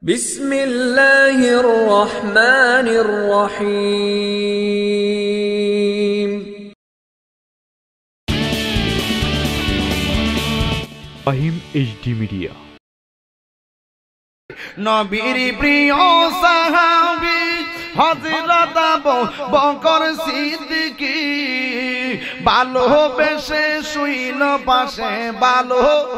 বিসমিল্লাহির রহমানির রহিম। Fahim HD media. নবীর প্রিয় সাহাবী হযরত আবু বকর সিদ্দিকী ভালোবেসে শুইল পাশে ভালো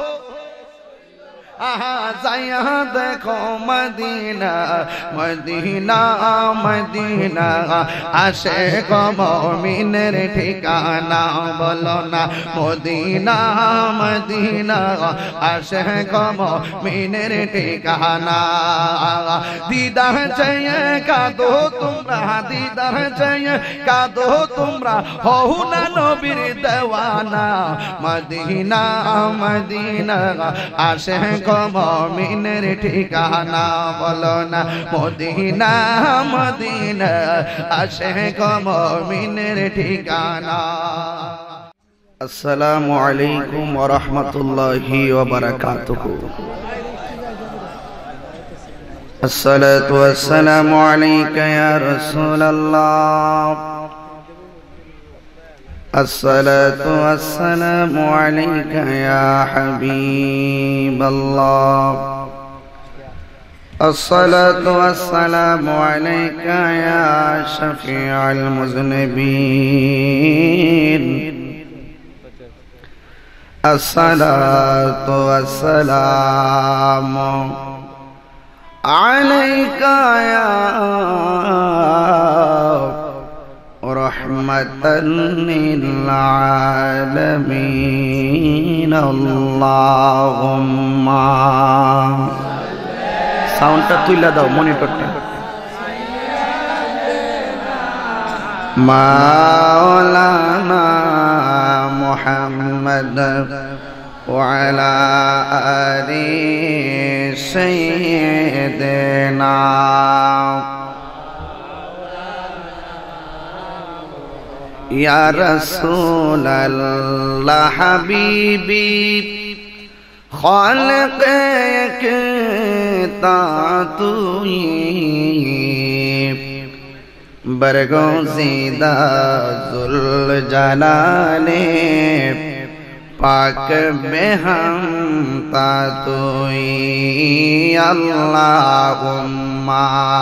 যাইয়া দেখো মদিনা মদিনা মদিনা আসে গো মুমিনের ঠিকানা বলো না মদিনা মদিনা আসে গো মুমিনের ঠিকানা। দিদার চাইয়ে কাঁদো তোমরা দিদার চাইয়ে কাঁদো তোমরা হও না নবীর দেওয়ানা মদিনা মদিনা আসে মুমিনের ঠিকানা বলো না মদিনা মদিনা আসে মুমিনের ঠিকানা। আসসালামু আলাইকুম ওয়া রাহমাতুল্লাহি ওয়া বারাকাতুহু। আসসালাতু ওয়াসসালামু আলাইকা ইয়া রাসূলুল্লাহ। الصلاة والسلام عليك يا حبيب الله. الصلاة والسلام عليك يا شفيع المذنبين. الصلاة والسلام عليك يا রহমাতাল লিল আলামিন। আল্লাহুম্মা সাউন্ডটা তুইলা দাও মনিটরটা। মাওলানা মুহাম্মদ ওয়া আলা আলি সাইয়্যিদিনা या रसूल अल्लाह हबीबी खालिक एकता तुई बरगोज़ीदा ज़ुल जलाले पाक बेहमता तुई। अल्लाहुम्मा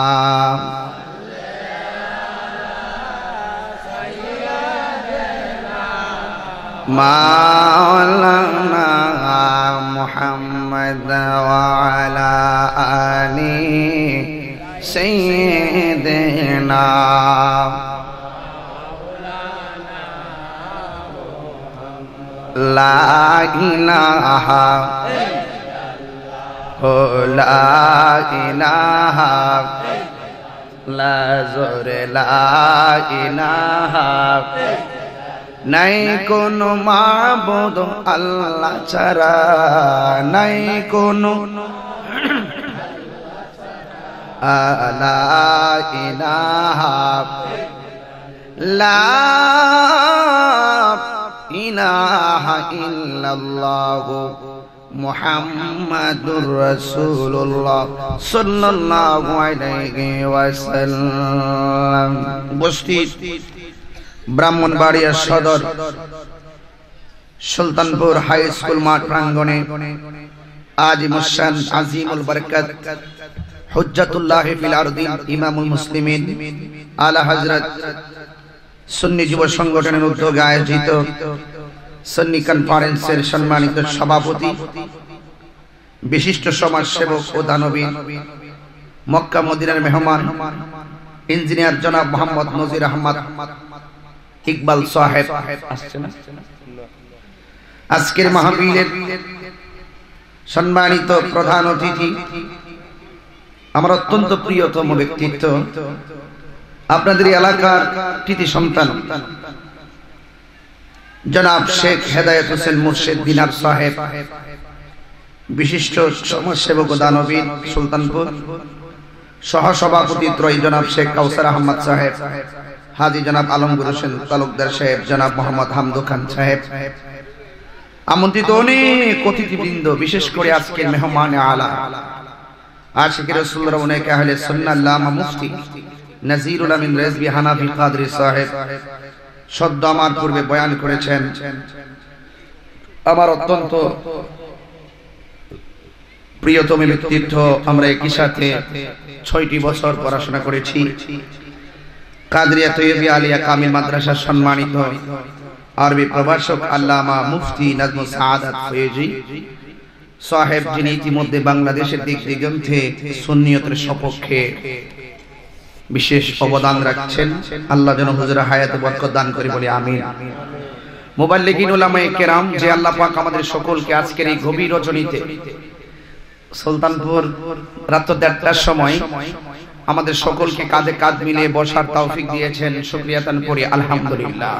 मौलाना मुहम्मद व अला आलि सय्यिदिना। ला इलाहा हो ला इलाहा ला ज़ोरे ला इलाहा নাই কোনো মাবুদ আল্লাহ ছাড়া নাই কোনো লা ইলাহা লা ইলাহা ইল্লাল্লাহ মুহাম্মাদুর রাসূলুল্লাহ সাল্লাল্লাহু আলাইহি ওয়াসাল্লাম। উপস্থিত ব্রাহ্মণবাড়িয়া সদর সুলতানপুর হাই স্কুল মাঠ প্রাঙ্গণে আজ মুশান আজিমুল বরকত হুজ্জাতুল্লাহ ফিল আরদিন ইমামুল মুসলিমিন আলা হযরত সুন্নি যুব সংগঠনের উদ্যোগে আয়োজিত সুন্নি কনফারেন্সের সম্মানিত সভাপতি বিশিষ্ট সমাজসেবক ও দানবীর মক্কা মদিনার মেহমান ইঞ্জিনিয়ার জনাব মোহাম্মদ নজির আহমদ ইকবাল সাহেব আসছে না? আজকের মাহফিলের সম্মানিত প্রধান অতিথি আমার অত্যন্ত প্রিয়তম ব্যক্তিত্ব আপনাদের এলাকার কৃতি সন্তান জনাব শেখ হেদায়েত হোসেন মুর্শিদ দিনার সাহেব বিশিষ্ট সমাজসেবক ও দানবীর সুলতানপুর সহসভাপতি ত্রয়ী জনাব শেখ কাউসার আহমদ সাহেব হাজী জনাব আলমগীর হোসেন তালুকদার সাহেব জনাব মোহাম্মদ হামদু খান সাহেব আমন্ত্রিত অনেক অতিথিবৃন্দ, বিশেষ করে আজকের মেহমান আলা আশিক রাসূলুল্লাহ অনেক আহলে সুন্নাহ আল্লামা মুফতি নাজিরুল আমিন রেজভী হানাফি কাদরি সাহেব সদ্য আমার পূর্বে বয়ান করেছেন। আমার অত্যন্ত প্রিয়তম ব্যক্তিত্ব, আমরা একই সাথে ৬টি বছর পড়াশোনা করেছি। কাদরিয়া তৈয়বী আলিয়া কামিল মাদ্রাসার সম্মানিত আরবি প্রভাষক আল্লামা মুফতি নাজমুস সাআদাত ফয়েজী সাহেব, যিনি ইতিমধ্যে বাংলাদেশের দিক দিগন্তে সুন্নিয়তের সপক্ষে বিশেষ অবদান রাখছেন। আল্লাহ যেন হুজুরের হায়াতে বরকত দান করে বলি আমিন। মুবাল্লিগিন উলামায়ে কেরাম, যে আল্লাহ পাক আমাদের সকলকে আজকের এই গভীর রজনীতে সুলতানপুর রাত ১:৩০টার সময় আমাদের সকলকে কাঁধে কাঁধ মিলিয়ে বসার তৌফিক দিয়েছেন, শুকরিয়া দান করি আলহামদুলিল্লাহ।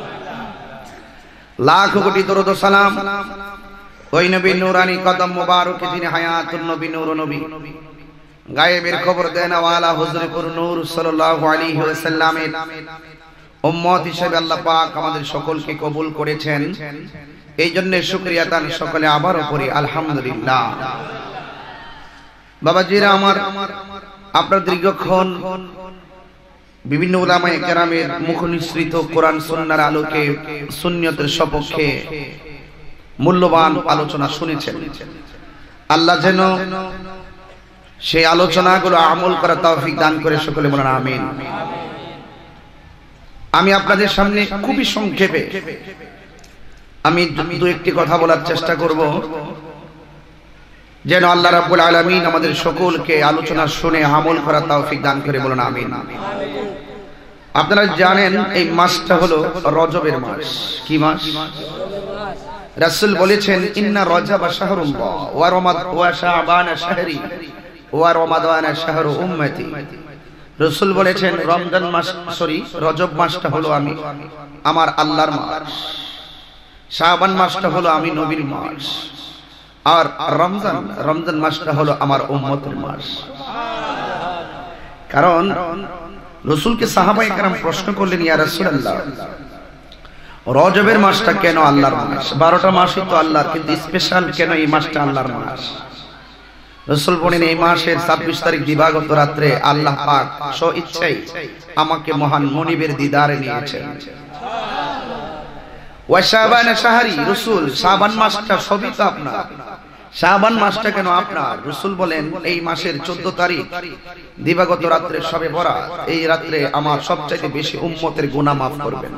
লাখ কোটি দরুদ ও সালাম ওই নবীর নূরানি কদম মুবারকে, যিনি হায়াতুন নবী নূর নবী, গায়েবের খবর দেন ওয়ালা হুজুর পুর নূর সাল্লাল্লাহু আলাইহি ওয়াসাল্লামের উম্মত হিসেবে আল্লাহ পাক আমাদের সকলকে কবুল করেছেন। এই জন্য শুকরিয়া দান সকলে আবারও করি আলহামদুলিল্লাহ। বাবাজিরা আমার, আপনার দীর্ঘক্ষণ বিভিন্ন উলামায়ে কেরামের মুখ নিঃসৃত কোরআন সুন্নাহর আলোকে সুন্নিয়তের সপক্ষে মূল্যবান আলোচনা শুনেছেন। আল্লাহ যেন সেই আলোচনাগুলো আমল করার তৌফিক দান করে, সকলে বলেন আমিন। আমি আপনাদের সামনে খুবই সংক্ষেপে আমি দু একটি কথা বলার চেষ্টা করব, যেন আল্লাহ রাব্বুল আলামিন আমাদের সকলকে আলোচনা শুনে আমল করার তৌফিক দান করে, বলেন আমিন। আপনারা জানেন এই মাসটা হলো রজবের মাস। কি মাস? রাসূল বলেছেন ইন্না রজব শাহরুল্লাহ ওয়া শাবান শাহরি ওয়া রমাদান শাহরু উম্মতি। রাসূল বলেছেন রমজান মাস, রজব মাসটা হলো আমার আল্লাহর মাস, শাবান মাসটা হলো আমি নবীর মাস, আর রমজান মাসটা হলো আমার উম্মতের মাস। কারণ রাসূলকে সাহাবায়ে কেরাম প্রশ্ন করলেন, ইয়া রাসূলুল্লাহ, রজবের মাসটা কেন আল্লাহর মাস? 12টা মাসই তো আল্লাহর, কিন্তু স্পেশাল কেন এই মাসটা আল্লাহর মাস? রাসূল বলেন এই মাসের 26 তারিখ দিবাগত রাত্রে আল্লাহ পাক স্ব ইচ্ছায় আমাকে মহান মনিবের দিদারে নিয়েছেন। ওয়া শাবান শাহরি, রাসূল শাবান মাসটা সবই তো আপনার, শাবান মাসটা কেন আপনার? রাসূল বলেন এই মাসের 14 তারিখ দিবাগত রাত্রে শবে বরাত, এই রাত্রে আমার সবচেয়ে বেশি উম্মতের গুনাহ মাফ করবেন।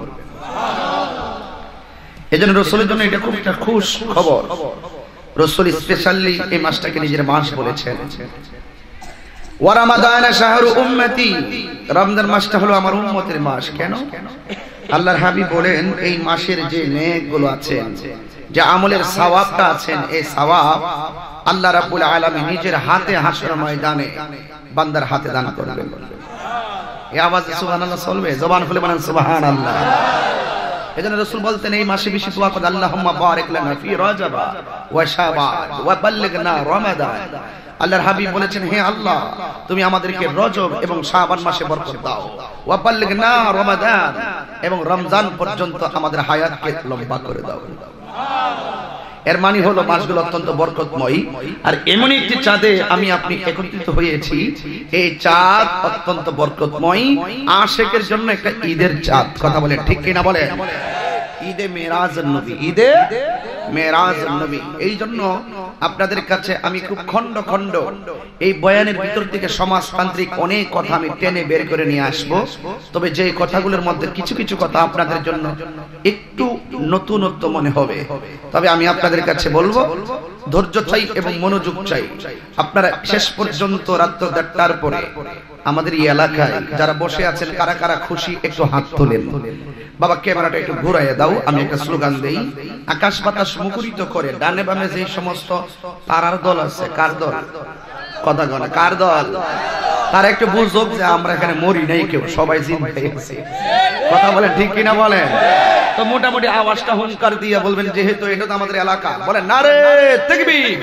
এজন্য রাসূলের জন্য এটা খুব একটা খুশ খবর। রাসূল স্পেশালি এই মাসটাকে নিজের মাস বলেছেন। ওয়া রমাদান শাহরু উম্মতি, রমজান মাসটা হলো আমার উম্মতের মাস। কেন? আল্লাহর হাবিব বলেন এই মাসের যে নেকগুলো আছে, যে আমলের সওয়াবটা আছেন, এই সওয়াব আল্লাহ রাব্বুল আলামিন নিজের হাতে হাসর ময়দানে বান্দার হাতে দান করবেন। এই আওয়াজে সুবহানাল্লাহ চলবে? জবান খুলে বলেন সুবহানাল্লাহ। এজন্য রাসূল বলতেন এই মাসে বেশি দোয়া করতে, আল্লাহুম্মা বারিক লানা ফি রজব ওয়া শাবান ওয়া বাল্লিগনা রমাদান। আল্লাহর হাবিব বলেছেন হে আল্লাহ, তুমি আমাদেরকে রজব এবং শাবান মাসে বরকত দাও, ওয়া বাল্লিগনা রমাদান, এবং রমজান পর্যন্ত আমাদের হায়াতকে লম্বা করে দাও। এর মানে হলো মাসগুলো অত্যন্ত বরকতময়, আর এমন একটি চাঁদে আমি আপনি একত্রিত হয়েছি, এই চাঁদ অত্যন্ত বরকতময়, আশিকের জন্য একটা ঈদের চাঁদ। কথা বলে ঠিক কিনা বলে? ঈদে মেরাজুন নবী, ঈদে মেরাজুন নবী। এই জন্য আপনাদের কাছে আমি খুব খন্ড খন্ড এই বয়ানের ভিতর থেকে সমাজতান্ত্রিক অনেক কথা আমি টেনে বের করে নিয়ে আসব। তবে যে কথাগুলোর মধ্যে কিছু কিছু কথা আপনাদের জন্য একটু নতুনত্ব মনে হবে, তবে আমি আপনাদের কাছে বলবো ধৈর্য চাই এবং মনোযোগ চাই। আপনারা শেষ পর্যন্ত রাত ১:৩০টার পরে আমাদের এই এলাকায় যারা বসে আছেন, কারা কারা খুশি একটু হাত তোলেন। বাবা ক্যামেরাটা একটু ঘুরাইয়া দাও, আমি একটা স্লোগান দেই। আকাশ বাতাস মুখরিত করে ডানে বামে যে সমস্ত তারার দল আছে, কার দল? কথা বলে কার দল? তারা একটু বুঝুক যে আমরা এখানে মরি নাই কেউ, সবাই জিন্দাই আছে। কথা বলে ঠিক কিনা বলেন? তো মোটামুটি আওয়াজটা হুঙ্কার দিয়ে বলবেন, যেহেতু এটা তো আমাদের এলাকা, বলেন নারে তাকবীর।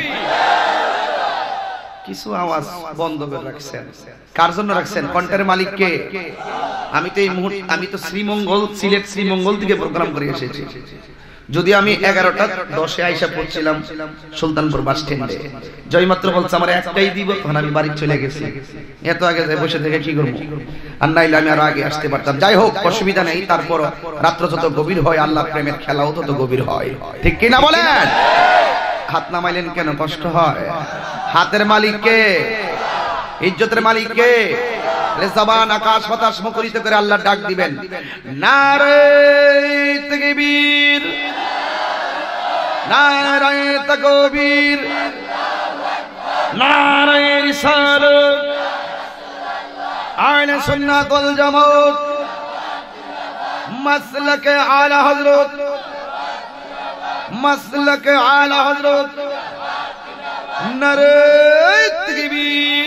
কিছু আওয়াজ বন্ধ করে রাখছেন, কার জন্য রাখছেন? কন্টের মালিক কে? আমি তো এই মুহূর্তে, আমি তো শ্রীমঙ্গল, সিলেট শ্রীমঙ্গল থেকে প্রোগ্রাম করে এসেছি। যদি আমি 11:10 আইসা পড়ছিলাম সুলতানপুর বাস স্ট্যান্ডে, জয়মাত্র বলছে আমার একটাই দিব, তখন আমি বাড়ি চলে গেছি। এত আগে বসে থেকে কি করবো, আর নাইলে আমি আরো আগে আসতে পারতাম। যাই হোক, অসুবিধা নেই। তারপর রাত্র যত গভীর হয় আল্লাহ প্রেমের খেলাও তত গভীর হয়, ঠিক কিনা বলেন? হাত নামাইলেন কেন? কষ্ট হয়। হাতের মালিক কে? ইজ্জতের মালিক কে? জবান আকাশ বাতাস মুখরিত করে আল্লাহ ডাক দিবেন, নারে তাকবীর, নারে তাকবীর, নারে রিসালাত, আহলে সুন্নাত ওয়াল জামাত, মাসলাকে আলা হযরত, মাসলাকে আলা হযরত, নারে তাকবীর।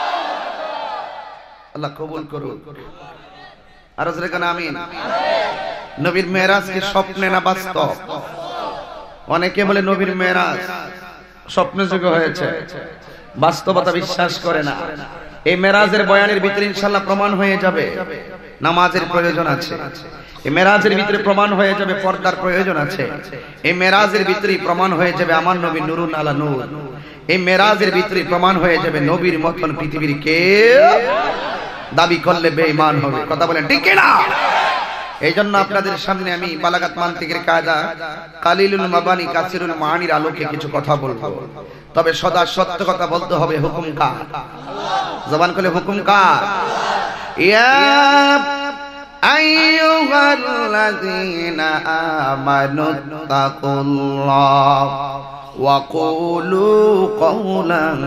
আল্লাহ কবুল করুন। আর জোরে কান আমিন। নবীর মেরাজ কি স্বপ্নে না বাস্তব? অনেকে বলে নবীর মেরাজ স্বপ্নে যোগে হয়েছে, বাস্তবতা বিশ্বাস করে না। এই মেরাজের বয়ানের ভিতরে ইনশাআল্লাহ প্রমাণ হয়ে যাবে নামাজের প্রয়োজন আছে। এই মেরাজের ভিতরে প্রমাণ হয়ে যাবে পর্দার প্রয়োজন আছে। এই মেরাজের ভিতরে প্রমাণ হয়ে যাবে আমার নবী নূরুন আলা নূর। এই মেরাজের ভিতরে প্রমাণ হয়ে যাবে নবীর মতন পৃথিবীর কেউ দাবি করলে বেঈমান হবে। কথা বলেন ঠিক কি না? এই জন্য আপনাদের সামনে আমি বালাগাত মান্তিকের কায়দা কালিলুল মাবানি কাসিরুল মাআনির আলোকে কিছু কথা বলবো। তবে সদা সত্য কথা বলতে হবে। হুকুম কার? জবান খুলে হুকুম কার? ইয়া আইয়ুহাল্লাযীনা আমানুত্তাকুল্লাহ ওয়া কুলু কওলান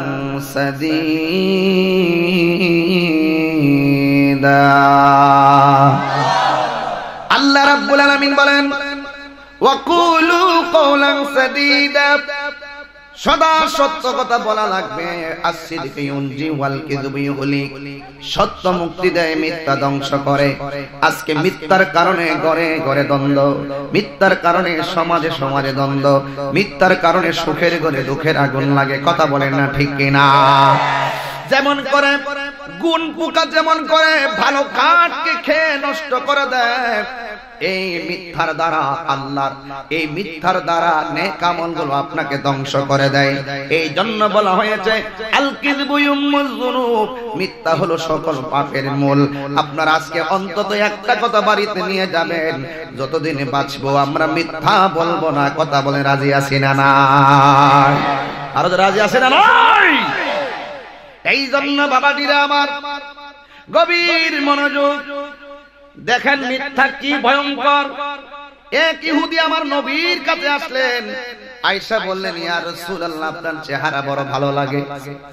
সাদীদা। আল্লাহ রাব্বুল আলামিন বলেন, ওয়া কুলু কওলান সাদীদা, সদা সত্য কথা বলা লাগবে। আসিদকি ইউনজি ওয়াল কিযবি ইউহলিক, সত্য মুক্তি দেয়, মিথ্যা ধ্বংস করে। আজকে মিথ্যার কারণে ঘরে ঘরে দ্বন্দ্ব, মিথ্যার কারণে সমাজে সমাজে দ্বন্দ্ব, মিথ্যার কারণে সুখের ঘরে দুঃখের আগুন লাগে। কথা বলেন না ঠিক কিনা? যেমন করে গুণ পোকা যেমন করে ভালো কাঠকে খেয়ে নষ্ট করে দেয়, এই মিথ্যার দ্বারা আল্লাহর এই মিথ্যার দ্বারা নেক আমলগুলো আপনাকে ধ্বংস করে দেয়। এই জন্য বলা হয়েছে আল কিযবু ইউম্মুয যুনুব, মিথ্যা হলো সকল পাপের মূল। আপনারা আজকে অন্তত একটা কথা বাড়িতে নিয়ে যাবেন, যতদিন বাঁচবো আমরা মিথ্যা বলবো না। কথা বলে রাজি আছি না নাই? আরো রাজি আছে না নাই? এই জন্য বাবাজিরা আমার গভীর মনোযোগ দেখেন, মিথ্যা কি ভয়ঙ্কর। এক ইহুদি আমার নবীর কাছে আসলেন, আয়েশা বললেন, ইয়া রাসূলুল্লাহ আপনার চেহারা বড় ভালো লাগে।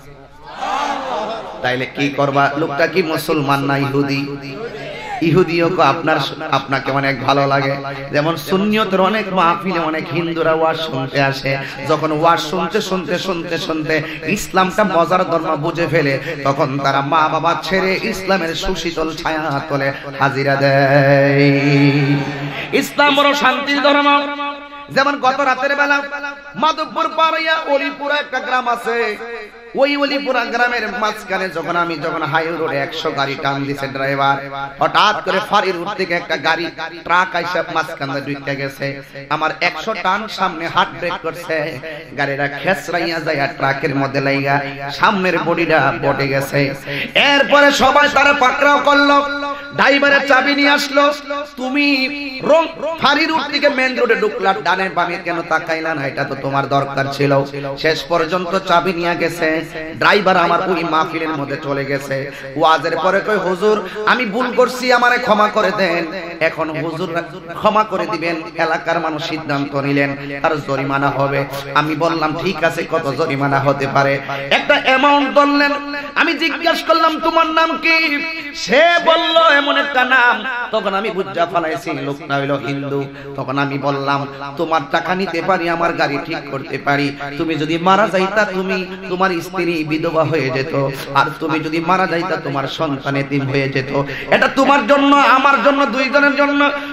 তাইলে কি করবা? লোকটা কি মুসলমান না ইহুদি? ইহুদিও আপনাকে অনেক ভালো লাগে। যেমন সুন্নিয়তের অনেক মাহফিলে অনেক হিন্দুরা ওয়াজ শুনতে আসে, যখন ওয়াজ শুনতে শুনতে শুনতে শুনতে ইসলামটা মজার ধর্ম বুঝে ফেলে, তখন তারা মা বাবা ছেড়ে ইসলামের সুশীতল ছায়া তলে হাজিরা দেয়। ইসলাম বড় শান্তির ধর্ম। যেমন গত রাতের বেলা মাধবপুর পাড়িয়া অলিপুরা একটা গ্রাম আছে, ওই অলিপুরা গ্রামের মাঝখানে যখন হাই রোডে 100 গাড়ি টান দিছে ড্রাইভার, হঠাৎ করে ফাঁড়ি রোড থেকে একটা গাড়ি ট্রাক আইসা মাঝখানে ঢুকে গেছে। আমার 100 টান সামনে হার্ট ব্রেক করছে, গাড়িটা খেসরাইয়া যায় ট্রাকের মধ্যে লাইগা সামনের বডিটা বটে গেছে। এরপরে সবাই তারা পাকড়াও করলো, ড্রাইভারের চাবি নিয়ে আসলো। তুমি ফাঁড়ি রোড থেকে মেইন রোডে ঢুকলা, ডানে বামে কেন তাকাইলা না? এটা তো তোমার দরকার ছিল। শেষ পর্যন্ত চাবি নিয়ে গেছে। ড্রাইভার আমার ওই মাহফিলের মধ্যে চলে গেছে। ওয়াজের পরে কই, হুজুর আমি ভুল করছি, আমারে ক্ষমা করে দেন। এখন হুজুর ক্ষমা করে দিবেন। এলাকার মানুষ সিদ্ধান্ত নিলেন আর জরিমানা হবে। আমি বললাম ঠিক আছে, কত জরিমানা হতে পারে? একটা অ্যামাউন্ট বললেন। আমি জিজ্ঞাসা করলাম তোমার নাম কি? সে বলল এমন একটা নাম। তখন আমি বুঝা ফেলাইছি লোকটা হইল হিন্দু। তখন আমি বললাম তোমার টাকা নিতে পারি, আমার গাড়ি ঠিক করতে পারি। তুমি যদি মারা যাইতা, তুমি তোমার স্ত্রী বিধবা হয়ে যেত, আর তুমি যদি মারা যাইতা তোমার সন্তান এতিম হয়ে যেত। এটা তোমার জন্য আমার জন্য দুইজনের জন্য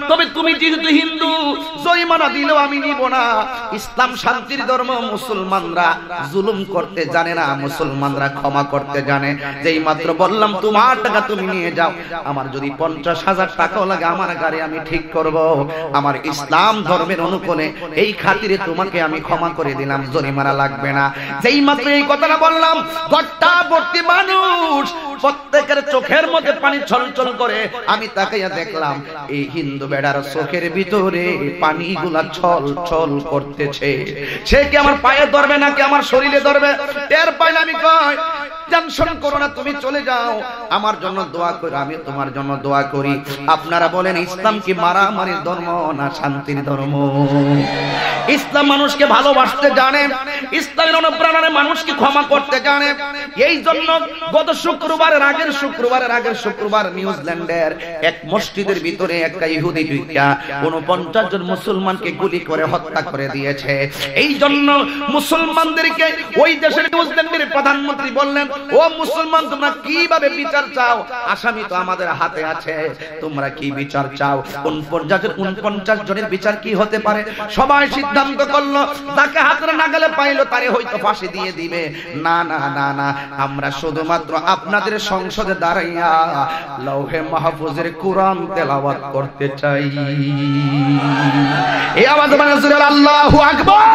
তবে তুমি যেহেতু হিন্দু জরিমানা দিলেও আমি নিব না। ইসলাম শান্তির ধর্ম, মুসলমানরা জুলুম করতে জানে না, মুসলমানরা ক্ষমা করতে জানে। যেই মাত্র বললাম তোমার টাকা তুমি নিয়ে যাও, আমার যদি 50,000 টাকাও লাগে আমার গাড়ি আমি ঠিক করব, আমার ইসলাম ধর্মের অনুকূলে এই খাতিরে তোমাকে আমি ক্ষমা করে দিলাম, জরিমানা লাগবে না। যেই মাত্র এই কথাটা বললাম, ঘরটা ভর্তি মানুষ, প্রত্যেকের চোখের মধ্যে পানি ছলছল করে। আমি তাকাইয়া দেখলাম এই হিন্দু বেড়ার চোখের ভিতরে পানিগুলা ছল ছল করতেছে। সে কি আমার পায়ে ধরবে নাকি আমার শরীরে ধরবে টের পাই না। আমি কই টেনশন করো না, তুমি চলে যাও, আমার জন্য দোয়া করো, আমি তোমার জন্য দোয়া করি। আপনারা বলেন ইসলাম কি মারামারির ধর্ম না শান্তির ধর্ম? ইসলাম মানুষকে ভালোবাসতে জানে, ইসলামের অনুপ্রেরণায় মানুষকে ক্ষমা করতে জানে। এই জন্য গত শুক্রবারের আগের শুক্রবার নিউজিল্যান্ডের এক মসজিদের ভিতরে একটা ইহুদি ঢুকিয়া 49 জন মুসলমানকে গুলি করে হত্যা করে দিয়েছে। এই জন্য মুসলমানদেরকে ওই দেশের নিউজিল্যান্ডের প্রধানমন্ত্রী বললেন, ও মুসলমান তোমরা কিভাবে বিচার চাও? আসামি তো আমাদের হাতে আছে, তোমরা কি বিচার চাও? 49 জনের বিচার কি হতে পারে? সবাই সিদ্ধান্ত করলো তাকে হাতের নাগালে পাইলো তারে হয়তো ফাঁসি দিয়ে দিবে। না না না না, আমরা শুধুমাত্র আপনাদের সংসদে দাঁড়াইয়া লৌহে মাহফুজের কোরআন তেলাওয়াত করতে চাই। এই আওয়াজ বানাসুরের আল্লাহু আকবার।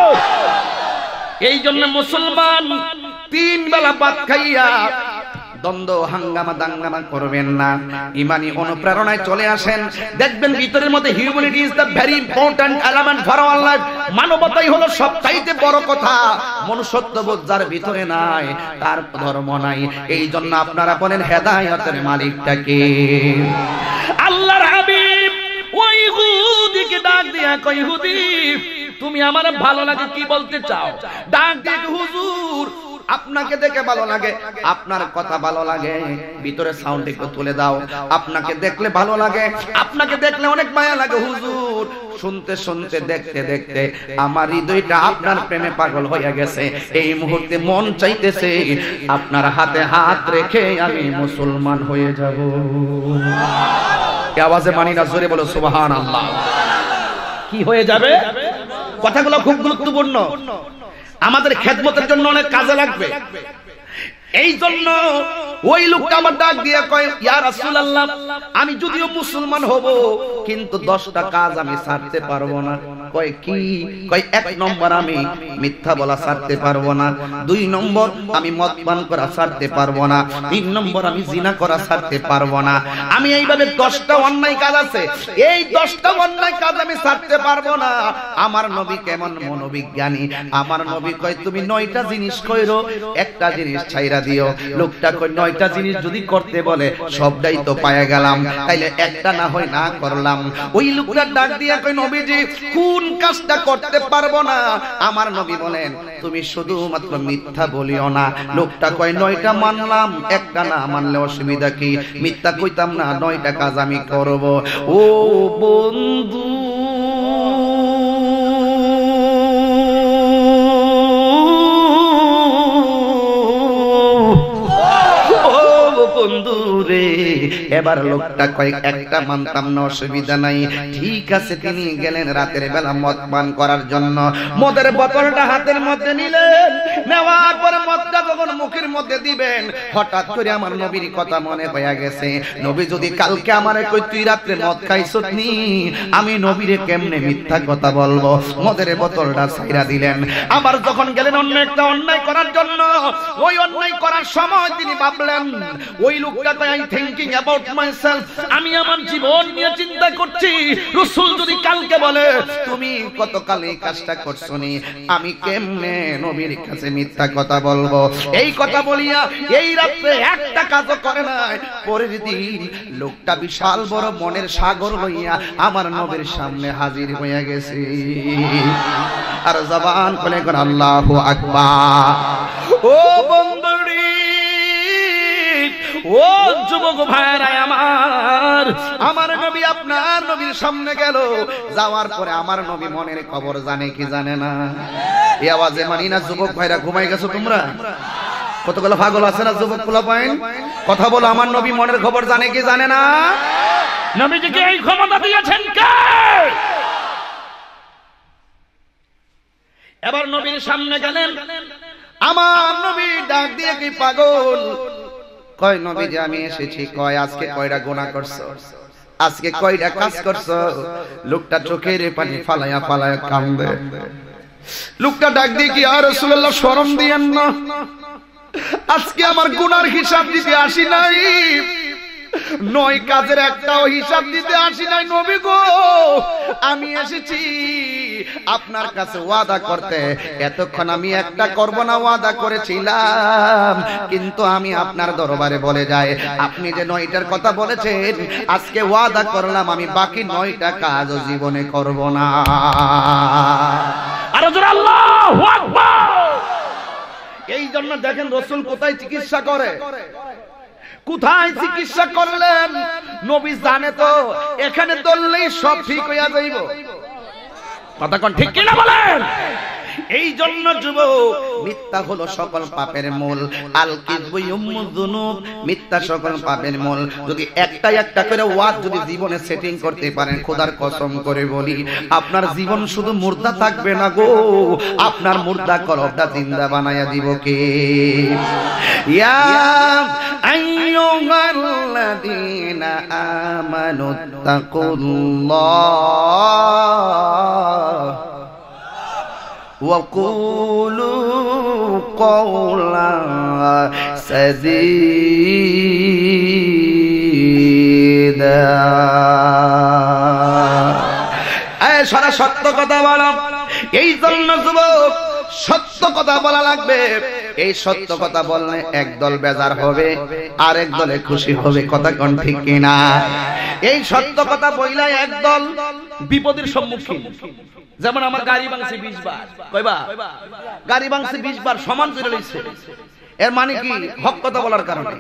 এই জন্য মুসলমান 3 বেলা ভাত খাইয়া দ্বন্দ্ব হাঙ্গামা দাঙ্গামা করবেন না, ইমানি অনুপ্রেরণায় চলে আসেন। দেখবেন ভিতরের মধ্যে humanity is the very important element for our life. মানবতাই হলো সবচাইতে বড় কথা। মনুষ্যত্ববোধ যার ভিতরে নাই তার ধর্ম নাই। এই জন্য আপনারা বলেন হেদায়েতের মালিকটা কে? আল্লাহর হাবিব ওই ইহুদিকে ডাক দিয়া কই, ইহুদি তুমি আমার ভালো লাগে কি বলতে চাও? ডাক দিয়ে হুজুর আপনাকে দেখে ভালো লাগে, আপনার কথা ভালো লাগে, ভিতরে সাউন্ড একটু তুলে দাও। আপনাকে দেখলে ভালো লাগে, আপনাকে দেখলে অনেক মায়া লাগে হুজুর। শুনতে শুনতে দেখতে দেখতে আমার হৃদয়টা আপনার প্রেমে পাগল হয়ে গেছে। এই মুহূর্তে মন চাইতেছে আপনার হাতে হাত রেখে আমি মুসলমান হয়ে যাব। এই আওয়াজে মানি না, জোরে বলো সুবহানাল্লাহ। কি হয়ে যাবে? কথাগুলো খুব গুরুত্বপূর্ণ, আমাদের খেদমতের জন্য অনেক কাজে লাগবে। এই জন্য ওই লোকটা আমার ডাক দিয়ে কয়, ইয়া রাসূলুল্লাহ আমি যদিও মুসলমান হব কিন্তু 10টা কাজ আমি ছাড়তে পারবো না। কয় কি? কয় 1 নম্বর আমি মিথ্যা বলা ছাড়তে পারবো না, 2 নম্বর আমি মদ পান করা ছাড়তে পারবো না, 3 নম্বর আমি জিনা করা ছাড়তে পারবো না। আমি এইভাবে 10টা অন্যায় কাজ আছে, এই 10টা অন্যায় কাজ আমি ছাড়তে পারবো না। আমার নবী কেমন মনোবিজ্ঞানী, আমার নবী কয় তুমি 9টা জিনিস কইরো, একটা জিনিস ছাইরা দিও। লোকটা কই 9টা জিনিস যদি করতে বলে সবটাই তো পায়া গেলাম, তাইলে একটা না হয় না করলাম। ওই লোকটা ডাক দিয়া কই নবীজি কোন কাজটা করতে পারবো না? আমার নবী বলেন তুমি শুধুমাত্র মিথ্যা বলিও না। লোকটা কয় 9টা মানলাম, একটা না মানলে অসুবিধা কি? মিথ্যা কইতাম না, 9টা কাজ আমি করব। ও বন্ধু বন্ধু রে, এবার লোকটা কয়েক একটা মানতাম না, অসুবিধা নাই, ঠিক আছে। তিনি গেলেন রাতের বেলা মদ পান করার জন্য। মদের বোতলটা হাতের মধ্যে নিলেন, নেওয়ার পরে মদটা যখন মুখের মধ্যে দিবেন হঠাৎ করে আমার নবীর কথা মনে হয়ে গেছে। নবী যদি কালকে আমারে কই তুই রাতে মদ খাইছস নি, আমি নবীরে কেমনে মিথ্যা কথা বলবো? মদের বোতলটা ছাইরা দিলেন। আবার যখন গেলেন অন্য একটা অন্যায় করার জন্য, ওই অন্যায় করার সময় তিনি ভাবলেন, ওই লোকটা কয় আই থিংকিং অ্যাবাউট মাইসেলফ, আমি আমার জীবন নিয়ে চিন্তা করছি। রাসূল যদি কালকে বলে তুমি গতকাল এই কাজটা করছো নি, আমি কেমনে নবীর কাছে মিথ্যা কথা বলবো? এই কথা বলিয়া এই রাতে একটা কাজও করে নাই। পরের দিন লোকটা বিশাল বড় মনের সাগর লইয়া আমার নবীর সামনে হাজির হয়ে গেছে। আর জবান খুলে কোন আল্লাহু আকবার। ও বন্ধুরি, ও যুবক ভাইরা আমার নবী আপনার নবীর সামনে গেল, যাওয়ার পরে আমার নবী মনের খবর জানে কি জানে না? এই আওয়াজে মানি না যুবক ভাইরা ঘুমাই গেছো তোমরা? কতগুলো পাগল আছে না যুবক পোলা পাইন? কথা বলো, আমার নবী মনের খবর জানে কি জানে না? নবীজিকে এই ক্ষমতা দিয়েছেন কে? এবার নবীর সামনে গেলেন, আমার নবী ডাক দিয়ে কি পাগল, কয় নবীজি আমি এসেছি, কয় আজকে কয়টা গুনাহ করছো, আজকে কয়টা কাজ করছো? লোকটা চোখের পানি ফালায়া ফালায়া কান্দে। লোকটা ডাক দিয়ে কি ইয়া রাসূলুল্লাহ শরম দিয়েন না, আজকে আমার গুনার হিসাব দিতে আসি নাই, 9 কাজের একটাও হিসাব দিতে আসি নাই নবী গো, আমি এসেছি আপনার কাছে ওয়াদা করতে। এতক্ষণ আমি একটা করব না ওয়াদা করেছিলাম, কিন্তু আমি আপনার দরবারে বলে যাই, আপনি যে 9টার কথা বলেছেন, আজকে ওয়াদা করলাম আমি বাকি 9টা কাজও জীবনে করব না। আর জোরে আল্লাহু আকবার। এই জন্য দেখেন রাসূল কোথায় চিকিৎসা করে, কোথায় চিকিৎসা করলেন নবী জানে তো, এখানে ধরলেই সব ঠিক হইয়া যাইব। কথা কোন ঠিক কিনা বলেন? এই জন্য যুবক, মিথ্যা হলো সকল পাপের মূল, আল কিযবু উম্মুয যুনুব, মিথ্যা সকল পাপের মূল। যদি একটা করে ওয়াজ যদি জীবনে সেটিং করতে পারেন, খোদার কসম করে বলি, আপনার জীবন শুধু মুর্দা থাকবে না গো, আপনার মুর্দা কলবটা জিন্দা বানায়া দিব কে? ইয়া আইয়ুহাল্লাযীনা আমানুত্তাকুল্লাহ وقولوا قولا سديدا। সারা সত্য কথা বলা, এই জন্য যুবক সত্য কথা বলা লাগবে। এই সত্য কথা বললে একদল বেজার হবে, আরেক দলে খুশি হবে। কথা কোন ঠিক কিনা? এই সত্য কথা বইলা একদল বিপদের সম্মুখীন। যেমন আমার গাড়ি ভাঙছে 20 বার, কয়বার গাড়ি ভাঙছে 20 বার সমান করে লইছে, এর মানে কি হক কথা বলার কারণে।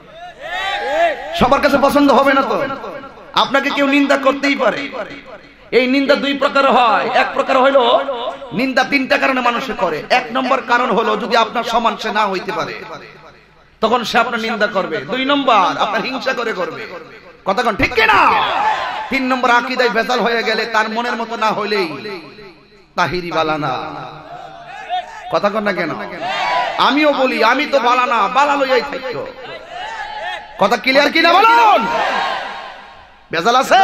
সবার কাছে পছন্দ হবে না তো, আপনাকে কেউ নিন্দা করতেই পারে। এই নিন্দা 2 প্রকার হয়। এক প্রকার হলো নিন্দা 3টা কারণে মানুষে করে। 1 নম্বর কারণ হলো যদি আপনার সমান সে না হইতে পারে, তখন সে আপনার নিন্দা করবে। 2 নম্বর আপনার হিংসা করে করবে। কথা কোন ঠিক কিনা? 3 নম্বর আকীদায় ভেজাল হয়ে গেলে, তার মনের মতো না হইলেই তাহিরি বালানা। কথা কোন না কেন? আমিও বলি আমি তো বালানা, বালা লইয়াই থাকতো। কথা ক্লিয়ার কিনা বলুন? ভেজাল আছে?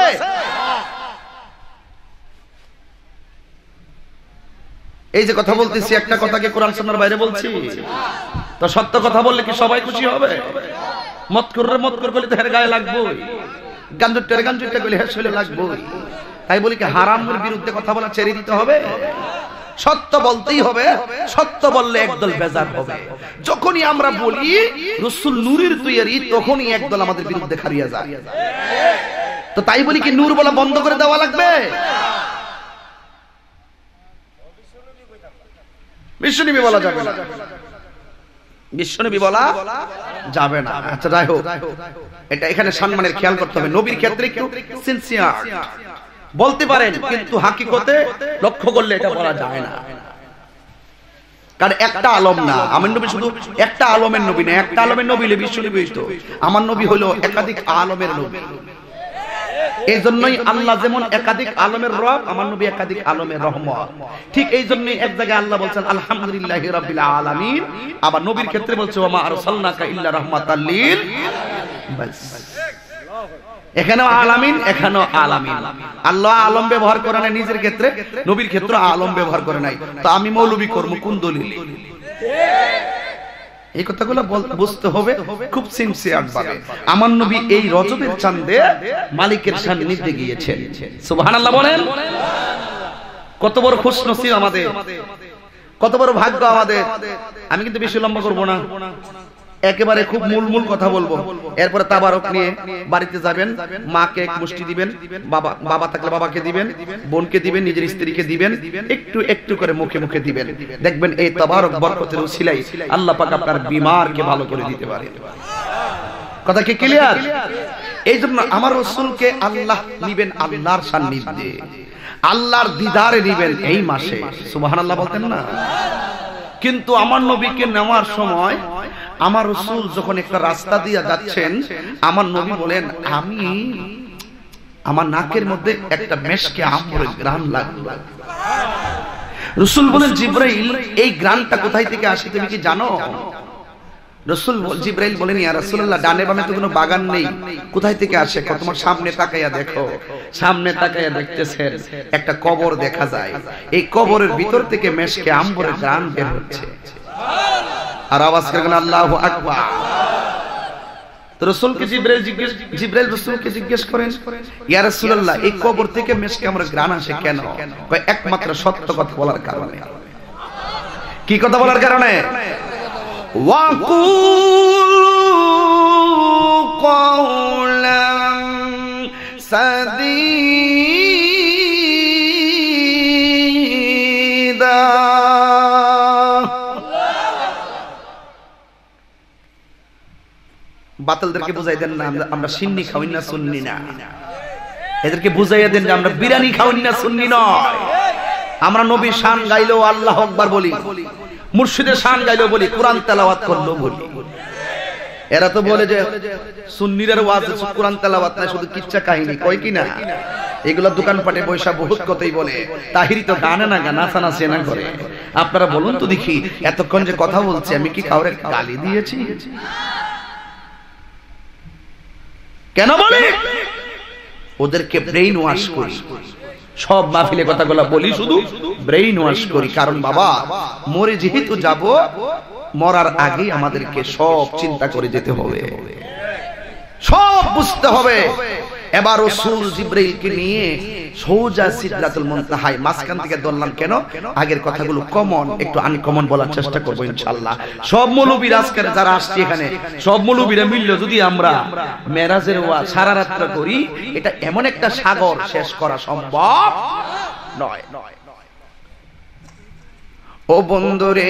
এই যে কথা বলতেছি, একটা কথাকে কোরআন সুন্নাহর বাইরে বলছি তো, সত্য কথা বললে কি সবাই খুশি হবে? মত করে বলি তো হের গায়ে লাগবেই, গাঞ্জুট্টা বলি হের শরীরে লাগবেই। তাই বলি কি হারামের বিরুদ্ধে কথা বলা ছেড়ে দিতে হবে? সত্য বলতেই হবে। সত্য বললে একদল বেজার হবে। যখনই আমরা বলি রাসূল নূরের তৈরি, তখনই একদল আমাদের বিরুদ্ধে খারিয়া যায়। তো তাই বলি কি নূর বলা বন্ধ করে দেওয়া লাগবে? বিশ্বনবী বলা যাবে না, বিশ্বনবী বলা যাবে না। আচ্ছা যাই হোক, এটা এখানে সম্মানের খেয়াল করতে হবে। নবীর ক্ষেত্রে একটু সিনসিয়ার বলতে পারেন, কিন্তু হাকিকতে লক্ষ্য করলে এটা বলা যায় না। কারণ একটা আলম না, আমার নবী শুধু একটা আলমের নবী না। একটা আলমের নবী হলে বিশ্বনবী হইতো, আমার নবী হলো একাধিক আলমের নবী। এই জন্যই আল্লাহ যেমন একাধিক আলমের রব, আমার নবী একাধিক আলমের রহমত। ঠিক এই জন্যই এক জায়গায় আল্লাহ বলছেন আলহামদুলিল্লাহি রাব্বিল আলামিন, আবার নবীর ক্ষেত্রে বলছে ওয়া মা আরসালনাকা ইল্লা রাহমাতাল লিল বাস। এখানেও আলামিন, এখানেও আলামিন। আল্লাহ আলম ব্যবহার করে না নিজের ক্ষেত্রে, নবীর ক্ষেত্রে আলম ব্যবহার করে নাই। তো আমি মৌলবী কর্ম কোন দলিল? এই কথাগুলো বুঝতে হবে খুব সিনসিয়ার ভাবে। আমার নবী এই রজবের চাঁদে মালিকের সান্নিধ্যে গিয়েছেন। সুবহানাল্লাহ বলেন। কত বড় খুশনসিব আমাদের, কত বড় ভাগ্য আমাদের। আমি কিন্তু বেশি লম্বা করব না, একেবারে খুব মূল কথা বলবো। এরপরে তাবারক নিয়ে বাড়িতে যাবেন, মাকে এক মুষ্টি দিবেন, বাবা থাকলে বাবাকে দিবেন, বোনকে দিবেন, নিজের স্ত্রীকে দিবেন, একটু একটু করে মুখে মুখে দিবেন। দেখবেন এই তাবারক বরকতের উসিলায় আল্লাহ পাক আপনার বিমারকে ভালো করে দিতে পারে। কথা কি ক্লিয়ার? এই জন্য আমার রাসূলকে আল্লাহ নিবেন আল্লাহর সান্নিধ্যে, আল্লাহর দিদারে নিবেন এই মাসে। সুবহানাল্লাহ বলতেন না? কিন্তু আমার নবীকে নেওয়ার সময় আমার রাসূল যখন একটা রাস্তা দিয়ে যাচ্ছেন, আমার নবী বলেন আমি আমার নাকের মধ্যে একটা মেশকে আম্বরের ঘ্রাণ লাগলো। রাসূল বলেন জিবরাইল এই ঘ্রাণটা কোথায় থেকে আসে তুমি কি জানো? রাসূল জিবরাইল বলেন ইয়া রাসূলুল্লাহ ডানে বামে তো কোনো বাগান নেই, কোথায় থেকে আসে? তোমার সামনে তাকাইয়া দেখো। সামনে তাকাইয়া দেখতেছেন একটা কবর দেখা যায়, এই কবরের ভিতর থেকে মেশকে আম্বরের ঘ্রাণ বের হচ্ছে। আর আওয়াজ করে আল্লাহু আকবার। তো রাসূলকে জিবরাইল রাসূলকে জিজ্ঞেস করেন ইয়া রাসূলুল্লাহ এই কবর থেকে মেশকে আম্বরের ঘ্রাণ আসে কেন? কয় একমাত্র সত্য কথা বলার কারণে। কি কথা বলার কারণে? وَقُولُوا قَوْلًا سَدِيدًا বাতিলদেরকে বুঝাই দেন না আমরা সিন্নি খাওয়াই না সুন্নি না, এদেরকে বুঝাইয়া দেন যে আমরা বিরিয়ানি খাওয়াই না সুন্নি নয়, আমরা নবীর শান গাইলেও আল্লাহু আকবার বলি, মুর্শিদের শান গাইলেও বলি, কোরআন তেলাওয়াত করলেও বলি। এরা তো বলে যে সুন্নিদের ওয়াজ কোরআন তেলাওয়াত না শুধু কিচ্ছা কাহিনী, কয় কি না? এগুলা দোকানপাটে পয়সা বহুত কথাই বলে, তাহিরি তো গানে না নাচানাচি না করে। আপনারা বলুন তো দেখি এতক্ষণ যে কথা বলছি আমি কি কাউরে গালি দিয়েছি? কেন বলে? ওদেরকে ব্রেইন ওয়াশ করি, সব মাহফিলে কথাগুলো বলি শুধু ব্রেইন ওয়াশ করি। কারণ বাবা মরে যেহেতু যাব, মরার আগে আমাদেরকে সব চিন্তা করে যেতে হবে, সব বুঝতে হবে। এবার রাসূল জিবরাইলকে নিয়ে সোজা সিদরাতুল মুনতাহায় মাঝখান থেকে ধরলাম। কেন? আগের কথাগুলো কমন, একটু আনকমন বলার চেষ্টা করব ইনশাআল্লাহ। সব মৌলবীরা আজকে যারা আসছে এখানে, সব মৌলবীরা মিলল যদি আমরা মেরাজের ওয়াজ সারা রাত করি, এটা এমন একটা সাগর শেষ করা সম্ভব নয়। ও বন্ধুরে,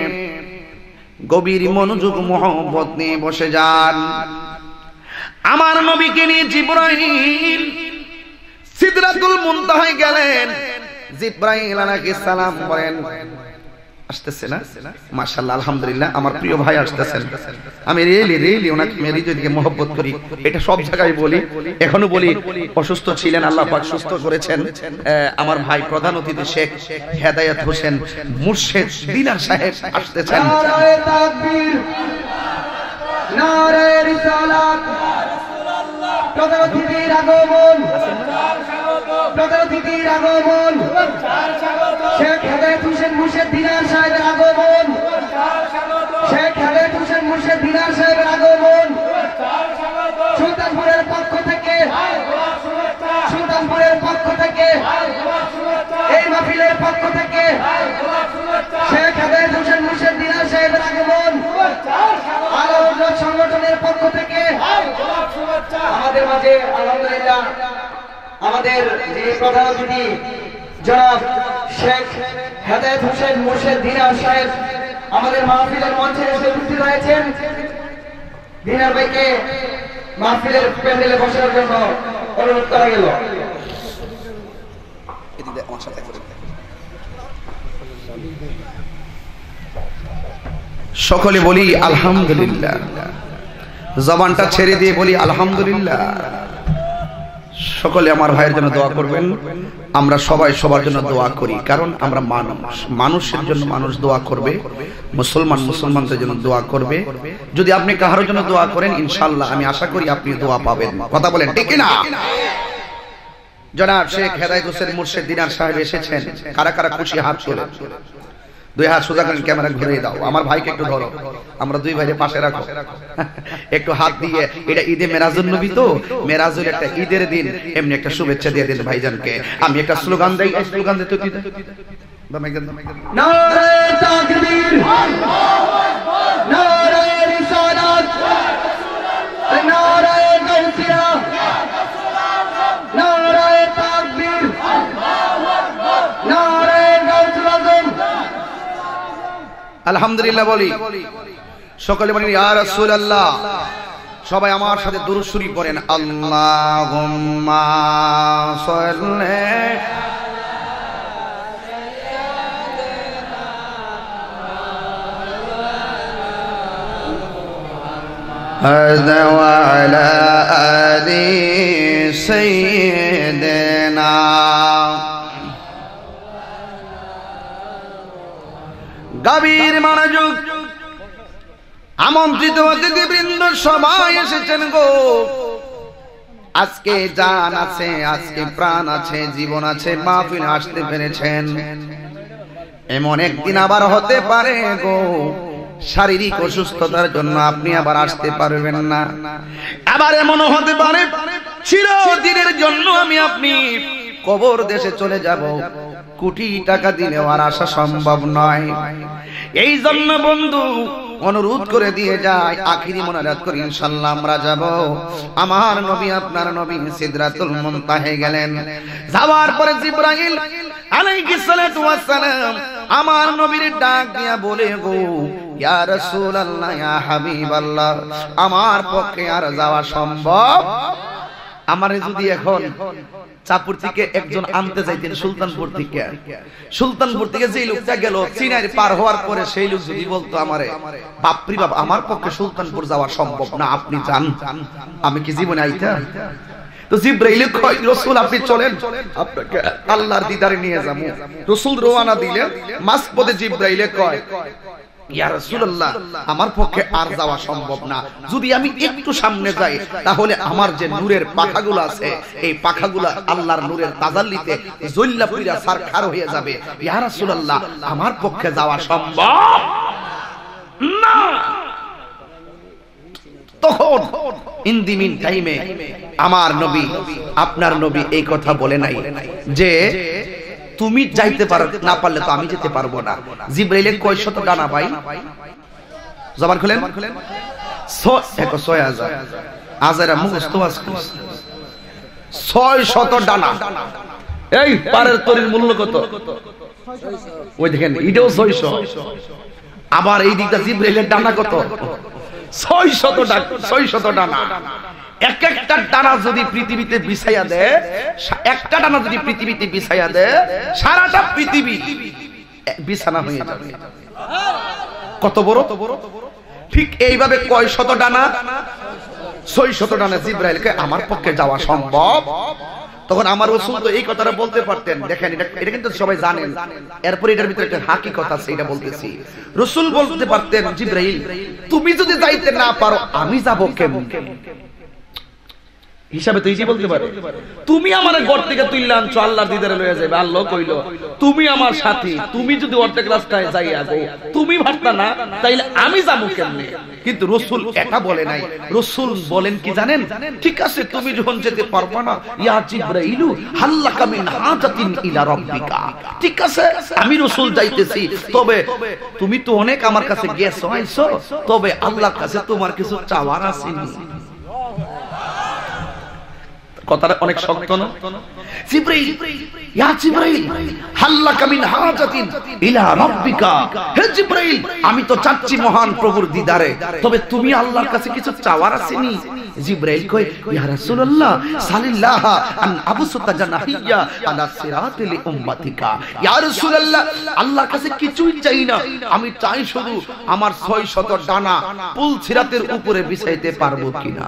গভীর মনোযোগ মহব্বত নিয়ে বসে যান। আমার নবীকে নিয়ে জিবরাইল সিদরাতুল মুনতাহায় গেলেন। জিবরাইল আলাইহিস সালাম বলেন আসতেছে না? মাশাআল্লাহ আলহামদুলিল্লাহ আমার প্রিয় ভাই আসতেছেন। আমি রিয়েলি ওনাকে মেরি দিকে মহব্বত করি, এটা সব জায়গায় বলি, এখনো বলি। অসুস্থ ছিলেন, আল্লাহ পাক সুস্থ করেছেন। আমার ভাই প্রধান অতিথি শেখ হেদায়েত হোসেন মুর্শিদ দিনার সাহেব আসতেছেন। নারায়ে তাকবীর, নারায়ে রিসালাত, প্রধান অতিথির আগমন, প্রধান অতিথির আগমন, শেখ হেদায়েত হোসেন মুর্শিদ দিনার সাহেবের আগমন, শেখ হেদায়েত হোসেন মুর্শিদ দিনার সাহেবের আগমন। সুলতানপুরের পক্ষ থেকে, সুলতানপুরের পক্ষ থেকে, এই মাহফিলের পক্ষ থেকে শেখ হেদায়েত হোসেন মুর্শিদ দিনার সাহেবের আগমন। আলো হযরত সংগঠনের পক্ষ থেকে আমাদের মাঝে আলহামদুলিল্লাহ আমাদের যে প্রধান অতিথি জনাব শেখ হেদায়েত হোসেন মুর্শিদ দিনার সাহেব আমাদের মাহফিলের মঞ্চে এসে উপস্থিত হয়েছেন। দিনার ভাইকে মাহফিলের প্যান্ডেলে বসার জন্য অনুরোধ করা গেল। সকলে বলি আলহামদুলিল্লাহ, জবানটা ছেড়ে দিয়ে বলি আলহামদুলিল্লাহ। সকলে আমার ভাইয়ের জন্য দোয়া করবেন। আমরা সবাই সবার জন্য দোয়া করি, কারণ আমরা মানুষ, মানুষের জন্য মানুষ দোয়া করবে, মুসলমান মুসলমানদের জন্য দোয়া করবে। যদি আপনি কারোর জন্য দোয়া করেন ইনশাআল্লাহ আমি আশা করি আপনি দোয়া পাবেন। কথা বলেন ঠিক কি না? জনাব শেখ হেদায়েত হোসেন মুর্শিদ দিনার সাহেব এসেছেন। কারা কারা খুশি হাত তোলেন, দুই হাত সোজা করেন, ক্যামেরা ঘুরিয়ে দাও। আমার ভাইকে একটু ধরো, আমরা দুই ভাইয়ের পাশে রাখো, একটু হাত দিয়ে। এটা ঈদে মেরাজুন নবী, তো মেরাজুল একটা ঈদের দিন, এমনি একটা শুভেচ্ছা দিয়ে দিন ভাইজানকে। আমি একটা স্লোগান দেই, স্লোগান দিতে নারায়ে তাকবীর, আল্লাহু আকবার, নারায়ে রিসালাত, নারায়ে গাউসিয়া, নারায়ে তাকবীর, আল্লাহু আকবার, নারায়ে গাউসুল আযম। আলহামদুলিল্লাহ বলি, সকলে বলেন ইয়া রাসূলুল্লাহ। সবাই আমার সাথে দুরূদ শরীফ পড়েন, আল্লাহুম্মা সাল্লি وعلى آل سيدنا গভীর মনোযোগ আমন্ত্রিত অতিথিবৃন্দ সবাই এসেছেন গো আজকে জান আছে আজকে প্রাণ আছে জীবন আছে মাহফিলে আসতে পেরেছেন এমন একদিন আবার হতে পারে গো শারীরিক অসুস্থতার জন্য আপনি আবার আসতে পারবেন না আবার এমন হতে পারে চিরদিনের জন্য আমি আপনি কবর দেশে চলে যাব কোটি টাকা দিলেও আর আসা সম্ভব নয় এই জন্য বন্ধু অনুরোধ করে দিয়ে যায় আখিরি মোনাজাত করি ইনশাআল্লাহ আমরা যাব আমার নবী আপনার নবী সিদরাতুল মুনতাহে গেলেন যাওয়ার পরে জিবরাইল আলাইহিস সালাতু ওয়াস সালাম আমার নবীর ডাক দিয়া বলে গো ইয়া রাসূলুল্লাহ ইয়া হাবিবাল্লাহ আমার পক্ষে আর যাওয়া সম্ভব আমারে যদি এখন চাপুর থেকে একজন আনতে যাইতেন সুলতানপুর থেকে যে লোকটা গেল চিনার পার হওয়ার পরে সেই লোক যদি বলতো আমারে বাপরি বাপ আমার পক্ষে সুলতানপুর যাওয়া সম্ভব না আপনি যান আমি কি জীবনে আইতা তো জিবরাইল কয় রাসূল আপনি চলেন আপনাকে আল্লাহর দিদারে নিয়ে যাবো রাসূল রওনা দিলেন মাঝপথে জিবরাইল কয় ইয়া রাসূলুল্লাহ আমার পক্ষে আর যাওয়া সম্ভব না যদি আমি একটু সামনে যাই তাহলে আমার যে নূরের পাখাগুলো আছে এই পাখাগুলো আল্লাহর নূরের তাজাল্লিতে জ্বললা পুরা সারখার হয়ে যাবে ইয়া রাসূলুল্লাহ আমার পক্ষে যাওয়া সম্ভব না তখন ইন দি মিন টাইমে আমার নবী আপনার নবী এই কথা বলে নাই যে তুমি যাইতে পারো না পারলে তো আমি যেতে পারবো না জিবরাইলের কয় শত ডানা ভাই জবান খুলেন 6000 আজারা মুখস্থ আছে 600 ডানা এই পারের তরির মূল্য কত ওই দেখেন এটাও 600 আবার এই দিকটা জিবরাইলের ডানা কত 600 ডানা এক একটা ডানা যদি পৃথিবীতে বিছাইয়া দেয় একটা ডানা যদি পৃথিবীতে বিছাইয়া দেয় সারাটা পৃথিবী বিছানা হয়ে যাবে কত বড় ঠিক এইভাবে কয় শত ডানা 600 ডানা জিবরাইলকে আমার পক্ষে যাওয়া সম্ভব তখন আমার রাসূল তো এই কথাটা বলতে পারতেন দেখেন এটা কিন্তু সবাই জানেন এরপর এটার ভিতরে একটা হাকিকত আছে এটা বলতেছি রাসূল বলতে পারতেন জিবরাইল তুমি যদি যাইতে না পারো আমি যাব কেমন হিসাবে তো ইজি বলতে পারে তুমি আমার ঘর থেকে তুইলা আনছো আল্লাহর দিদারে লইয়া যাবে আল্লাহ কইলো তুমি আমার সাথী তুমি যদি অর্ধেক রাস্তায় যাইয়া গো তুমি ভাবতা না তাইলে আমি যাবো কেমনে কিন্তু রাসূল এটা বলে নাই রাসূল বলেন কি জানেন ঠিক আছে তুমি যখন যেতে পারবে না ইয়া জিবরাইলু হাল্লাকা মিন হাজাতিন ইলা রাব্বিকা ঠিক আছে আমি রাসূল যাইতেছি তবে তুমি তো অনেক আমার কাছে গেছো আইছো তবে আল্লাহর কাছে তোমার কিছু চাওয়ার আছে কথাটা অনেক শক্ত না জিবরাইল ইয়া জিবরাইল হাল্লাকা মিন হাজাতিন ইলা রাব্বিকা হে জিবরাইল আমি তো চাচ্ছি মহান প্রভুর দিদারে তবে তুমি আল্লাহর কাছে কিছু চাওয়ার আছে নি জিবরাইল কয় ইয়া রাসূলুল্লাহ সাল্লাল্লাহু আন আবসুতা জানাহিয়া আলা সিরাতিল উম্মাতিকা ইয়া রাসূলুল্লাহ আল্লাহর কাছে কিছুই চাই না আমি চাই শুধু আমার 600 ডানা পুল সিরাতের উপরে বিছাইতে পারবো কিনা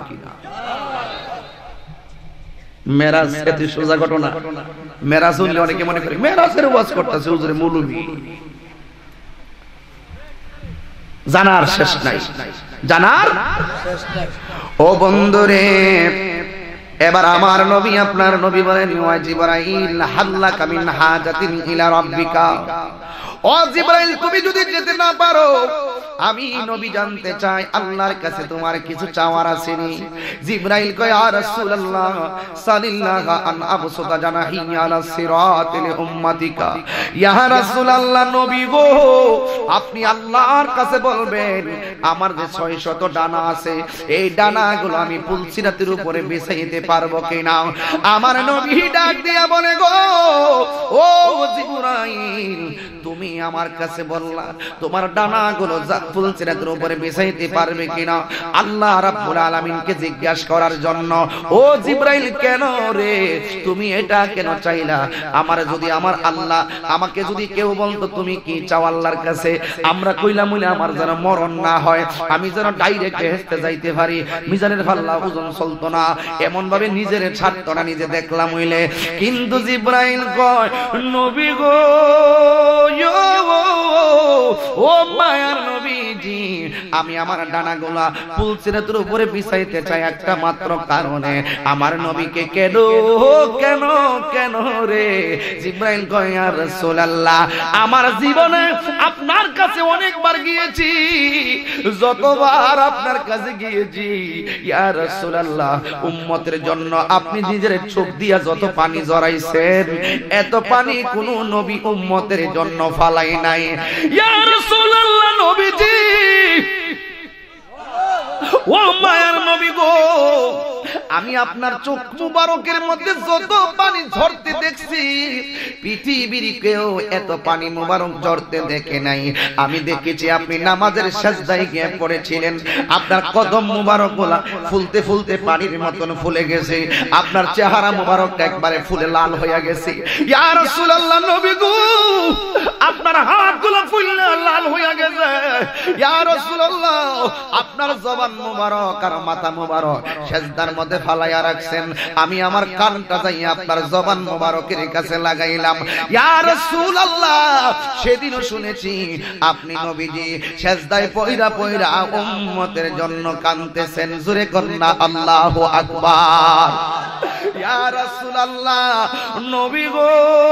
মেরাজ এত সোজা ঘটনা মেরাজ হলে অনেকে মনে করে মেরাজের ওয়াজ করতেছে হুজুরে মৌলভী জানার শেষ নাই জানার শেষ নাই ও বন্ধুরে এবার আমার নবী আপনার নবী বলেন ওয়া জিবরাইল হাল্লাকা মিন হাজাতিন ইলা রাব্বিকা ও জিবরাইল তুমি যদি যেতে না পারো আমি নবী জানতে চাই আল্লাহর কাছে তোমার কিছু চাওয়ার আছে নি জিবরাইল কয় ইয়া রাসূলুল্লাহ সাল্লাল্লাহু আন আবসুতা জানাহি আলা সিরাতিল উম্মাতিকা ইয়া রাসূলুল্লাহ নবী গো আপনি আল্লাহর কাছে বলবেন আমার যে 600 ডানা আছে এই ডানাগুলো আমি পুলসিরাতের উপরে বিছাইতে পারবো কিনা আমার নবী ডাক দিয়া বলে গো ও জিবরাইল তুমি আমার কাছে বললা তোমার ডানাগুলো ফুলসিরাতের উপরে বিছাইতে পারবে কিনা আল্লাহ রাব্বুল আলামিনকে জিজ্ঞাসা করার জন্য। ও জিবরাইল কেন রে তুমি এটা কেন চাইলা? আমার যদি আমার আল্লাহ আমাকে যদি কেউ বলতো তুমি কি চাও আল্লাহর কাছে, আমরা কইলাম হইলে আমার যেন মরণ না হয়, আমি যেন ডাইরেক্ট বেহেশতে যাইতে পারি, মিজানের পাল্লা ওজন চলতো না, এমন ভাবে নিজের ছাড়তো না, নিজে দেখলাম হইলে। কিন্তু জিবরাইল কয় নবী গো ও মায়ার নবীজি আমি আমার ডানাগুলা ফুলসিরাতের উপরে বিছাইতে চাই একটা মাত্র কারণে, আমার নবীকে কেন কেন কেন রে? জিবরাইল কয় ইয়া রাসূলুল্লাহ আমার জীবনে আপনার কাছে অনেকবার গিয়েছি, যতবার আপনার কাছে গিয়েছি ইয়া রাসূলুল্লাহ উম্মতের জন্য আপনি নিজের চোখ দিয়া যত পানি জড়াইছেন এত পানি কোন নবী উম্মতের জন্য ফালাই নাই। ইয়া রাসূলুল্লাহ নবীজি ও মায়ার নবী গো আমি আপনার চোখ মুবারকের মধ্যে যত পানি ঝরতে দেখছি পৃথিবীর কেউ এত পানি মুবারক ঝরতে দেখে নাই। আমি দেখেছি আপনি নামাজের সাজদায় গিয়ে পড়েছিলেন, আপনার কদম মুবারক গুলা ফুলতে ফুলতে পানির মতন ফুলে গেছে, আপনার চেহারা মুবারকটা একবারে ফুলে লাল হয়ে গেছে। ইয়া রাসূলুল্লাহ নবী গো আপনার হাতগুলো ফুলে লাল হয়ে গেছে। ইয়া রাসূলুল্লাহ আপনার জবান মুবারক আর মাথা মুবারক সাজদার মধ্যে ফালাইয়া রাখছেন, আমি আমার কানটা যাইয়া আপনার জবান মুবারকের কাছে লাগাইলাম। ইয়া রাসূলুল্লাহ সেদিনও শুনেছি আপনি নবীজি সাজদায় পয়রা পয়রা উম্মতের জন্য কাঁদতেছেন, জোরে কন্না আল্লাহু আকবার। ইয়া রাসূলুল্লাহ নবী গো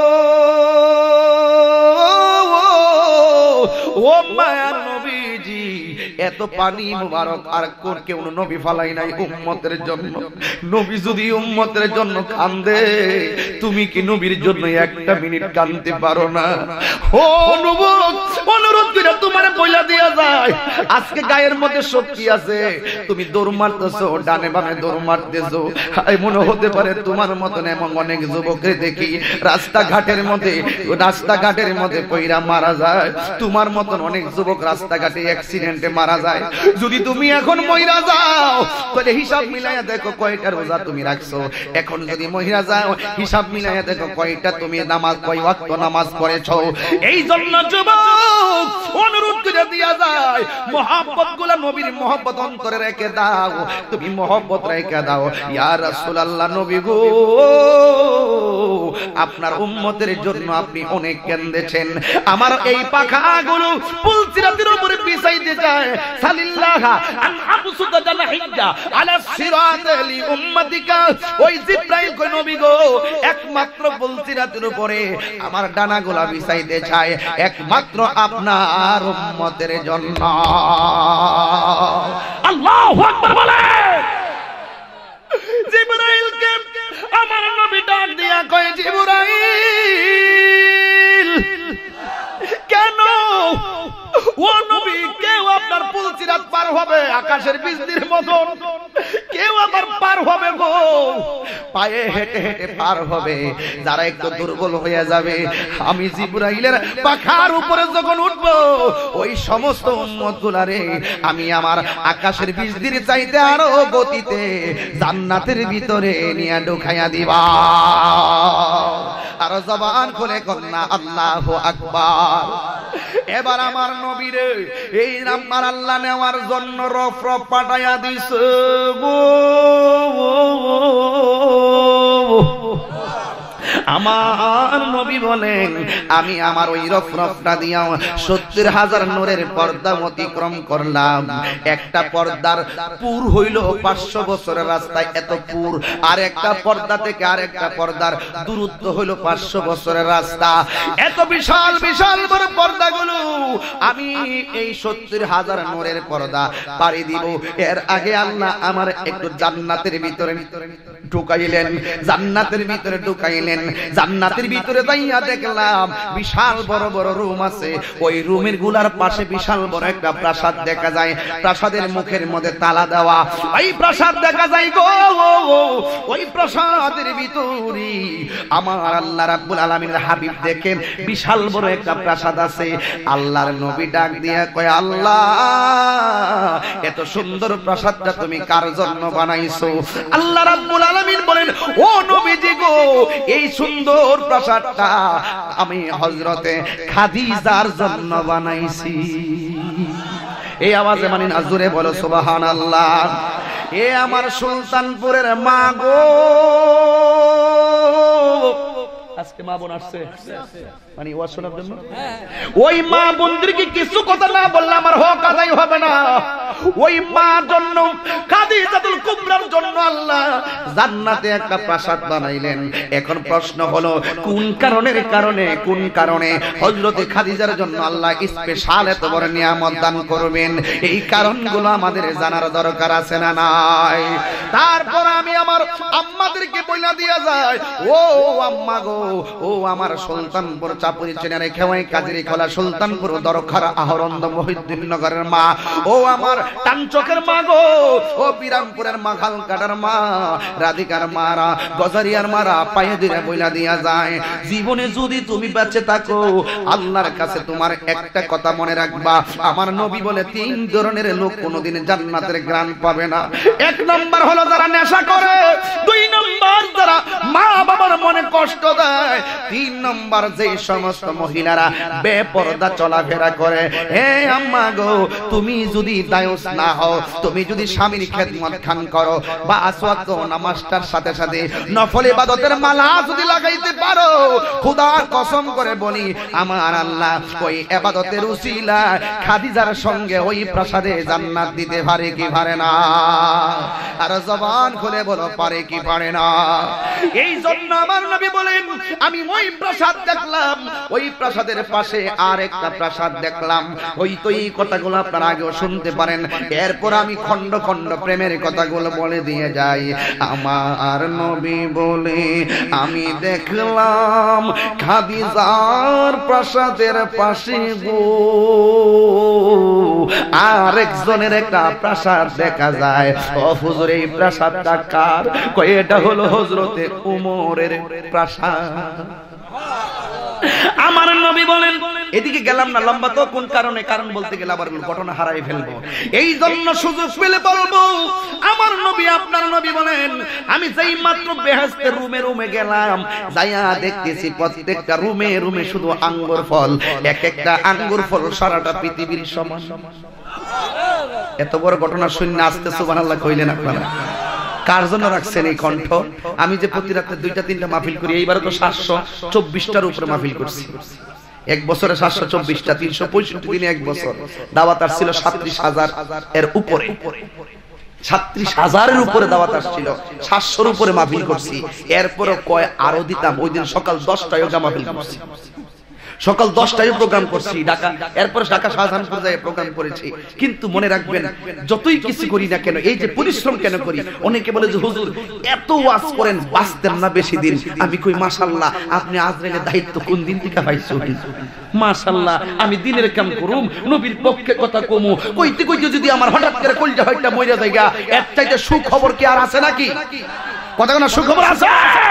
ও মায়ার নবীজি এত পানি মুবারক আর কোন কেউ নবী ফালাই নাই উম্মতের জন্য। নবী যদি উম্মতের জন্য কান্দে তুমি কি নবীর জন্য একটা মিনিট কাঁদতে পারো না? ও নবুয়ত অনুরোধ করে তোমার বইলা দেয়া যায় আজকে গায়ের মধ্যে শক্তি আছে, তুমি দৌড় মারতেছো ডানে বামে দৌড় মারতেছো, মনে হতে পারে তোমার মতন এমন অনেক যুবককে দেখি রাস্তাঘাটের মধ্যে পয়রা মারা যায়, তোমার মতন অনেক যুবক রাস্তাঘাটে অ্যাক্সিডেন্টে মারা যায়। যদি তুমি এখন মহিলা যাও তাহলে হিসাব মিলাইয়া দেখো কয়টা রোজা তুমি রাখছো, এখন যদি মহিলা যাও হিসাব মিলাইয়া দেখো কয়টা তুমি নামাজ কয় ওয়াক্ত নামাজ পড়েছো। এই জন্য যুবক অনুরোধ করে দিয়া যায় মহব্বতগুলো নবীর মহব্বত অন্তরে রেখে দাও, তুমি মহব্বত রেখে দাও। ইয়া রাসূলুল্লাহ নবী গো আপনার উম্মতের জন্য আপনি অনেক কেঁদেছেন, আমার এই পাখাগুলো ফুলসিরাতের উপরে বিছাইতে চায় সালিল্লাহ আন আবসুতা জানাহিজা আলা সিরাতি উম্মতিকা। ওই জিবরাইল কই নবী গো একমাত্র ফুলসিরাতের উপরে আমার ডানাগুলা বিছাইতে চায় একমাত্র আপনার উম্মতের জন্য। আল্লাহু আকবার বলে। জিবরাইলকে আমার নবী ডাক দিয়া কয় জিবরাইল কেন ও নবী কেউ আপনার ফুলসিরাত পার হবে আকাশের বিজলির মতন, কেউ আবার পার হবে গো পায়ে হেঁটে হেঁটে পার হবে, যারা একটু দুর্বল হয়ে যাবে আমি জিবরাইলের পাখার উপরে যখন উঠবো ওই সমস্ত উম্মতগুলারে আমি আমার আকাশের বিজলির চাইতে আরো গতিতে জান্নাতের ভিতরে নিয়ে ঢুকাইয়া দিবা। আর জবান খুলে কন্না আল্লাহু আকবার। এবার আমার নবীরে এই নাম্বার আল্লাহ নেওয়ার জন্য রফ রফ পাঠাইয়া দিছে গো। আমার নবী বলেন আমি আমার ওই রফরফটা দিয়া ৭০,০০০ নূরের পর্দা অতিক্রম করলাম। একটা পর্দার পুর হইল ৫০০ বছরের রাস্তায় এত পুর, আর একটা পর্দা থেকে আরেকটা পর্দার দূরত্ব হইল ৫০০ বছরের রাস্তা। এত বিশাল বিশাল বড় পর্দাগুলো আমি এই ৭০,০০০ নূরের পর্দা পাড়ি দিব। এর আগে আল্লাহ আমার একটু জান্নাতের ভিতরে ঢুকাইলেন, জান্নাতের ভিতরে ঢুকাইলেন। জান্নাতের ভিতরে যাইয়া দেখলাম বিশাল বড় বড় রুম আছে। ওই রুমের গুলার পাশে বিশাল বড় একটা প্রাসাদ দেখা যায়। প্রাসাদের মুখের মধ্যে তালা দেওয়া। ওই প্রাসাদ দেখা যায় গো, ওই প্রাসাদের ভিতরে আমার আল্লাহ রাব্বুল আলামিনের হাবিব দেখেন বিশাল বড় একটা প্রাসাদ আছে। আল্লাহর নবী ডাক দিয়া কয়, আল্লাহ এত সুন্দর প্রাসাদটা তুমি কার জন্য বানাইছো? আল্লাহ রাব্বুল আলামিন বলেন, ও নবীজি গো, এই সুন্দর প্রাসাদটা আমি হযরতে খাদিজার জন্য বানাইছি। এই আওয়াজে মানে না, জোরে বলো সুবহানাল্লাহ। এ আমার সুলতানপুরের মা গো, আজকে মা বোন আসছে মানে ওয়াজ শোনার জন্য। ওই মা বোনদেরকে কিছু কথা না বললে আমার হক আদায় হবে না। ওই মা জন্য খাদিজাতুল কুবরার জন্য আল্লাহ জান্নাতে একটা প্রাসাদ বানাইলেন। এখন প্রশ্ন হলো কোন কারণে হযরতে খাদিজার জন্য আল্লাহ স্পেশাল এত বড় নিয়ামত দান করবেন? এই কারণগুলো আমাদের জানার দরকার আছে না নাই? তারপর আমি আমার আম্মাদেরকে বইলা দিয়া যায়, ও আম্মা গো, ও আমার সুলতানপুর চাপুরি চেনারে খেওয়াই কাজেরি খোলা সুলতানপুর দরখার আহরন্দ মহিউদ্দিন নগরের মা, ও আমার টানচকের মা গো, ও বিরামপুরের মা, খালকাটার মা, রাধিকার মারা, গজারিয়ার মারা, পায়ে ধরে বইলা দিয়া যায়, জীবনে যদি তুমি বেঁচে থাকো আল্লাহর কাছে তোমার একটা কথা মনে রাখবা, আমার নবী বলে 3 ধরনের লোক কোনোদিন জান্নাতের গ্রাণ পাবে না। 1 নাম্বার হলো যারা নেশা করে, 2 নাম্বার যারা মা বাবার মনে কষ্ট দেয়, 3 নাম্বার যে সমস্ত মহিলারা বেপরদা চলাফেরা করে। হে আম্মা গো, তুমি যদি দায়ুস না হও, তুমি যদি স্বামীর খেদমত খান করো বা 5 ওয়াক্ত নামাজটার সাথে সাথে নফল ইবাদতের মালা যদি লাগাইতে পারো, খোদার কসম করে বলি আমার আল্লাহ ওই ইবাদতের উসিলা খাদিজার সঙ্গে ওই প্রাসাদে জান্নাত দিতে পারে কি পারে না? আর জবান খুলে বলো, পারে কি পারে না? এই জন্য আমার নবী বলেন, আমি ওই প্রাসাদ দেখলাম, ওই প্রাসাদের পাশে আর একটা প্রাসাদ দেখলাম। ওই তো এই কথাগুলো আপনারা আগেও শুনতে পারেন। এরপর আমি খন্ড খন্ড প্রেমের কথাগুলো বলে দিয়ে যাই। আমার নবী বলে, আমি দেখলাম খাদিজার প্রাসাদের পাশে গো আরেকজনের একটা প্রাসাদ দেখা যায়। ও হুজুর, এই প্রাসাদটা কার? কয় এটা হলো হযরতে উমরের প্রাসাদ। আমার নবী বলেন, এদিকে গেলাম না, লম্বা তো কোন কারণ বলতে গেলে আবার ঘটনা হারাই ফেলবো। এই জন্য সুযোগ পেলে বলবো, আমার নবী আপনার নবী বলেন, আমি যেই মাত্র বেহেশতের রুমে গেলাম, যাইয়া দেখতেছি প্রত্যেকটা রুমে শুধু আঙ্গুর ফল, এক একটা আঙ্গুর ফল সারাটা পৃথিবীর সমান। এত বড় ঘটনা শুনে আসতে সুবহানাল্লাহ কইলেন আপনারা? কার জন্য রাখছেন এই কণ্ঠ? আমি যে প্রতি রাতে 2টা-3টা মাহফিল করি, এইবারে তো 724টার উপরে মাহফিল করছি। 1 বছরে 724টা, 365 দিনে 1 বছর। দাওয়াত আসছিল 37,000 এর উপরে, 37,000 এর উপরে দাওয়াত আসছিল। 700-এর উপরে মাহফিল করছি। এরপরে কয় আরো দিতাম। ওই দিন সকাল 10টায় মাহফিল করছি, সকাল 10টায় প্রোগ্রাম করছি ঢাকা, এরপর ঢাকা শাহজাহানপুর যায় প্রোগ্রাম করেছি। কিন্তু মনে রাখবেন, যতই কিছু করি না কেন, এই যে পরিশ্রম কেন করি, অনেকে বলে যে হুজুর এত ওয়াজ করেন, বাঁচতেন না বেশি দিন। আমি কই মাশাআল্লাহ, আপনি আজরাইলের দায়িত্ব কোন দিন থেকে পাইছো? মাশাআল্লাহ, আমি দিনের কাম করুম, নবীর পক্ষে কথা কমু, কইতে কইতে যদি আমার হঠাৎ করে কলজা হইটা মইরা যায়গা, এর চাইতে সুখবর কি আর আছে নাকি? কথা না, সুখবর আছে?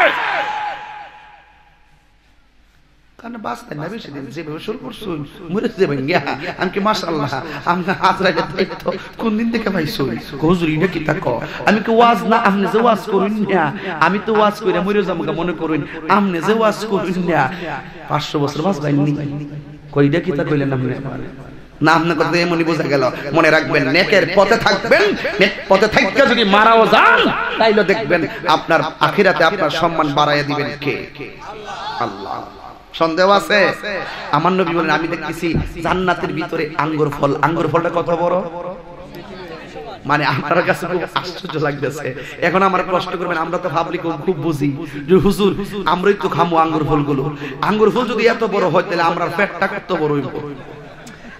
কারণ বাঁচতেন না বেশি দিন, যেভাবে শুরু করছুন মরে যাবেন গিয়া। আমি কি মাশাআল্লাহ, আমি আজরাইলের দায়িত্ব কোন দিন থেকে পাইছো? হুজুর এটা কি তা কও? আমি কি ওয়াজ না, আপনি যে ওয়াজ করুন না, আমি তো ওয়াজ কইরা মরে যাবো মনে করুন, আপনি যে ওয়াজ করুন না 500 বছর বাঁচবেননি। কইটা কি তা কইলেন আপনি? না, আপনার কথা এমনই বোঝা গেল। মনে রাখবেন, নেকের পথে থাকবেন, নেক পথে থাকতে যদি মারাও যান, তাইলে দেখবেন আপনার আখিরাতে আপনার সম্মান বাড়াইয়া দিবেন কে? আল্লাহ। সন্দেহ আছে? আমার নবী বলেন, আমি দেখতেছি জান্নাতের ভিতরে আঙ্গুর ফল। আঙ্গুর ফলটা কত বড়? মানে আপনার কাছে খুব আশ্চর্য লাগতেছে। এখন আমার প্রশ্ন করবেন, আমরা তো ভাবলি খুব বুঝি যে হুজুর আমরাই তো খামো আঙ্গুর ফলগুলো। আঙ্গুর ফল যদি এত বড় হয়, তাহলে আমরা পেটটা কত বড় হইব?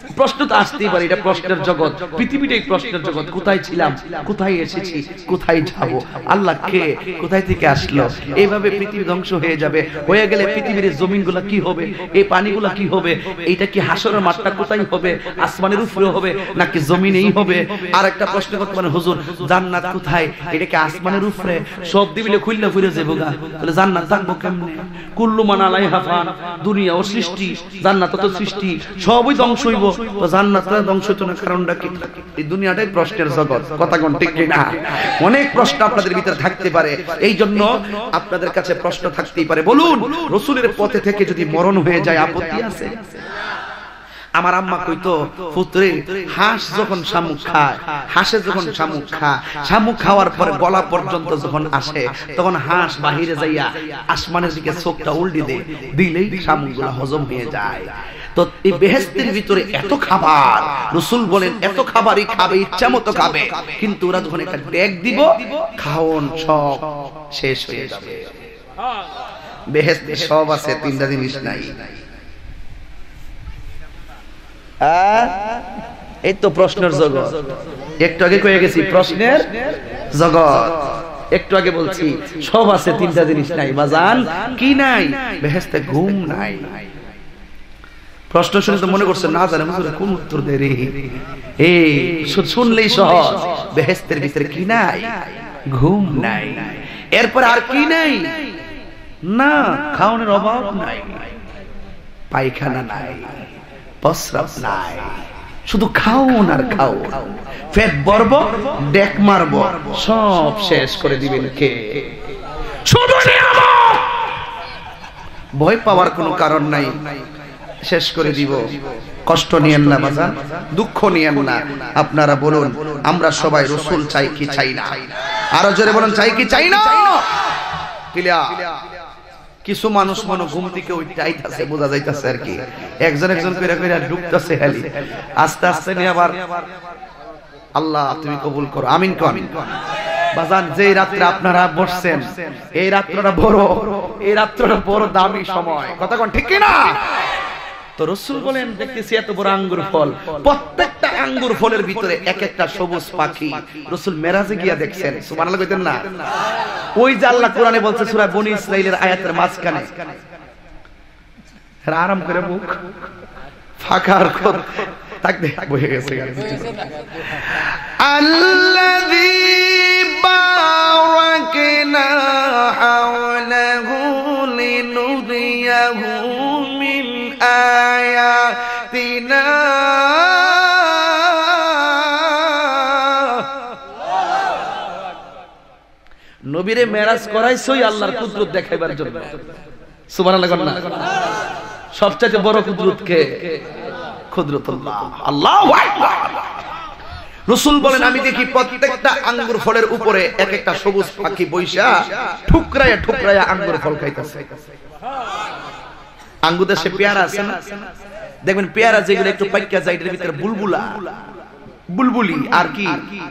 প্রশ্ন তো আসতেই পারে, এটা প্রশ্নের জগৎ, পৃথিবীটাই প্রশ্নের জগৎ। কোথায় ছিলাম, কোথায় এসেছি, কোথায় যাব, আল্লাহ কে, কোথায় থেকে আসলো? এইভাবে পৃথিবী ধ্বংস হয়ে যাবে। হয়ে গেলে পৃথিবীর জমিনগুলা কি হবে, এই পানিগুলা কি হবে? এইটা কি হাসরের মাঠটা কোথায় হবে? আসমানের উপরে হবে নাকি জমিনেই হবে? আর একটা প্রশ্ন করতে পারেন, হুজুর জান্নাত কোথায়? এটা কি আসমানের উপরে? সব দিবিলে খুললে ফিরে যাবো গা, তাহলে জান্নাত থাকবো কেমনে? কুল্লু মান আলাইহা ফান, দুনিয়া ও সৃষ্টি, জান্নাত তো সৃষ্টি, সবই ধ্বংস হইব, তো জান্নাতটা ধ্বংস হতো না, কারণটা কি? এই দুনিয়াটাই প্রশ্নের জগৎ, কথা কোন ঠিক না? অনেক প্রশ্ন আপনাদের ভিতরে থাকতে পারে, এই জন্য আপনাদের কাছে প্রশ্ন থাকতেই পারে। বলুন, রাসূলের পথে থেকে যদি মরণ হয়ে যায় আপত্তি আছে? আমার আম্মা কইতো, পুত্রে হাঁস যখন শামুক খায়, হাঁসে যখন শামুক খায়, শামুক খাওয়ার পরে গলা পর্যন্ত যখন আসে, তখন হাঁস বাহিরে যাইয়া আসমানের দিকে চোখটা উল্টি দেয়, দিলেই শামুকগুলো হজম হয়ে যায়। তো এই বেহেশতের ভিতরে এত খাবার, রাসূল বলেন এত খাবারই খাবে, ইচ্ছা মতো খাবে, কিন্তু ওরা যখন একটা ডেক দিব, খাওন সব শেষ হয়ে যাবে। বেহেশতে সব আছে, তিনটা জিনিস নাই। এই তো প্রশ্নের জগৎ, একটু আগে কয়ে গেছি প্রশ্নের জগৎ, একটু আগে বলছি সব আছে, তিনটা জিনিস নাই। বাজান কি নাই? বেহেশতে ঘুম নাই। প্রশ্ন শুনে তো মনে করছে না জানে কোন উত্তর দেয় রে, এই শুনলেই সহজ। বেহেশতের ভিতরে কি নাই? ঘুম নাই। এরপর আর কি নাই? না খাওয়ানোর অভাব নাই, পায়খানা নাই, প্রস্রাব নাই, শুধু খাওন আর খাও, পেট ভরব, ডেক মারব, সব শেষ করে দিবেন কে? শুধু নিয়ামত। ভয় পাওয়ার কোনো কারণ নাই, শেষ করে দিব। কষ্ট নিয়েন না বাজান, দুঃখ নিয়েন না। আপনারা বলুন, আমরা সবাই রাসূল চাই কি চাই না? আরো জোরে বলুন, চাই কি চাই না? কিছু মানুষ মনে ঘুম থেকে উঠতে আইতাছে, বোঝা যাইতাছে আর কি, একজন একজন করে করে ঢুকতেছে হেলি, আস্তে আস্তে নিয়ে আবার আল্লাহ তুমি কবুল করো, আমিন কো আমিন। বাজান যে রাত্রে আপনারা বসছেন, এই রাত্রটা বড়, এই রাত্রটা বড় দামি সময়, কথা কোন ঠিক কি না? তো রাসূল বলেন, দেখতেছি এত বড় আঙ্গুর ফল, প্রত্যেকটা আঙ্গুর ফলের ভিতরে এক একটা সবুজ পাখি। রাসূল মেরাজে গিয়া দেখছেন, সুবহানাল্লাহ কইতেন না? ওই যে আল্লাহ কোরআনে বলছে সূরা বনী ইসরাঈলের আয়াতের মাঝখানে, আরাম করে মুখ ফাঁকার কর থাকতে বসে গেছে, আল্লাযী বারাকনা হাওলাহু লিনুরিয়াহু মিন আয়াতিনা। নবীরে মেরাজ করাইছই আল্লাহর কুদরত দেখাইবার জন্য, সুবহানাল্লাহ। সবচেয়ে বড় কুদরত কে? কুদরতুল্লাহ, আল্লাহু আকবার। রাসূল বলেন, আমি দেখি প্রত্যেকটা আঙ্গুর ফলের উপরে এক একটা সবুজ পাখি বৈশা ঠুকরায়া ঠুকরায়া আঙ্গুর ফল খাইতেছে। আঙ্গুর দেশে পেয়ারা আছে না, দেখবেন পেয়ারা যেগুলো একটু পাইকা যায়, এর ভিতরে বুলবুলা, বুলবুলি আর কি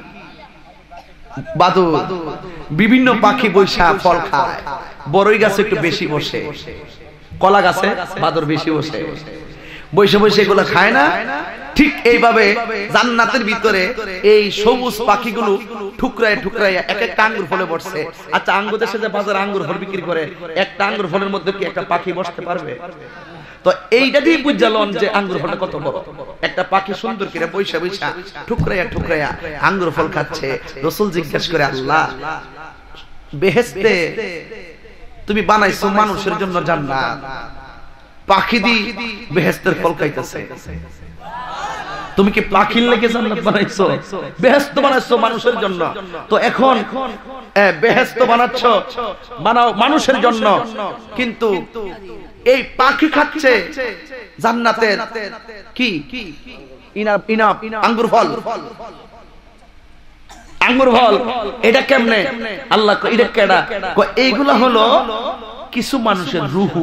বাদুর, বিভিন্ন পাখি বৈশা ফল খায়। বড়ই গাছে একটু বেশি বসে, কলা গাছে বাদুর বেশি বসে, বসে বসে এগুলো খায় না? ঠিক এইভাবে জান্নাতের ভিতরে এই সবুজ পাখিগুলো ঠুকরায় ঠুকরায় এক একটা আঙ্গুর ফলে বসছে। আচ্ছা, আঙ্গুর দেশে যে বাজারে আঙ্গুর ফল বিক্রি করে, একটা আঙ্গুর ফলের মধ্যে কি একটা পাখি বসতে পারবে? তো এইটা দিয়ে বুঝালন যে আঙ্গুর ফলটা কত বড়। একটা পাখি সুন্দর করে বৈশা বৈশা ঠুকরাইয়া ঠুকরাইয়া আঙ্গুর ফল খাচ্ছে। রাসূল জিজ্ঞেস করে, আল্লাহ বেহেশতে তুমি বানাইছো মানুষের জন্য জান্নাত, পাখি দি বেহেশতের ফল খাইতেছে, তুমি কি পাখির লেগে জান্নাত বানাইছো? বেহেশত বানাইছো মানুষের জন্য, তো এখন বেহেশত বানাচ্ছো, বানাও মানুষের জন্য, কিন্তু এই পাখি খাচ্ছে জান্নাতের কি ইনাপ আঙ্গুর ফল, আঙ্গুর ফল। এটা কেমনে? আল্লাহ এটা কেডা? এইগুলা হলো কিছু মানুষের রুহু।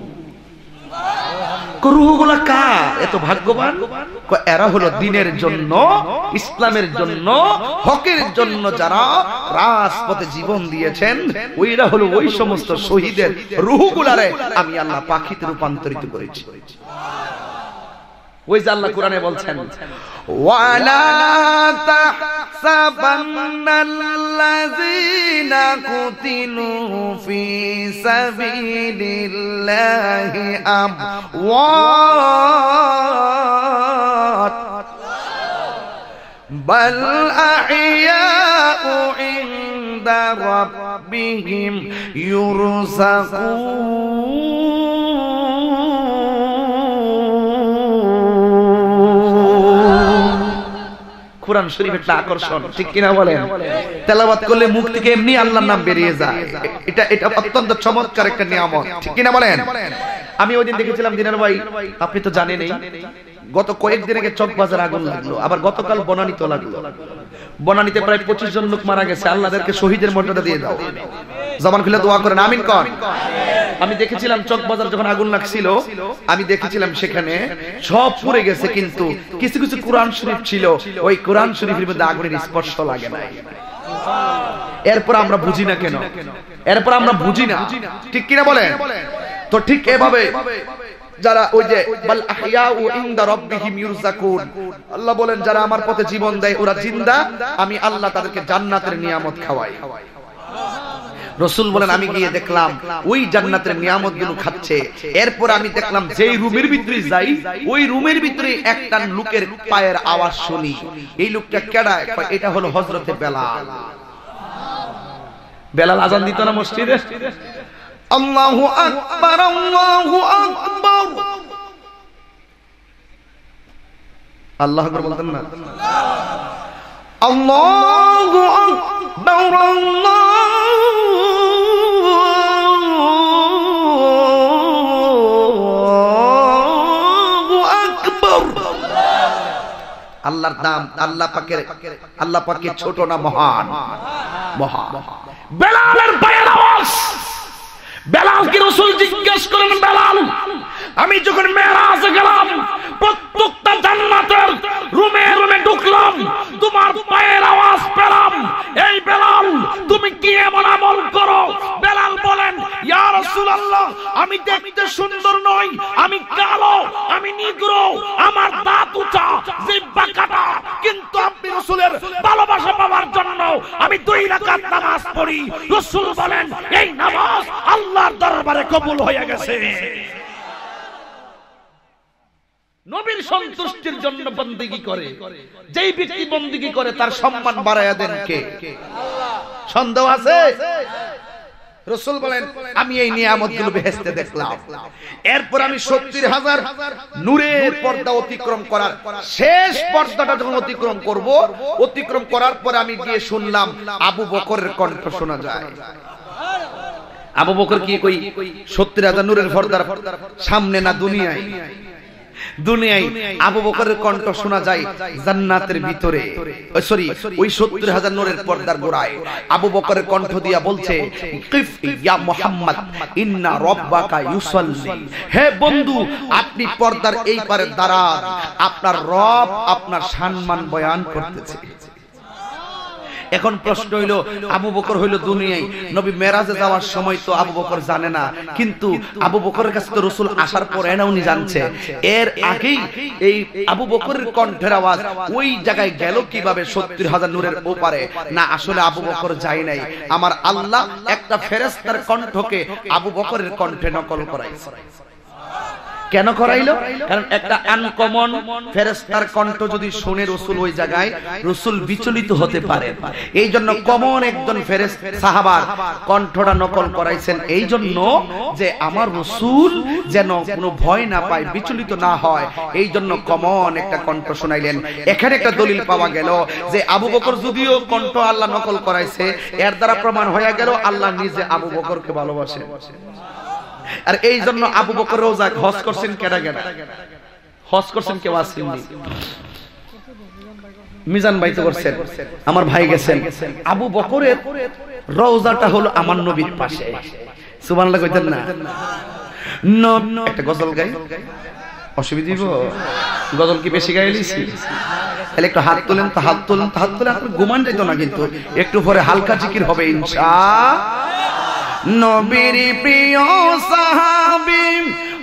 রুহুগুলা কার? এত ভাগ্যবান? এরা হলো দ্বীনের জন্য, ইসলামের জন্য, হকের জন্য যারা রাজপথে জীবন দিয়েছেন, ওইরা হলো ওই সমস্ত শহীদের রুহুগুলারে আমি আল্লাহ পাখিতে রূপান্তরিত করেছি। ওই যে আল্লাহ কোরআনে বলছেন ওয়ালা তাহসাবান্নাল্লাযীনা কুতিলু ফি সাবিলিল্লাহি আমওয়াত বাল আহইয়াউ ইনদা রাব্বিহিম ইউরযাকুন। কুরআন শরীফের একটা আকর্ষণ, ঠিক কিনা বলেন? তেলাওয়াত করলে মুখ থেকে এমনি আল্লাহর নাম বেরিয়ে যায়। এটা অত্যন্ত চমৎকার একটা নিয়ামত, ঠিক কিনা বলেন? আমি ওইদিন দেখেছিলাম দিনের ভাই, আপনি তো জানেনই, গত কয়েকদিন আগে চকবাজার আগুন লাগলো, আবার গতকাল বনানীতে লাগলো। বনানীতে প্রায় 25 জন লোক মারা গেছে। আল্লাহদেরকে শহীদের মর্যাদা দিয়ে দাও। জবান খুলে দোয়া করেন, আমিন কর। আমি দেখেছিলাম চকবাজার যখন আগুন লাগছিল, আমি দেখেছিলাম সেখানে সব পুড়ে গেছে, কিন্তু কিছু কিছু কোরআন শরীফ ছিল, ওই কোরআন শরীফের মধ্যে আগুনের স্পর্শ লাগে নাই। এরপর আমরা বুঝি না কেন, এরপর আমরা বুঝি না, ঠিক কিনা বলেন? তো ঠিক এভাবে যারা ওই যে বাল আহইয়াউ ইনদা রাব্বিহিম ইউরযাকুন, আল্লাহ বলেন যারা আমার পথে জীবন দেয় ওরা জিন্দা, আমি আল্লাহ তাদেরকে জান্নাতের নিয়ামত খাওয়াই। রাসূল বলেন আমি গিয়ে দেখলাম ওই জান্নাতের নিয়ামতগুলো খাচ্ছে। এরপর আমি দেখলাম যেই রুমের ভিতরে যাই, ওই রুমের ভিতরে একটা লোকের পায়ের আওয়াজ শুনি। এই লোকটা কেডা? এটা হলো হযরতে বেলাল। বেলাল আযান দিত না মসজিদে? আল্লাহু আকবার, আল্লাহু আকবার, আল্লাহু আকবার বলতেন না? আল্লাহু আকবার, আল্লাহু আকবার। আল্লাহর নাম, আল্লাহ পাকের ছোট না মহান? মহান। বেলালের পায়ের আওয়াজ, বেলালকে রাসূল জিজ্ঞেস করেন, বেলাল আমি যখন মেরাজে গেলাম, প্রত্যেকটা জান্নাতের রুমে রুমে ঢুকলাম, তোমার পায়ের আওয়াজ পেলাম, এই বেলাল তুমি কি এমন আমল করো? বেলাল বলেন, ইয়া রাসূলুল্লাহ আমি দেখতে সুন্দর নই, আমি কালো, আমি নিগ্র, আমার দাঁত উঁচা, জিহ্বা কাটা, কিন্তু আপনি রাসূলের ভালোবাসা পাওয়ার জন্য আমি 2 রাকাত নামাজ পড়ি। রাসূল বলেন এই নামাজ আল্লাহর দরবারে কবুল হয়ে গেছে। নবীর সন্তুষ্টির জন্য বندگی করে, যেই ব্যক্তি বندگی করে তার সম্মান বাড়ায়া দেন কে? আল্লাহ। সন্দেহ আছে? রাসূল বলেন আমি এই নিয়ামতগুলো বেহেশতে দেখলাম। এরপর আমি 70,000 নূরের পর্দা অতিক্রম করার শেষ পর্দাটা যখন অতিক্রম করব, অতিক্রম করার পরে আমি গিয়ে শুনলাম আবু বকরের কণ্ঠ শোনা যায়। আবু বকর কি কই 70,000 নূরের পর্দার সামনে না দুনিয়ায়? দুনিয়ায় আবু বকরের কণ্ঠ শোনা যায় জান্নাতের ভিতরে, সরি ওই 70,000 নূরের পর্দার গোড়ায় আবু বকরের কণ্ঠ দিয়া বলছে, কিফ ইয়া মুহাম্মদ ইন্না রাব্বাকা ইউসাল্লি। হে বন্ধু আপনি পর্দার এই পারে দাঁড়ান, আপনার রব আপনার সম্মান বয়ান করতেছে। এখন প্রশ্ন হইল আবু বকর হইল দুনিয়ায়, নবী মেরাজে যাওয়ার সময় তো আবু বকর জানে না, কিন্তু আবু বকরের কাছে তো রাসূল আসার পরে না উনি জানছে। এর আগেই এই আবু বকরের কণ্ঠের আওয়াজ ওই জায়গায় গেল কিভাবে 70,000 নূরের ওপারে? না আসলে আবু বকর যায় নাই, আমার আল্লাহ একটা ফেরেশতার কণ্ঠকে আবু বকরের কণ্ঠে নকল করাইছে। কেন করাইলো? কারণ একটা আনকমন ফেরেশতার কণ্ঠ যদি শুনে রাসূল ওই জায়গায়, রাসূল বিচলিত হতে পারে। এই জন্য কমন একজন ফেরেশতা সাহাবার কণ্ঠটা নকল করাইছেন, এই জন্য যে আমার রাসূল যেন কোনো ভয় না পায়, বিচলিত না হয়, এই জন্য কমন একটা কণ্ঠ শোনাইলেন। এখানে একটা দলিল পাওয়া গেল যে আবু বকর যদিও কণ্ঠ আল্লাহ নকল করাইছে, এর দ্বারা প্রমাণ হয়ে গেল আল্লাহ নিজে আবু বকরকে ভালোবাসেন। আর এই জন্য আবু বকর রোজা হজ করছেন কেডা কেডা? হজ করছেন কেউ আসেন? মিজান ভাই তো করছেন, আমার ভাই গেছেন। আবু বকরের রওজাটা হলো আমার নবীর পাশে। সুবহানাল্লাহ কইতেন না? একটা গজল গাই, অসুবিধা দিব? গজল কি বেশি গাইলিছি? তাহলে একটু হাত তোলেন তো, হাত তোলেন তো, হাত তোলে আপনি ঘুমান যাইত না, কিন্তু একটু পরে হালকা জিকির হবে ইনশাআল্লাহ। নবীর প্রিয় সাহাবী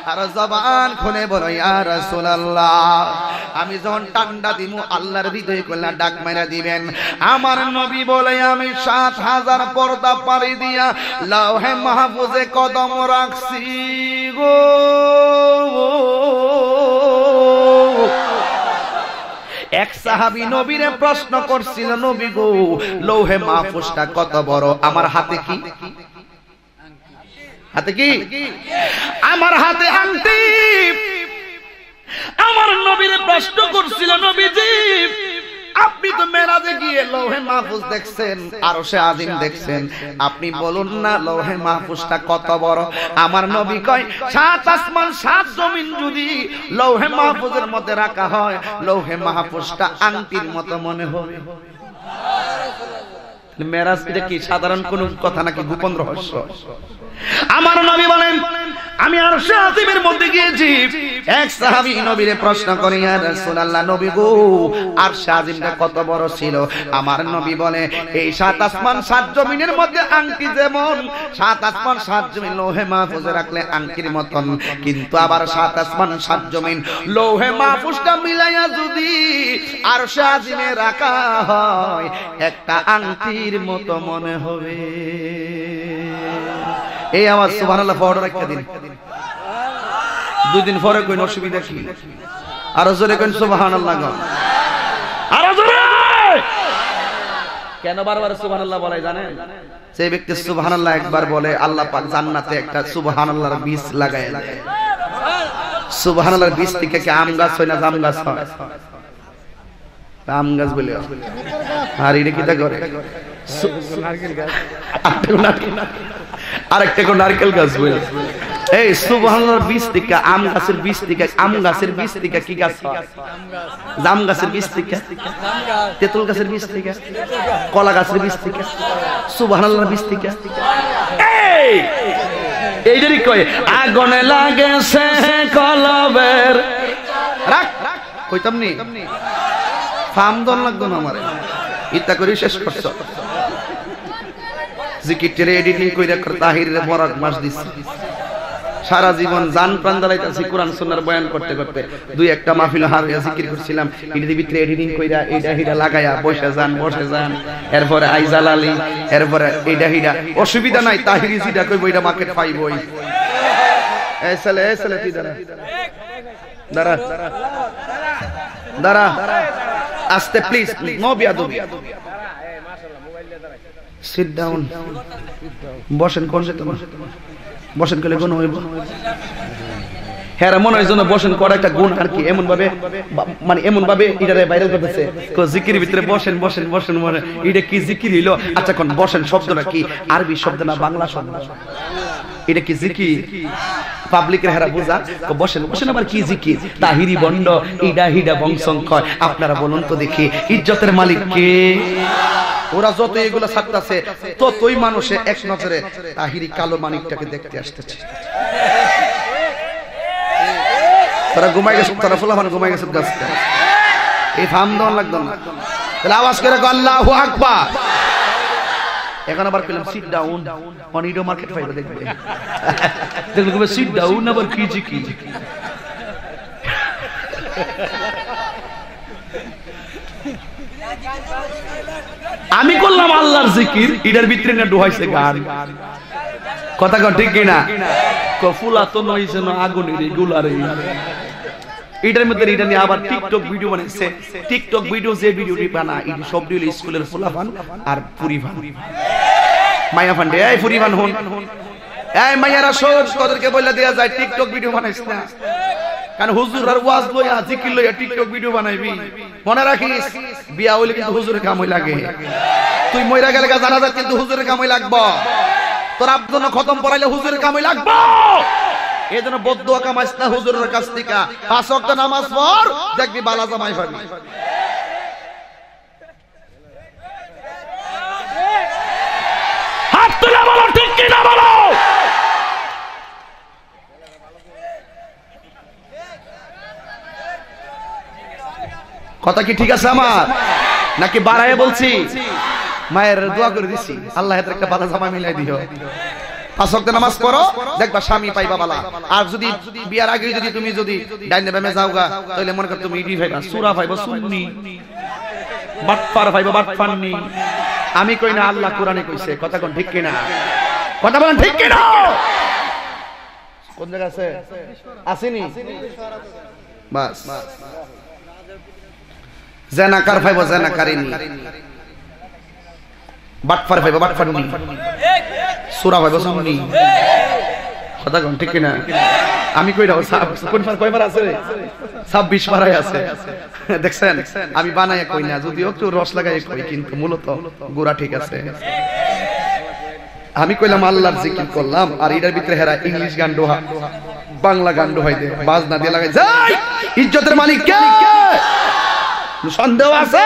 আর জবান খুলে বলো ইয়া রাসূলুল্লাহ। আমি যখন টান্ডা দিমু আল্লাহর হৃদয় কল্লা ডাক মেরা দিবেন। আমার নবী বলে আমি ৭,০০০ পর্দা পাড়ি দিয়া লাওহে মাহফুজে কদম রাখছি গো। এক সাহাবী নবীরে প্রশ্ন করছিল, নবী গো লৌহে মাহফুজটা কত বড়? আমার হাতে কি? হাতে কি? আমার হাতে আংটি। আমার নবীরে প্রশ্ন করছিল, নবীজি আপনি তো মেরাজে গিয়ে লৌহে মাহফুজ দেখছেন, আরশে আজিম দেখছেন, আপনি বলুন না লৌহে মাহফুজটা কত বড়? আমার নবী কয় ৭ আসমান ৭ জমিন যদি লৌহে মাহফুজের মধ্যে রাখা হয়, লৌহে মাহফুজটা আংটির মতো মনে হবে। মেরাজ এটা কি সাধারণ কোন কথা নাকি গোপন রহস্য? আমার নবী বলেন আমি আরশে আজিমের মধ্যে গিয়েছি। এক সাহাবী নবীরে প্রশ্ন করে ইয়া রাসূলুল্লাহ নবী গো আরশে আজিমটা কত বড় ছিল? আমার নবী বলে এই ৭ আসমান ৭ জমিনের মধ্যে আংটি যেমন, ৭ আসমান ৭ জমিন লৌহে মাহফুজে রাখলে আংটির মতন, কিন্তু আবার ৭ আসমান ৭ জমিন লৌহে মাহফুজটা মিলাইয়া যদি আরশে আজিমে রাখা হয় একটা আংটির মতো মনে হবে। এই আমার সুবহানাল্লাহ পড়ো রাখতে দিন, 2 দিন পরে কোন অসুবিধা কি? আর জোরে কোন সুবহানাল্লাহ গো, আর জোরে। কেন বারবার সুবহানাল্লাহ বলে জানেন? সেই ব্যক্তি সুবহানাল্লাহ একবার বলে আল্লাহ পাক জান্নাতে একটা সুবহানাল্লাহর বীজ লাগায় দেয়। সুবহানাল্লাহর বীজ থেকে কি আম গাছ হয় না জাম গাছ হয়? আম গাছ বলে। আর এটা কি তা করে? নারকেল গাছ। আরেকটা কোন নারকেল গাছ বলে। এই সুবহানাল্লাহর বীজ থেকে আম গাছের বীজ থেকে, আম গাছের বীজ থেকে কি গাছ হয়? জাম গাছের বীজ থেকে, তেঁতুল গাছের বীজ থেকে, কলা গাছের বীজ থেকে, সুবহানাল্লাহর বীজ থেকে। এইটারই কয় আগুনে লাগেছে কলবের। রাখ কইতাম নি ফাম দন লাগতো না আমারে, ইত্যা করে শেষ করছ। জিকিরটার এডিটিং কইরা তাহিরের বরাত মাস দিছি। সারা জীবন জান প্রাণ দাঁড়াইতেছি কোরআন সুন্নাহর বয়ান করতে করতে, 2-1টা মাহফিল হারিয়া জিকির করছিলাম, এর ভিতরে এডিটিং কইরা এইটা হিডা লাগায়া বসে যান, এরপরে আইজাল আলী, এরপরে এইটা হিডা। অসুবিধা নাই, তাহিরি জিডা কইব এটা মার্কেট পাইবই। এই ছেলে তুই দাঁড়া আস্তে প্লিজ, নো বিয়াদবি। সিট ডাউন, বসেন। কোন সে তোমার বসেন কইলে গুণ হইব? হ্যাঁ মনে হয় যেন বসেন করা একটা গুণ আর কি, এমন ভাবে মানে এমন ভাবে এটারে ভাইরাল করতেছে জিকির ভিতরে বসেন মানে এটা কি জিকির হইলো? আচ্ছা কোন বসেন শব্দটা কি আরবি শব্দ না বাংলা শব্দ? এটা কি জিকির? পাবলিকের হেরা বুঝা বসেন আবার কি জিকির? Tahiri bond Ida হিডা বংশংখ্য। আপনারা বলুন তো দেখি ইজ্জতের মালিক কে? ওরা যত এগুলো ছাড়তেছে ততই মানুষে এক নজরে তাহিরি কালো মানিকটাকে দেখতে আসতেছে। তারা ঘুমাই গেছে, তারা ফুলাফান ঘুমাই গেছে। এই ফার্ম দেওয়ার লাগতো না, তাহলে আওয়াজ করে আল্লাহু আকবার। এখন আবার কইলাম সিট ডাউন, অনিডো মার্কেট পাইবে দেখবে, দেখলে সিট ডাউন আবার কি জিকির। আমি করলাম আল্লাহর জিকির, এটার ভিতরে না ডুহাইছে গান। কথা কর ঠিক কিনা? ফুলা তো নইছে না আগুনের গুলারে। এটার মধ্যে এটা নিয়ে আবার টিকটক ভিডিও বানাইছে। টিকটক ভিডিও যে ভিডিওটি বানায় এটি সব হলো স্কুলের ফুলাফান আর পুরিভান মাইয়া ফান্ডে। এই পুরিভান হন, এই মাইয়ারা সব তোদেরকে বইলা দেয়া যায় টিকটক ভিডিও বানাইছ না, কারণ হুজুর আর ওয়াজ লইয়া জিকির লইয়া টিকটক ভিডিও বানাইবি। মনে রাখিস বিয়া হইলে কিন্তু হুজুরের কামই লাগে। তুই মইরা গেলে জানাজা কিন্তু হুজুরের কামই লাগবে, তোর আব্দুল খতম পড়াইলে হুজুরের কামই লাগবে। এজন্য বদদুয়া কামাইছ না হুজুরের কাছ থেকে, 5 ওয়াক্ত নামাজ পড়, দেখবি বালা জামাই পাবি। হাত তুলে বলো ঠিক কি না বলো। কথা কি ঠিক আছে আমার নাকি বাড়ায় বলছি? মায়ের দোয়া করে দিছি আল্লাহ এর একটা বালা জামা মিলাই দিও। 5 ওয়াক্ত নামাজ পড়ো দেখবা স্বামী পাইবা বালা। আর যদি বিয়ার আগে যদি তুমি যদি ডাইনে বামে যাওগা তাহলে মনে কর তুমি ইডি পাইবা, সূরা পাইবা সুন্নি, বাটপার পাইবা বাটপান্নি। আমি কই না, আল্লাহ কোরআনে কইছে। কথা কোন ঠিক কিনা? কথা বলেন ঠিক কিনা? কোন জায়গা আছে? আসেনি বাস। জানাকার পাইবা জানাকারিনী, বাটপার পাইবা বাটপান্নি, সূরা পাইবা সুন্নি। কথা কোন ঠিক কিনা? আমি কই দাও কোন পার কয়বার আছে? 26 পারাই আছে। দেখছেন আমি বানায় কই না, যদিও একটু রস লাগাই কই, কিন্তু মূলত গোড়া ঠিক আছে। আমি কইলাম আল্লাহর জিকির করলাম, আর এটার ভিতরে হেরা ইংলিশ গান দোহা, বাংলা গান দোহাই দে, বাজনা দিয়ে লাগাই যাই। ইজ্জতের মালিক কে? সন্দেহ আছে?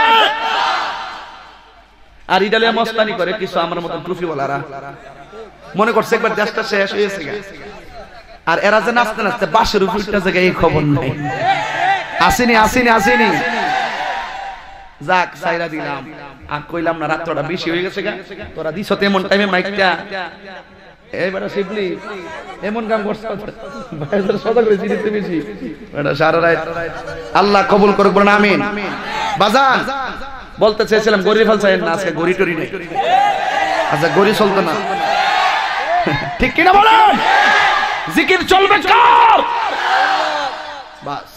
আর ইডালে মস্তানি করে কিছু আমার মত ট্রফিওয়ালারা, মনে করছে একবার দেশটা শেষ হয়েছে। আর এরা যে নাচতে নাচতে বাসের উপর একটা জায়গায় এই খবর নাই। আসেনি আসেনি আসেনি, যাক সাইরা দিলাম। আর কইলাম না রাতটা বেশি হয়ে গেছে, তোরা দিছ তেমন টাইমে মাইকটা, এইবারে শিবলি এমন কাম করছ ভাইদের সদা করে জিনিসতে বেশি এটা সারা রাত। আল্লাহ কবুল করুক, বলেন আমিন। বাজান বলতে চেয়েছিলাম গরি ফেলছেন না, আজকে গরি টরি নেই। আচ্ছা গরি চলতো না, ঠিক কিনা বলেন? জিকির চলবে কার? বাস।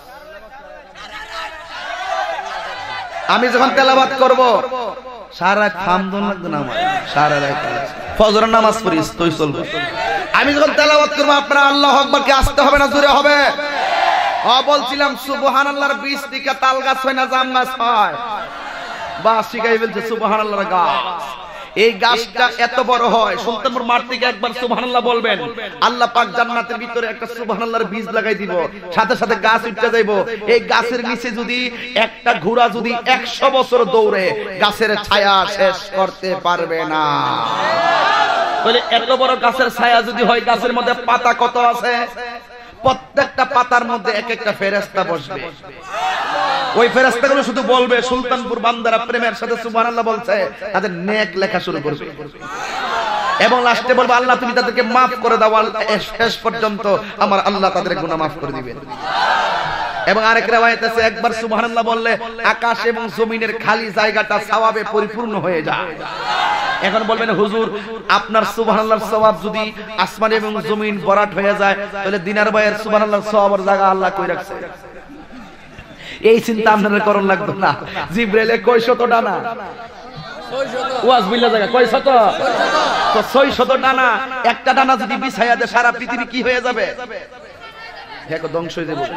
আমি যখন তেলাওয়াত করব সারা রাত থামদন লাগবে না, আমার সারা রাত ফজরের নামাজ পড়ি তুই চলবে। আমি যখন তেলাওয়াত করব আপনারা আল্লাহু আকবার কে আসতে হবে না জোরে হবে? বলছিলাম সুবহানাল্লাহর 20 টিকা তাল গাছ হয় না জাম গাছ হয়? বাস শিখাই বলছে সুবহানাল্লাহর গাছ। এই গাছটা এত বড় হয়, সুলতানপুর মাঠ থেকে একবার সুবহানাল্লাহ বলবেন, আল্লাহ পাক জান্নাতের ভিতরে একটা সুবহানাল্লাহর বীজ লাগাই দিব, সাথে সাথে গাছ উঠতে যাইবো। এই গাছের নিচে যদি একটা ঘোড়া যদি 100 বছর দৌড়ে গাছের ছায়া শেষ করতে পারবে না। তাহলে এত বড় গাছের ছায়া যদি হয়, গাছের মধ্যে পাতা কত আছে? প্রত্যেকটা পাতার মধ্যে এক একটা ফেরেশতা বসবে। ওই ফেরেশতাগুলো শুধু বলবে সুলতানপুর বান্দারা প্রেমের সাথে সুবহানাল্লাহ বলছে, তাদের নেক লেখা শুরু করবে এবং লাস্টে বলবে আল্লাহ তুমি তাদেরকে maaf করে দাও। শেষ পর্যন্ত আমার আল্লাহ তাদের গুনাহ maaf করে দিবেন। এবং আরেক riwayat আছে একবার সুবহানাল্লাহ বললে আকাশ এবং জমিনের খালি জায়গাটা সওয়াবে পরিপূর্ণ হয়ে যায়। এখন বলবেন হুজুর আপনার সুবহানাল্লাহর সওয়াব যদি আসমান এবং জমিন ভরাট হয়ে যায়, তাহলে দিনার ভাইয়ের সুবহানাল্লাহর সওয়াবের জায়গা আল্লাহ কই রাখছে? এই চিন্তা আপনাদের করণ লাগবে না। জিবরাইলে কয় শত ডানা? 600। ওয়াজ বিল্লাহ জায়গা কয় শত? তো 600 ডানা। একটা ডানা যদি বিছায়া দেয় সারা পৃথিবী কি হয়ে যাবে? এক ধ্বংস হয়ে যাবে।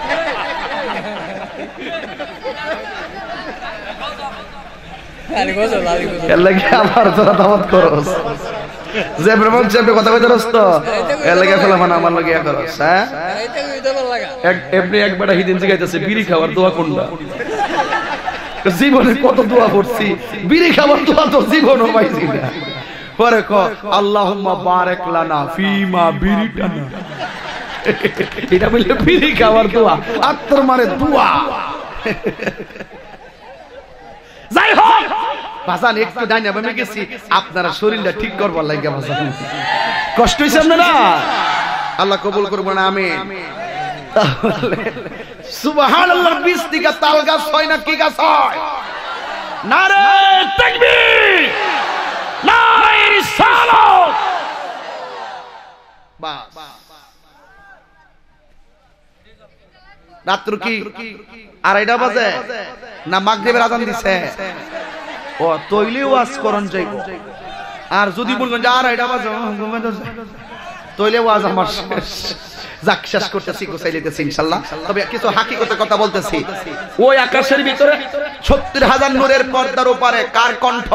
এর লাগে আবার তোরা দাওয়াত করস, যে ব্রাহ্মণ চেপে কথা কইতে রস তো এর লাগে ফলাফান আমার লাগে করস। হ্যাঁ এমনি একবার হিদিন জিগাইতেছে বিড়ি খাওয়ার দোয়া কোনটা? জীবনে কত দোয়া করছি, বিড়ি খাওয়ার দোয়া তো জীবনও পাইছি না। পরে ক আল্লাহুম্মা বারিক লানা ফিমা বিরিটানা, এটা বলে বিড়ি খাওয়ার দোয়া, আত্মর মানে দোয়া। যাই হোক বাজান একটু ডাইনা বামে গেছি, আপনারা শরীরটা ঠিক করবার লাগে বাজান। কষ্ট হইছে আপনারা? আল্লাহ কবুল করবেন আমিন। সুবহানাল্লাহর 20 টিকা তাল গাছ হয় না কি গাছ হয়? নারে তাকবীর, নারে রিসালাত। বাস রাত্র কি 2:30 বাজে না মাগরিবের আযান দিছে? ও তইলে ওয়াজ করন যাইবো। আর যদি বলবেন যে 2:30 বাজে তইলে ওয়াজ আমার শেষ। যাক শেষ করতেছি, গোছাই লইতেছি ইনশাআল্লাহ। তবে কিছু হাকিকতের কথা বলতেছি। ওই আকাশের ভিতরে 70,000 নূরের পর্দার উপরে কার কণ্ঠ?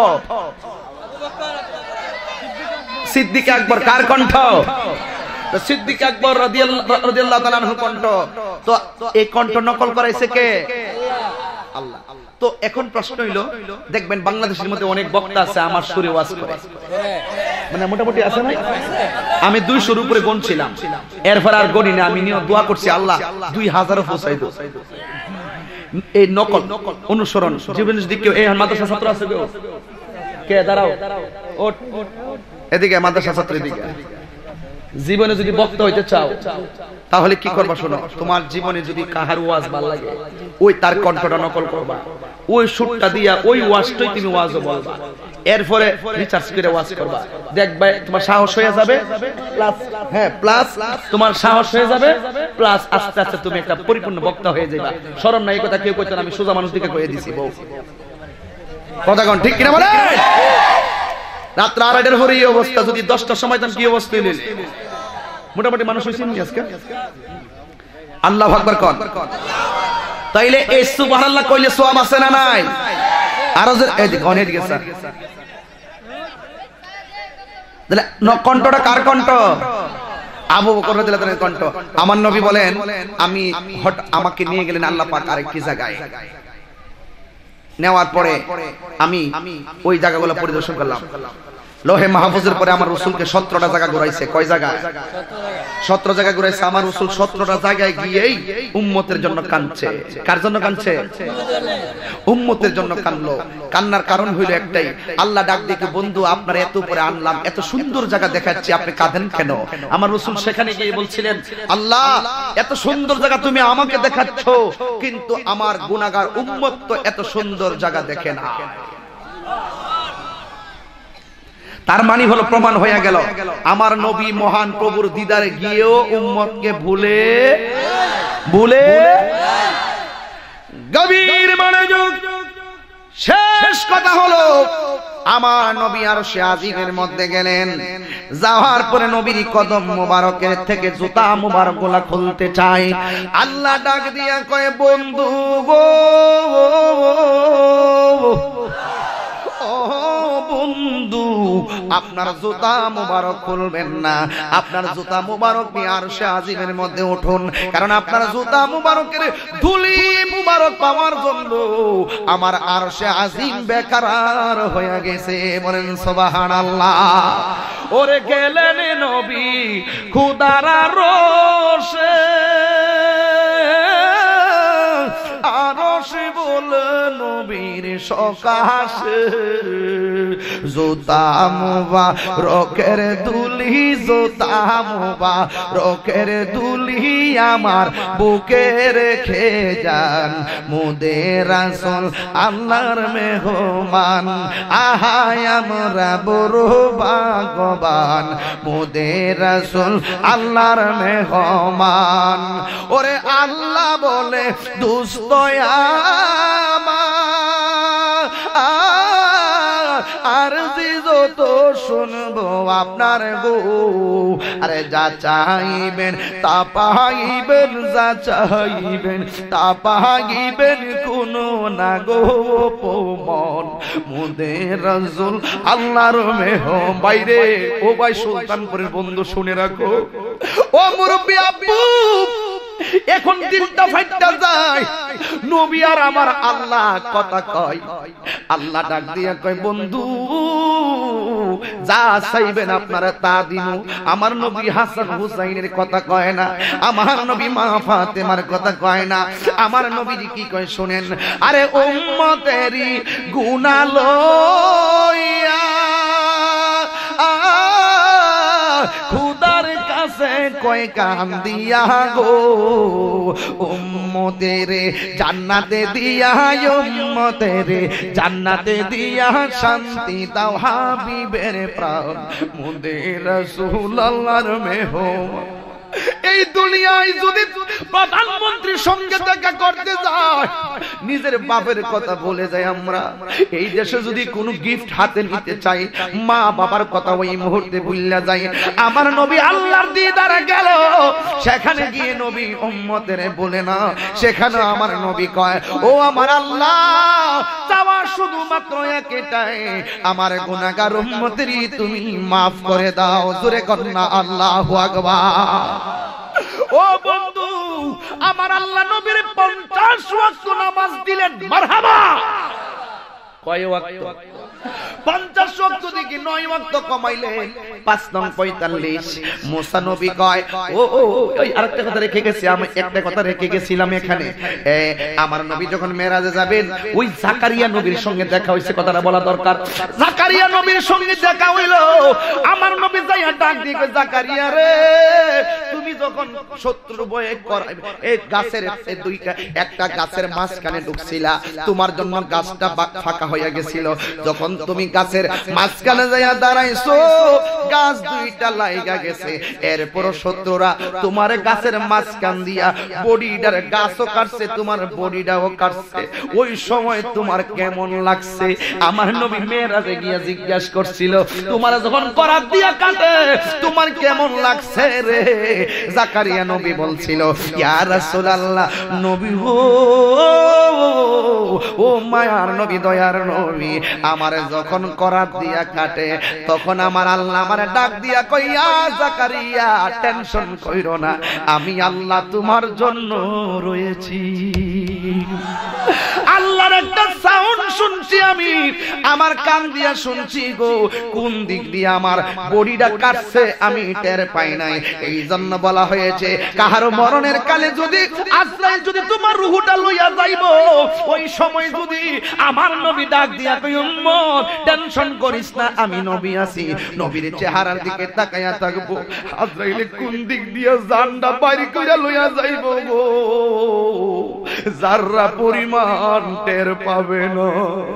সিদ্দিক আকবর। কার কণ্ঠ? সিদ্দিক আকবর রাদিয়াল্লাহু তাআলা আনহু কণ্ঠ। তো এই কণ্ঠ নকল করাইছে কে? আল্লাহ। তো এখন প্রশ্ন হইল, দেখবেন বাংলাদেশের মধ্যে অনেক বক্তা আছে আমার সুরে ওয়াজ করে, মানে মোটামুটি আছে না? আমি 200 উপরে গুনছিলাম, এরপর আর গনি না। আমি নিয়ে দোয়া করছি আল্লাহ 2000 পৌঁছাই দাও। এই নকল অনুসরণ জীবনের দিকে এই মাদ্রাসা ছাত্র আছে কে? দাঁড়াও ওঠ এদিকে মাদ্রাসা ছাত্রের দিকে। জীবনে যদি বক্তা হইতে চাও তাহলে কি করবা শোনো, তোমার জীবনে যদি কাহার ওয়াজ ভালো লাগে ওই তার কণ্ঠটা নকল করবা, ওই সুরটা দিয়া ওই ওয়াজটাই তুমি ওয়াজও বলবা, এরপরে রিসার্চ করে ওয়াজ করবা, দেখবা তোমার সাহস হয়ে যাবে, প্লাস তোমার সাহস হয়ে যাবে, প্লাস আস্তে আস্তে তুমি একটা পরিপূর্ণ বক্তা হয়ে যাবা। শরম নাই, এই কথা কেউ কইতো না, আমি সোজা মানুষ দিকে কইয়ে দিছি বউ। কথা কোন ঠিক কিনা বলে? রাত 8টার পরে এই অবস্থা, যদি 10টার সময় কি অবস্থা হইল, মোটামুটি মানুষ হইছে নি আজকে? আল্লাহু আকবার কোন। তাইলে এই সুবহানাল্লাহ কইলে সওয়াব আছে না নাই? আর এই দিকে অনেক দিকে স্যার, তাহলে কণ্ঠটা কার কণ্ঠ? আবু বকর রাদিয়াল্লাহু তাআলার কণ্ঠ। আমার নবী বলেন, আমি আমাকে নিয়ে গেলেন আল্লাহ পাক আরেকটি জায়গায়, নেওয়ার পরে আমি ওই জায়গাগুলো পরিদর্শন করলাম। লোহে মাহফুজের পরে আমার রাসূলকে 17টা জায়গা ঘুরাইছে। কয় জায়গা? 17 জায়গা ঘুরাইছে। আমার রাসূল 17টা জায়গায় গিয়েই উম্মতের জন্য কাঁদছে। কার জন্য কাঁদছে? উম্মতের জন্য কাঁদলো। কান্নার কারণ হইল একটাই, আল্লাহ ডাক দিয়ে, বন্ধু আপনার এত উপরে আনলাম, এত সুন্দর জায়গা দেখাচ্ছি, আপনি কাঁদেন কেন? আমার রাসূল সেখানে গিয়ে বলছিলেন, আল্লাহ এত সুন্দর জায়গা তুমি আমাকে দেখাচ্ছ, কিন্তু আমার গুনাহগার উম্মত তো এত সুন্দর জায়গা দেখে না। তার মানে হলো প্রমাণ হয়ে গেল, আমার নবী মহান প্রভুর দিদারে গিয়েও উম্মতকে ভুলে গভীর মনোযোগ। শেষ কথা হলো, আমার নবী আরশে আজিমের মধ্যে গেলেন, যাওয়ার পরে নবীর কদম মোবারকের থেকে জুতা মোবারকগুলা খুলতে চাই। আল্লাহ ডাক দিয়া কয়, বন্ধু গো, ও বন্ধু, আপনার জুতা মুবারক খুলবেন না, আপনার জুতা মুবারক নিয়ে আরশে আজিমের মধ্যে উঠুন, কারণ আপনার জুতা মুবারকের ধুলি মুবারক পাওয়ার জন্য আমার আরশে আজিম বেকরার হয়ে গেছে। বলেন সুবহানাল্লাহ। ওরে গেলেন নবী খুদার আরশে, আরশে বলে নবীর সকাশে, জুতা মুবারকের দুলি, জুতা মুবারকের দুলি আমার বুকে রেখে যান, মুদের রাসূল আল্লাহর মেহমান, আহায় আমরা বড় ভাগ্যবান, মুদের রাসূল আল্লাহর মেহমান। ওরে আল্লাহ বলে, দুস্ত আর যত শুনবো আপনার গো, আরে যা চাইবেন তা পাইবেন, যা চাইবেন তা পাইবেন, কোনো না গো পমন, মুদের রাসূল আল্লাহর মেহমান। বাইরে ও ভাই সুলতানপুরের বন্ধু শুনে রাখো, ও মুরব্বি আব্বু, এখন দিনটা ফাইটটা যায়, নবী আর আমার আল্লাহ কথা কয়। আল্লাহ ডাক দিয়া কয়, বন্ধু যা চাইবেন আপনারা তা দিমু। আমার নবী হাসান হুসাইনের কথা কয় না, আমার নবী মা ফাতেমার কথা কয় না, আমার নবী কি কয় শুনেন, আরে উম্মতেরই গুনাহ লইয়া খুদার কাছে কয় কান দিয়া গো, উম্মতের জান্নাতে দিয়া, উম্মতের জান্নাতে দিয়া শান্তি দাও হাবিবের প্রাণ, মুদের রাসূল আল্লাহর মেহমান। এই দুনিয়ায় যদি প্রধানমন্ত্রীর সঙ্গে দেখা করতে যায়, নিজের বাপের কথা বলে যায় আমরা। এই দেশে যদি কোনো গিফট হাতে নিতে চাই, মা বাবার কথা ওই মুহূর্তে ভুলে যায়। আমার নবী আল্লাহর দিদারে গেল, সেখানে গিয়ে নবী উম্মতের বলে না, সেখানে আমার নবী কয়, ও আমার আল্লাহ, চাওয়া শুধুমাত্র একটাই, আমার গুনাহগার উম্মতেরই তুমি মাফ করে দাও। জোরে কর না আল্লাহু আকবার। ও বন্ধু, আমার আল্লাহ নবীর 50 ওয়াক্ত নামাজ দিলেন, মারহাবা। কয় ওয়াক্ত? 50 50 ওয়াক্ত থেকে 9 ওয়াক্ত কমাইলেন 5 নং 45 মুসা নবী কয় ও ওই আরেকটা কথা রেখে গেছি, আমি একটা কথা রেখে গেছিলাম এখানে। আমার নবী যখন মেরাজে যাবেন ওই জাকারিয়া নবীর সঙ্গে দেখা হইছে, কথাটা বলা দরকার। জাকারিয়া নবীর সঙ্গে দেখা হইলো, আমার নবী যাইয়া ডাক দিয়ে কয় জাকারিয়া রে, তুমি যখন শত্রু বয়ে এই গাছের একটা গাছের মাঝখানে ঢুকছিলা, তোমার জন্য গাছটা ফাঁকা হয়ে গেছিল, যখন তুমি গাছের মাঝখানে যাইয়া দাঁড়াইছো গাছ দুইটা লাইগা গেছে, এরপর শত্রুরা তোমার গাছের মাঝখান দিয়া বডিটার গাছও কাটছে, তোমার বডিটাও কাটছে, ওই সময় তোমার কেমন লাগছে? আমার নবী মেরাজে গিয়া জিজ্ঞাসা করছিল তোমার যখন করাত দিয়া কাটে তোমার কেমন লাগছে রে? জাকারিয়া নবী বলছিল ইয়া রাসূলুল্লাহ, নবী ও মায়ার নবী, দয়ার নবী, আমার যখন করাত দিয়া কাটে তখন আমার আল্লাহ আমারে ডাক দিয়া কই ইয়া জাকারিয়া টেনশন কইরো না, আমি আল্লাহ তোমার জন্য রয়েছি। আল্লাহর একটা সাউন্ড শুনছি আমি, আমার কান দিয়া শুনছি গো, কোন দিক দিয়ে আমার বডিটা কাটছে আমি টের পাই নাই। এই জন্য বলা হয়েছে কাহারো মরণের কালে যদি আজরাইল যদি তোমার রূহটা লইয়া যাইবো, ওই সময় যদি আমার নবী ডাক দিয়া কই উম্মত টেনশন করিস না, আমি নবী আছি, নবীর চেহারার দিকে তাকায়া থাকবো, আজরাইল কোন দিক দিয়ে জানটা বাইরে কইরা লইয়া যাইবো গো, যারা পরিমাণ টের পাবে না।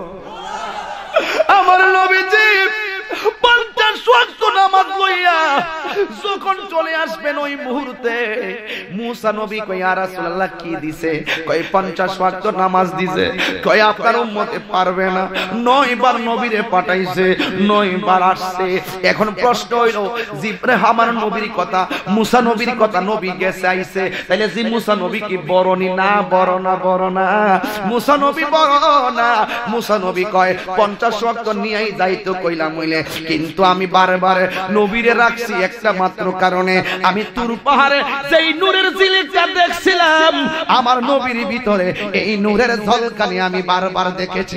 আমার নবীজি 50 ওয়াক্ত নামাজ লইয়া যখন চলে আসবেন ওই মুহূর্তে মুসা নবী কই ইয়া রাসূলুল্লাহ কি দিছে? কই 50 ওয়াক্ত নামাজ দিছে। কই আপনার উম্মতে পারবে না, 9 বার নবীরে পাঠাইছে, 9 বার আসছে। এখন প্রশ্ন হইল জিব্রাইল আমার নবীর কথা, মুসা নবীর কথা, নবী গেছে আইছে, তাইলে জি মুসা নবী কি বড়নি? না বড় না, বড় না, মুসা নবী বড় না। মুসা নবী কয় 50 ওয়াক্ত নিয়েই যাইতো কইলাম হইলে, কিন্তু আমি বারে বারে নবীরে রাখছি একটা মাত্র কারণে, আমি তুর পাহাড়ে যেই নূরের ঝিলিকটা দেখছিলাম আমার নবীর ভিতরে এই নূরের ঝলকানি আমি বারবার দেখেছি।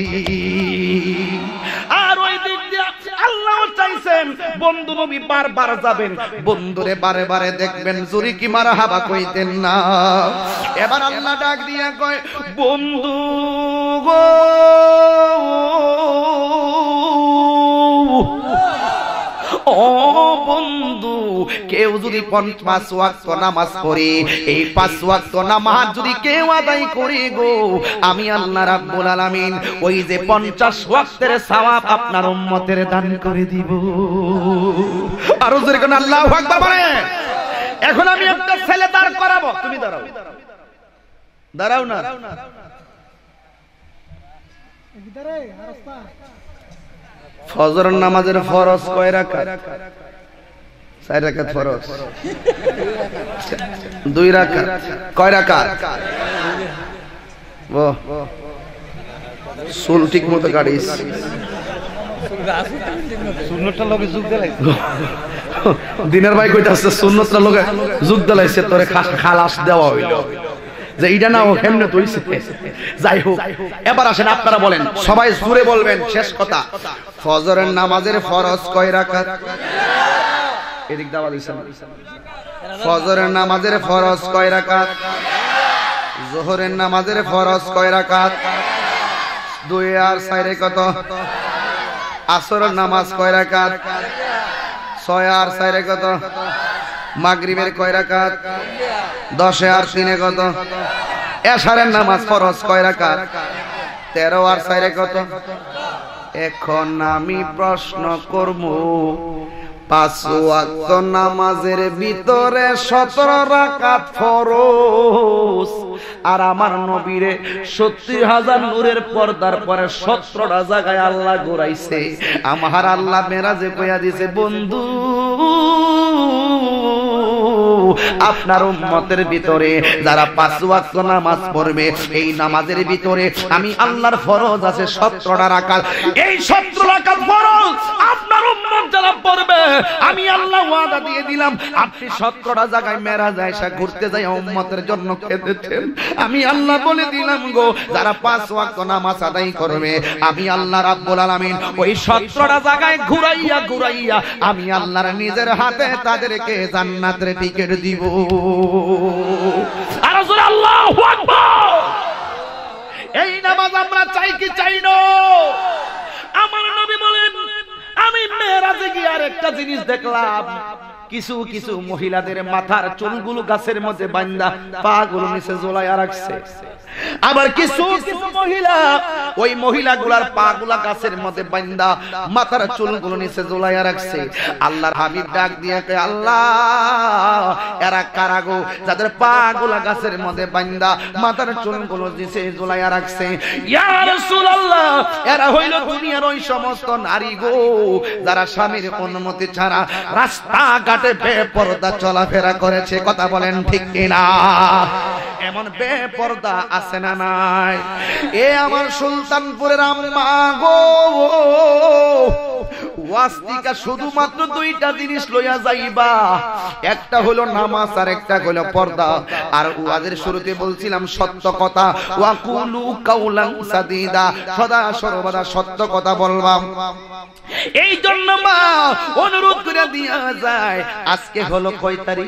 আর ওই দিক দিয়ে আল্লাহ চাইছেন বন্ধু নবী বারবার যাবেন, বন্ধুরে বারে বারে দেখবেন, জুরি কি মারহাবা কইতেন না। এবার আল্লাহ ডাক দিয়া কয় বন্ধু গো, ও বন্ধু, কেউ যদি 5 ওয়াক্ত নামাজ পড়ে, এই 5 ওয়াক্ত নামাজ যদি কেউ আদায় করে গো, আমি আল্লাহ রাব্বুল আলামিন ওই যে 50 ওয়াক্তের সওয়াব আপনার উম্মতের দান করে দিব। আর জোরে কোন আল্লাহু আকবার বলে। এখন আমি একটা ছেলে দাঁড় করাবো, তুমি দাঁড়াও, দাঁড়াও না, ফজর নামাজের ফরজ কয় রাকাত? 4 রাকাত ফরজ, 2 রাকাত, কয় রাকাত? বাহ, সুল ঠিক মতো কাটিস, সুন্নতটা লগে যোগ দিলাইছে, দিনের ভাই কইতাছে সুন্নতটা লগে যোগ দিলাইছে, তোরে খালাস দেওয়া হইলো যে এইটা না ও কেমনে তৈছে। যাই হোক, এবার আসেন আপনারা বলেন, সবাই জোরে বলবেন, শেষ কথা, ফজরের নামাজের ফরজ কয় রাকাত? এদিক দাওয়া দিছেন। ফজরের নামাজের ফরজ কয় রাকাত? যোহরের নামাজের ফরজ কয় রাকাত? 2 আর 4 কত? আসরের নামাজ কয় রাকাত? 6 আর 4 কত? মাগরিবের কয় রাকাত? 10 আর 3 কত? এশারের নামাজ ফরজ কয় রাকাত? 13 আর 4 কত? এখন আমি প্রশ্ন করব, 5 ওয়াক্ত নামাজের ভিতরে 17 রাকাত ফরজ, আর আমার নবীরে 70,000 নূরের পর্দার পরে 17টা জায়গায় আল্লাহ ঘুরাইছে। আমার আল্লাহ মেরাজে কইয়া দিছে বন্ধু আপনার উম্মতের ভিতরে যারা 5 ওয়াক্ত নামাজ পড়বে, এই নামাজের ভিতরে আমি আল্লাহর ফরজ আছে 17টা রাকাত। এই 17 রাকাত ফরজ আপনার উম্মত যারা পড়বে আমি আল্লাহ ওয়াদা দিয়ে দিলাম আপনি 17টা জায়গায় মেরাজ আয়েশা ঘুরতে যাই উম্মতের জন্য কেঁদেছেন আমি আল্লাহ বলে দিলাম গো যারা 5 ওয়াক্ত নামাজ আদায় করবে আমি আল্লাহ রাব্বুল আলামিন ওই 17টা জায়গায় ঘুরাইয়া ঘুরাইয়া আমি আল্লাহর নিজের হাতে তাদেরকে জান্নাতের টিকিট দিব আর রাসূল আল্লাহু আকবার এই নামাজ আমরা চাই কি চাই না আমার নবী বলেন আমি মেরাজে গিয়ে আরেকটা জিনিস দেখলাম কিছু কিছু মহিলাদের মাথার চুলগুলো গাছের মধ্যে বাঁধা পা গুলো নিচে ঝোলায়া রাখছে আবার কিছু কিছু মহিলা ওই মহিলাগুলার পা গুলা গাছের মধ্যে বাঁধা মাথার চুলগুলো নিচে ঝোলায়া রাখছে আল্লাহর হাবিব ডাক দিয়ে কয় আল্লাহ এরা কারা গো যাদের পা গুলা গাছের মধ্যে বাঁধা মাথার চুলগুলো নিচে ঝোলায়া রাখছে ইয়া রাসূলুল্লাহ এরা হইল দুনিয়ার ওই সমস্ত নারী গো যারা স্বামীর অনুমতি ছাড়া রাস্তা ঘাটে বেপরদা চলাফেরা করেছে কথা বলেন ঠিক কিনা এমন বেপরদা আছে না নাই এ আমার সুলতানপুরের আম্মা গো ওয়াস্তিকা শুধুমাত্র দুইটা জিনিস লইয়া যাইবা একটা হলো নামাজ আর একটা হলো পর্দা আর ওয়াজের শুরুতে বলছিলাম সত্য কথা ওয়াকুলু কাউলান সাদিদা সদা সর্বদা সত্য কথা বলবা এই জন্য মা অনুরোধ করে দিয়া যায় আজকে হলো কয় তারিখ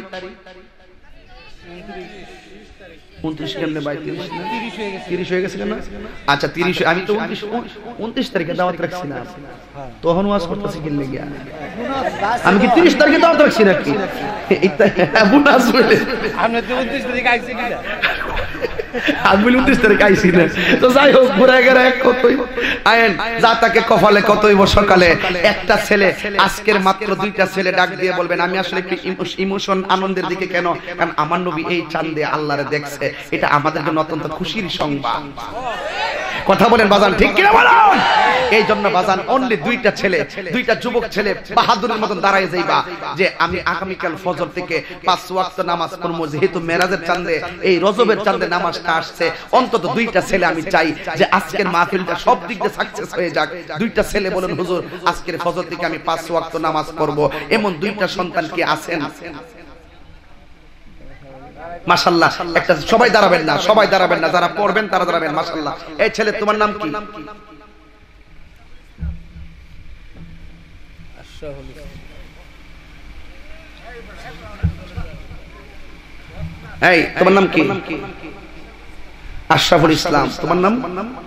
29 কেমনে 30 হয়ে গেছে না আচ্ছা 30 আমি তো 29 তারিখে দাওয়াত রাখছি না তখন ওয়াজ করতেছি কি লাগি আমি কি 30 তারিখে দাওয়াত রাখছি নাকি এটা বুনাস বলে আমরা তো 29 তারিখে আইছি না আজ বলি 29 তারিখে আইছি না তো যাই হোক ঘুরে গেরে কতই আয়েন যা তাকে কপালে কতই সকালে একটা ছেলে আজকের মাত্র দুইটা ছেলে ডাক দিয়ে বলবেন আমি আসলে একটু ইমোশন আনন্দের দিকে কেন কারণ আমার নবী এই চাঁদে আল্লাহরে দেখছে এটা আমাদের জন্য অত্যন্ত খুশির সংবাদ কথা বলেন বাজান ঠিক কিনা বলুন এই জন্য বাজান অনলি দুইটা ছেলে দুইটা যুবক ছেলে বাহাদুরের মতন দাঁড়ায় যাইবা যে আমি আগামীকাল ফজর থেকে 5 ওয়াক্ত নামাজ পড়ব যেহেতু মেরাজের চাঁদে এই রজবের চাঁদে নামাজটা আসছে অন্তত দুইটা ছেলে আমি চাই যে আজকের মাহফিলটা সব দিক দিয়ে সাকসেস হয়ে যাক দুইটা ছেলে বলেন হুজুর আজকের ফজর থেকে আমি 5 ওয়াক্ত নামাজ পড়ব এমন দুইটা সন্তান কি আছেন মাশাআল্লাহ একটা সবাই দাঁড়াবেন না যারা পড়বেন তারা দাঁড়াবেন মাশাআল্লাহ এই ছেলে তোমার নাম কি এই তোমার নাম কি আশরাফুল ইসলাম তোমার নাম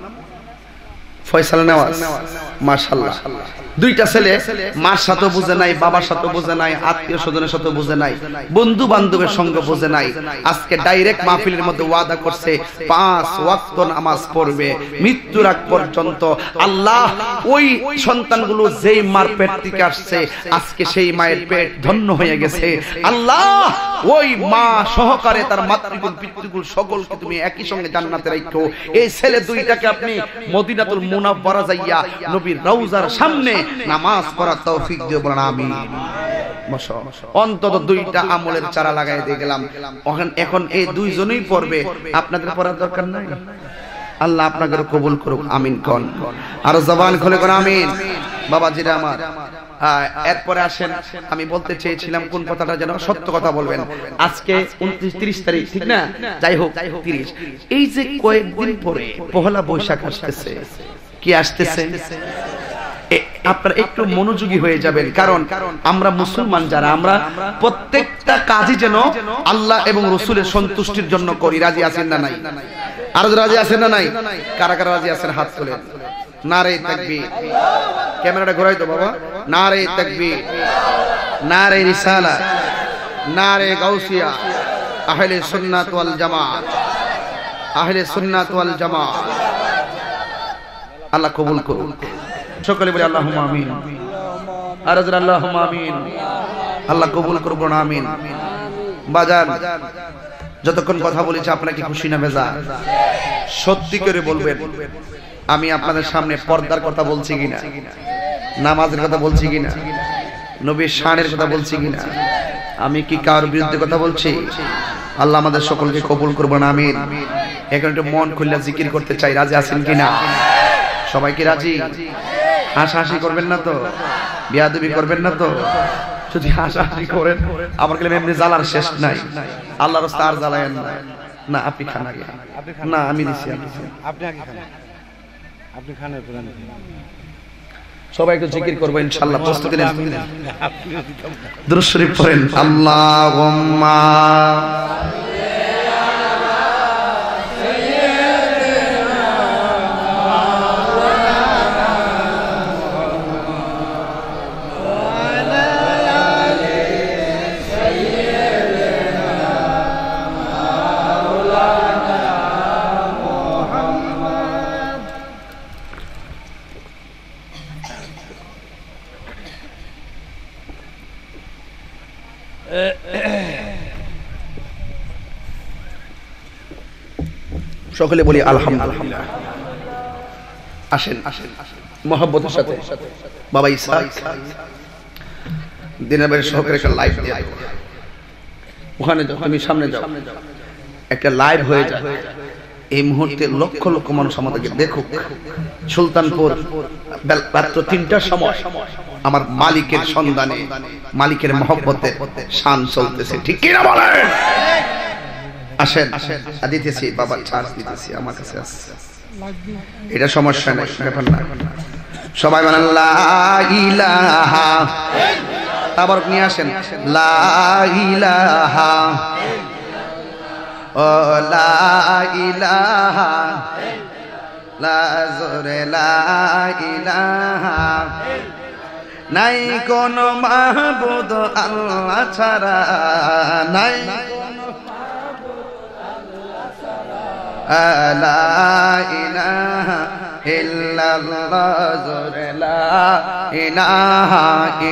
ফয়সাল নেওয়াজ মাশাআল্লাহ দুইটা ছেলে মার সাথে বুঝে নাই বাবার সাথে বুঝে নাই আত্মীয় স্বজনের সাথে বুঝে নাই বন্ধু বান্ধবের সঙ্গে বুঝে নাই আজকে ডাইরেক্ট মাহফিলের মধ্যে ওয়াদা করছে 5 ওয়াক্ত নামাজ পড়বে মৃত্যুর আগ পর্যন্ত আল্লাহ ওই সন্তানগুলো যেই মার পেট থেকে আসছে আজকে সেই মায়ের পেট ধন্য হয়ে গেছে আল্লাহ ওই মা সহকারে তার মাতৃকুল পিতৃকুল সকলকে তুমি একই সঙ্গে জান্নাতে রাখো এই ছেলে দুইটাকে আপনি মদিনাতুল মুনাওয়ারা যাইয়া নবীর রওজার সামনে নামাজ পড়ার তৌফিক দিও বলেন আমিন অন্তত দুইটা আমলের চারা লাগাই দিয়ে গেলাম এখন এই দুইজনেই পড়বে আপনাদের পড়ার দরকার নাই আল্লাহ আপনাকে কবুল করুক আমিন কোন আর জবান খুলে কোন আমিন বাবাজিরা আমার এরপরে আসেন আমি বলতে চেয়েছিলাম কোন কথাটা যেন সত্য কথা বলবেন আজকে 29-30 তারিখ ঠিক না যাই হোক 30 এই যে কয়েকদিন পরে পহেলা বৈশাখ আসতেছে কি আসতেছে আপনারা একটু মনোযোগী হয়ে যাবেন কারণ আমরা মুসলমান যারা আমরা প্রত্যেকটা কাজই যেন আল্লাহ এবং রাসূলের সন্তুষ্টির জন্য করি রাজি আছেন না নাই আর রাজি আছেন না নাই কারা কারা রাজি আছেন হাত তোলেন নারে তাকবীর ক্যামেরাটা ঘোরাই তো বাবা নারে তাকবীর নারে রিসালাত নারে গাউসিয়া আহলে সুন্নাত ওয়াল জামাত আহলে সুন্নাত ওয়াল জামাত আল্লাহ কবুল করুন সকলে বলি আল্লাহুম্মা আমিন আর আল্লাহুম্মা আমিন আল্লাহ কবুল করুন আমিন বাজার যতক্ষণ কথা বলেছি আপনারা কি খুশি না বেজার সত্যি করে বলবেন আমি আপনাদের সামনে পর্দার কথা বলছি কিনা নামাজের কথা বলছি কিনা নবীর শানের কথা বলছি কিনা আমি কি কার বিরুদ্ধে কথা বলছি আল্লাহ আমাদের সকলকে কবুল করবেন আমিন এখন একটু মন খুলে জিকির করতে চাই রাজি আছেন কিনা সবাই কি রাজি হাসাহাসি করবেন না তো বিয়াদবি করবেন না তো? যদি হাসাহাসি করেন আমার গেলে এমনি জ্বালার শেষ নাই। আল্লাহর রাস্তায় আর জ্বালায়েন না। না আপনি খান আগে। না আমি দিছি। আপনি আগে খান, আপনি খান এরপর আমি খাই। সবাই একটু জিকির করবো ইনশাআল্লাহ। প্রস্তুতি নেন, দুরূদ শরীফ পড়েন। আল্লাহুম্মা সকলে বলি আলহামদুলিল্লাহ। আসেন মহব্বতের সাথে বাবা ঈসা দিনের বেলা সহকারে একটা লাইভ দিয়ে ওখানে যাও, তুমি সামনে যাও, একটা লাইভ হয়ে যায়। এই মুহূর্তে লক্ষ লক্ষ মানুষ আমাদেরকে দেখুক। সুলতানপুর রাত্র 3টার সময় আমার মালিকের সন্ধানে, মালিকের মহব্বতে শান চলতেছে, ঠিক কিনা বলেন? আসেন দিতেছি বাবা, চার্জ দিতেছি, আমার কাছে আছে, এটা সমস্যা নেই, ব্যাপার না। সবাই বলেন লা ইলাহা, তারপর নিয়ে আসেন লা ইলাহা, ও লা ইলাহা, লা জোরে লা ইলাহা, নাই কোন মাহবুদ আল্লাহ ছাড়া, নাই লা ইলাহা ইল্লাল্লাহ, জোরে লা ইলাহা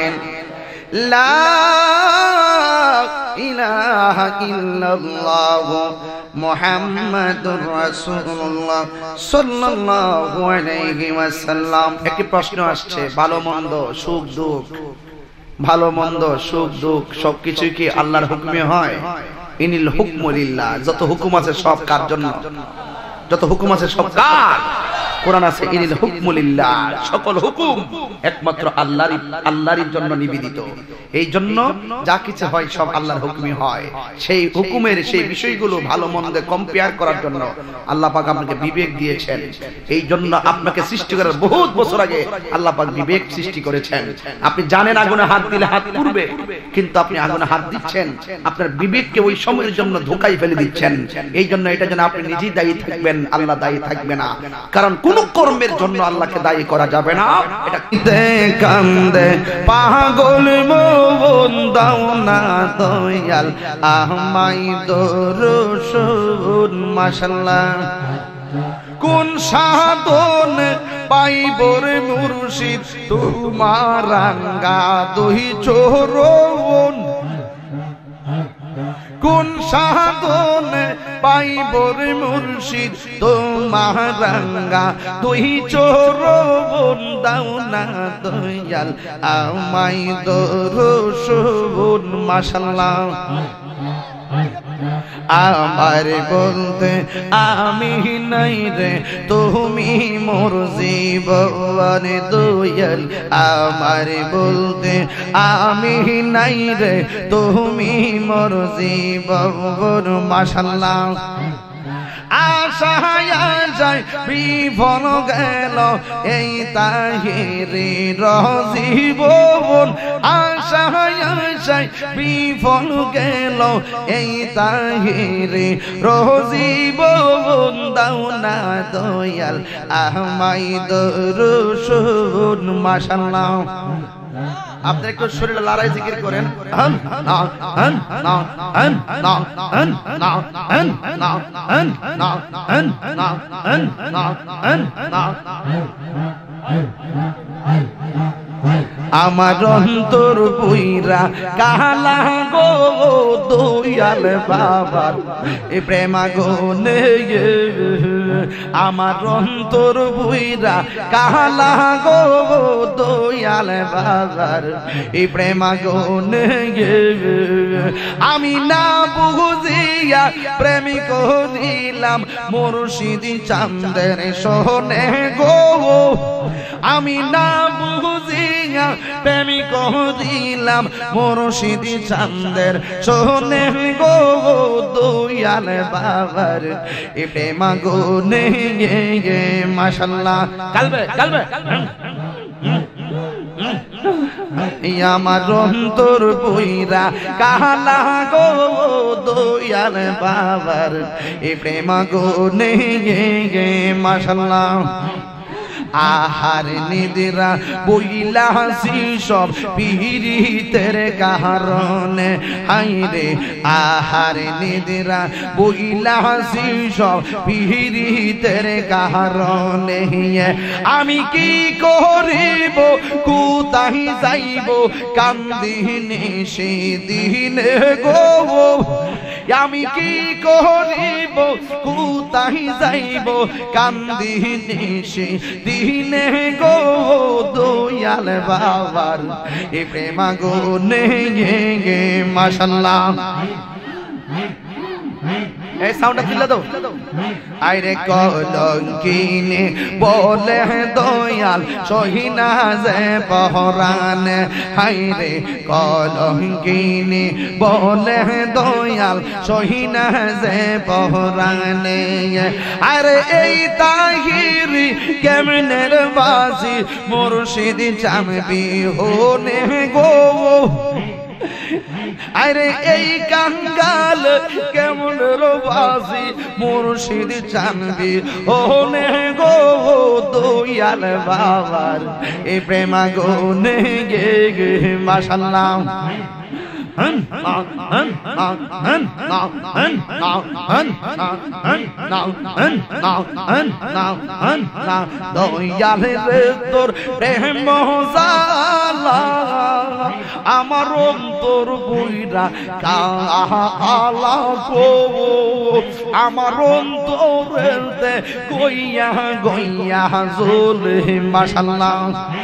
ইল্লাল্লাহ মুহাম্মাদুর রাসূলুল্লাহ সাল্লাল্লাহু আলাইহি ওয়াসাল্লাম। একটি প্রশ্ন আসছে, ভালো মন্দ সুখ দুঃখ, ভালো মন্দ সুখ দুঃখ সবকিছু কি আল্লাহর হুকুমে হয়? ইনিল হুকমু লিল্লাহ, যত হুকুম আছে সব কার জন্য? যত হুকুম আছে সব কার? কোরআন আছে ইনিল হুকমু লিল্লাহ, সকল হুকুম একমাত্র আল্লাহরই জন্য নিবেদিত। এই জন্য যা কিছু হয় সব আল্লাহর হুকুমে হয়। সেই হুকুমের সেই বিষয়গুলো ভালো মন্দে কম্পেয়ার করার জন্য আল্লাহ পাক আপনাকে বিবেক দিয়েছেন। এই জন্য আপনাকে সৃষ্টি করার বহুত বছর আগে আল্লাহ পাক বিবেক সৃষ্টি করেছেন। আপনি জানেন আগুনে হাত দিলে হাত পুড়বে, কিন্তু আপনি আগুনে হাত দিচ্ছেন, আপনার বিবেককে ওই সময়ের জন্য ধোঁকায় ফেলে দিচ্ছেন। এই জন্য এটা যেন আপনি নিজেই দায়ী থাকবেন, আল্লাহ দায়ী থাকবে না। কারণ কোন কর্মের জন্য আল্লাহকে দায়ী করা যাবে না। এটা কান্দে পাগল মন দাও না দয়াল আমায় দরুদ, মাশাআল্লাহ কোন সাধন পাইব রে মুর্শিদ তোমার রাঙ্গা দুই চরণ, কোন সাধন পাইব রে মুর্শিদ তোমার রাঙ্গা দুই চরণ, দাও না দয়াল আমায় দরুদ, মাশাআল্লাহ আমার বলতে আমি নাই রে তুমি মোর জীবন দয়াল, আমার বলতে আমি নাই রে তুমি মোর জীবন, মাশাআল্লাহ আশায় যায় বিফল গেল এই তাহিরি রজীবন, আশায় যায় বিফল গেল এই তাহিরি রজীবন, দাও না দয়াল আমায় দরুদ, মাশাআল্লাহ। আপনারা একটু শরীরে লড়াই জিকির করেন। আমার অন্তর বইরা কালা গো দয়াল বাবার এ প্রেমা গনে, আমার অন্তর বইরা কালা গো দয়াল বাবার এ প্রেমা গনে, আমি না বুঝিয়া প্রেমিক হইলাম মুর্শিদ চাঁদের সোনে গো, আমি না বুঝিয়া প্রেমী করিলাম মুর্শিদ চাঁদের সোনে গো দয়াল বাবার এ প্রেম গুনে মাশাআল্লাহ কালবে কালবে আমার অন্তর বইরা কালা গো দয়াল বাবার এ প্রেম গুনে মাশাআল্লাহ আহার নিদ্রা বইলাছি সব পীড়িতের কারণে হাইরে আহার নিদ্রা বইলাছি সব পীড়িতের কারণে আমি কি করিব কোথায় যাইব কান্দিনে সেদিন গো আমি কি করিব কোথায় যাইব কান্দিনে সেদিনে গো দয়াল বাবার এ প্রেম গুনে মাশাআল্লাহ এই সাউন্ডটা দিলে দাও আইরে কলঙ্কিনে বলে দয়াল সহিনা যে পহরানে হাইরে কলঙ্কিনে বলে দয়াল সহিনা যে পহরানে আরে এই তাহিরি কেমনের বাজি মুর্শিদ চামবি হোনে গো আরে এই কাঙ্গাল কেমন রবাসি মুর্শিদ চাঁদবি ওনে গো দয়াল বাবার এই প্রেম গুনে গে মাশাআল্লাহ দয়াল রে তোর প্রেম জালা আমার অন্তর বইরা কালা গো আমার অন্তরেতে গইয়া গইয়া জ্বলে মাশাআল্লাহ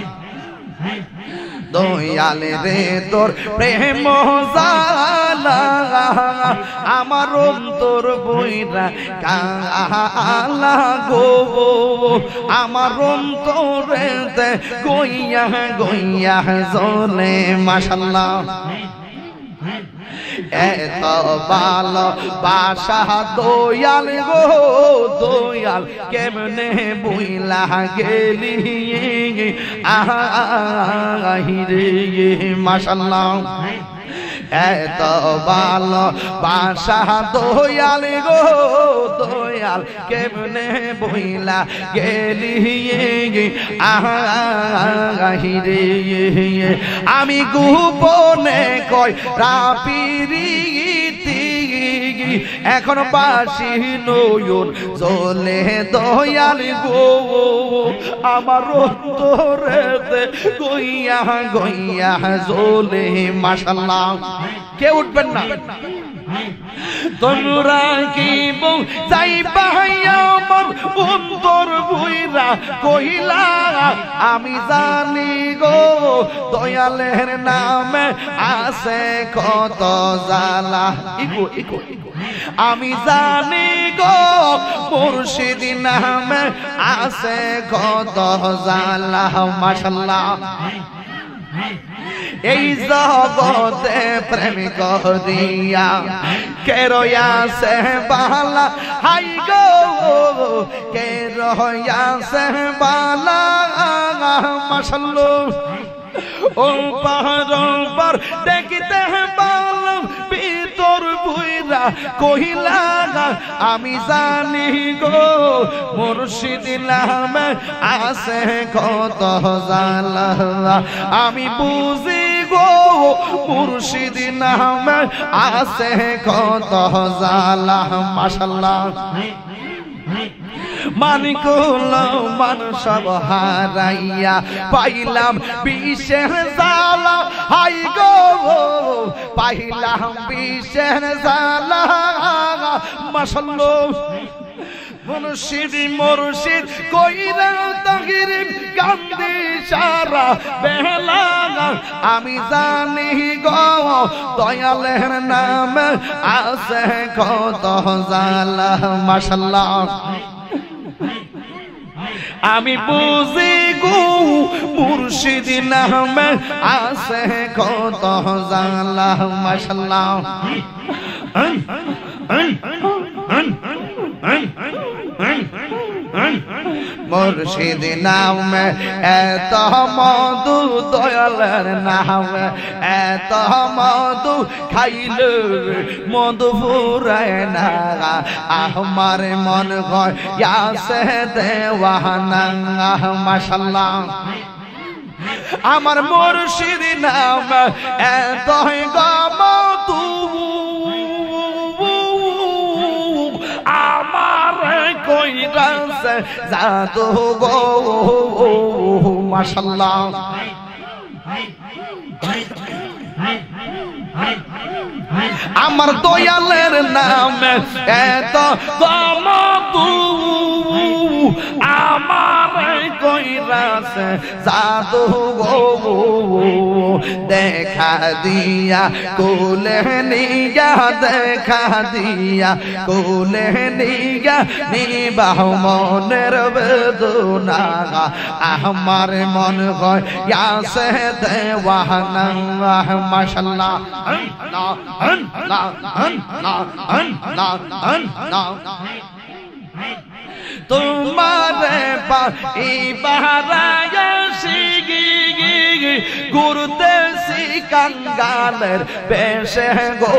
দয়াল রে তোর প্রেম জালা আমার অন্তর বইরা কালা গো আমার অন্তরেতে গইয়া গইয়া জ্বলে মাশাআল্লাহ এত ভালো বাসা দয়াল গো দয়াল কেমনে বইলা গেলি আহিরে মাশাআল্লাহ এত ভালো বাসা দয়াল গো দয়াল কেমনে বইলা গেলি আহিরে আমি গোপনে কই রাপিরিতি এখন বাসি নয়ন জ্বলে দয়াল গো আমার অন্তরেতে গইয়া গইয়া জ্বলে মাশাআল্লাহ কে উঠবেন না তোমরা কি বউ যাইবা আমার অন্তর বইরা কইলা আমি জানি গো দয়ালের নামে আছে কত জ্বালা ইগো ইগো আমি জানি গো মুর্শিদ নামে আছে কত জ্বালা মাশাআল্লাহ এই জগতে প্রেম করিয়া কে রয়াছে বালা হাই গো কে রয়াছে বালা মাশাআল্লাহ ও পাহাড় দেখিতে বালাম ভিতর ভুইরা কহিলা আমি জানি গো মুর্শিদ নামে আছে কত জ্বালা আমি বুঝি গো মুর্শিদ নামে আছে কত জ্বালা মাশাআল্লাহ মানিকুল মান সব হারাইয়া পাইলাম বিষের জ্বালা হাই গো পাইলাম বিষের জ্বালা মাশাআল্লাহ মুর্শিদ মুর্শিদ কইরা তাহির কান্দে সারা বেলা আমি জানি গো দয়ালের নামে আছে কত জ্বালা মাশাআল্লাহ আমি বুঝি গো মুর্শিদ নামে আছে কত জালা মাশাআল্লাহ মুর্শিদ নামে এত মধু দয়ালের নামে এত মধু খাইলে মধু ফুরায় না আমার মন হয় ইয়াসে দেওয়ানা মাশাআল্লাহ আমার মুর্শিদ নামে এত মধু কইরাছে জাদু গো মাশাআল্লাহ আমার দয়ালের নামে এত মধু আমার কইরাছে জাদু গো দেখা দিয়া কোলে নিয়া দেখা দিয়া কোলে নিয়া নিবাহ মনের বেদনা আমার মন হয় ইয়াসে দেওয়ানা মাশাআল্লাহ তোমারে পাইবারায়াসি ঘুরতেছি কাঙ্গালের বেশে গো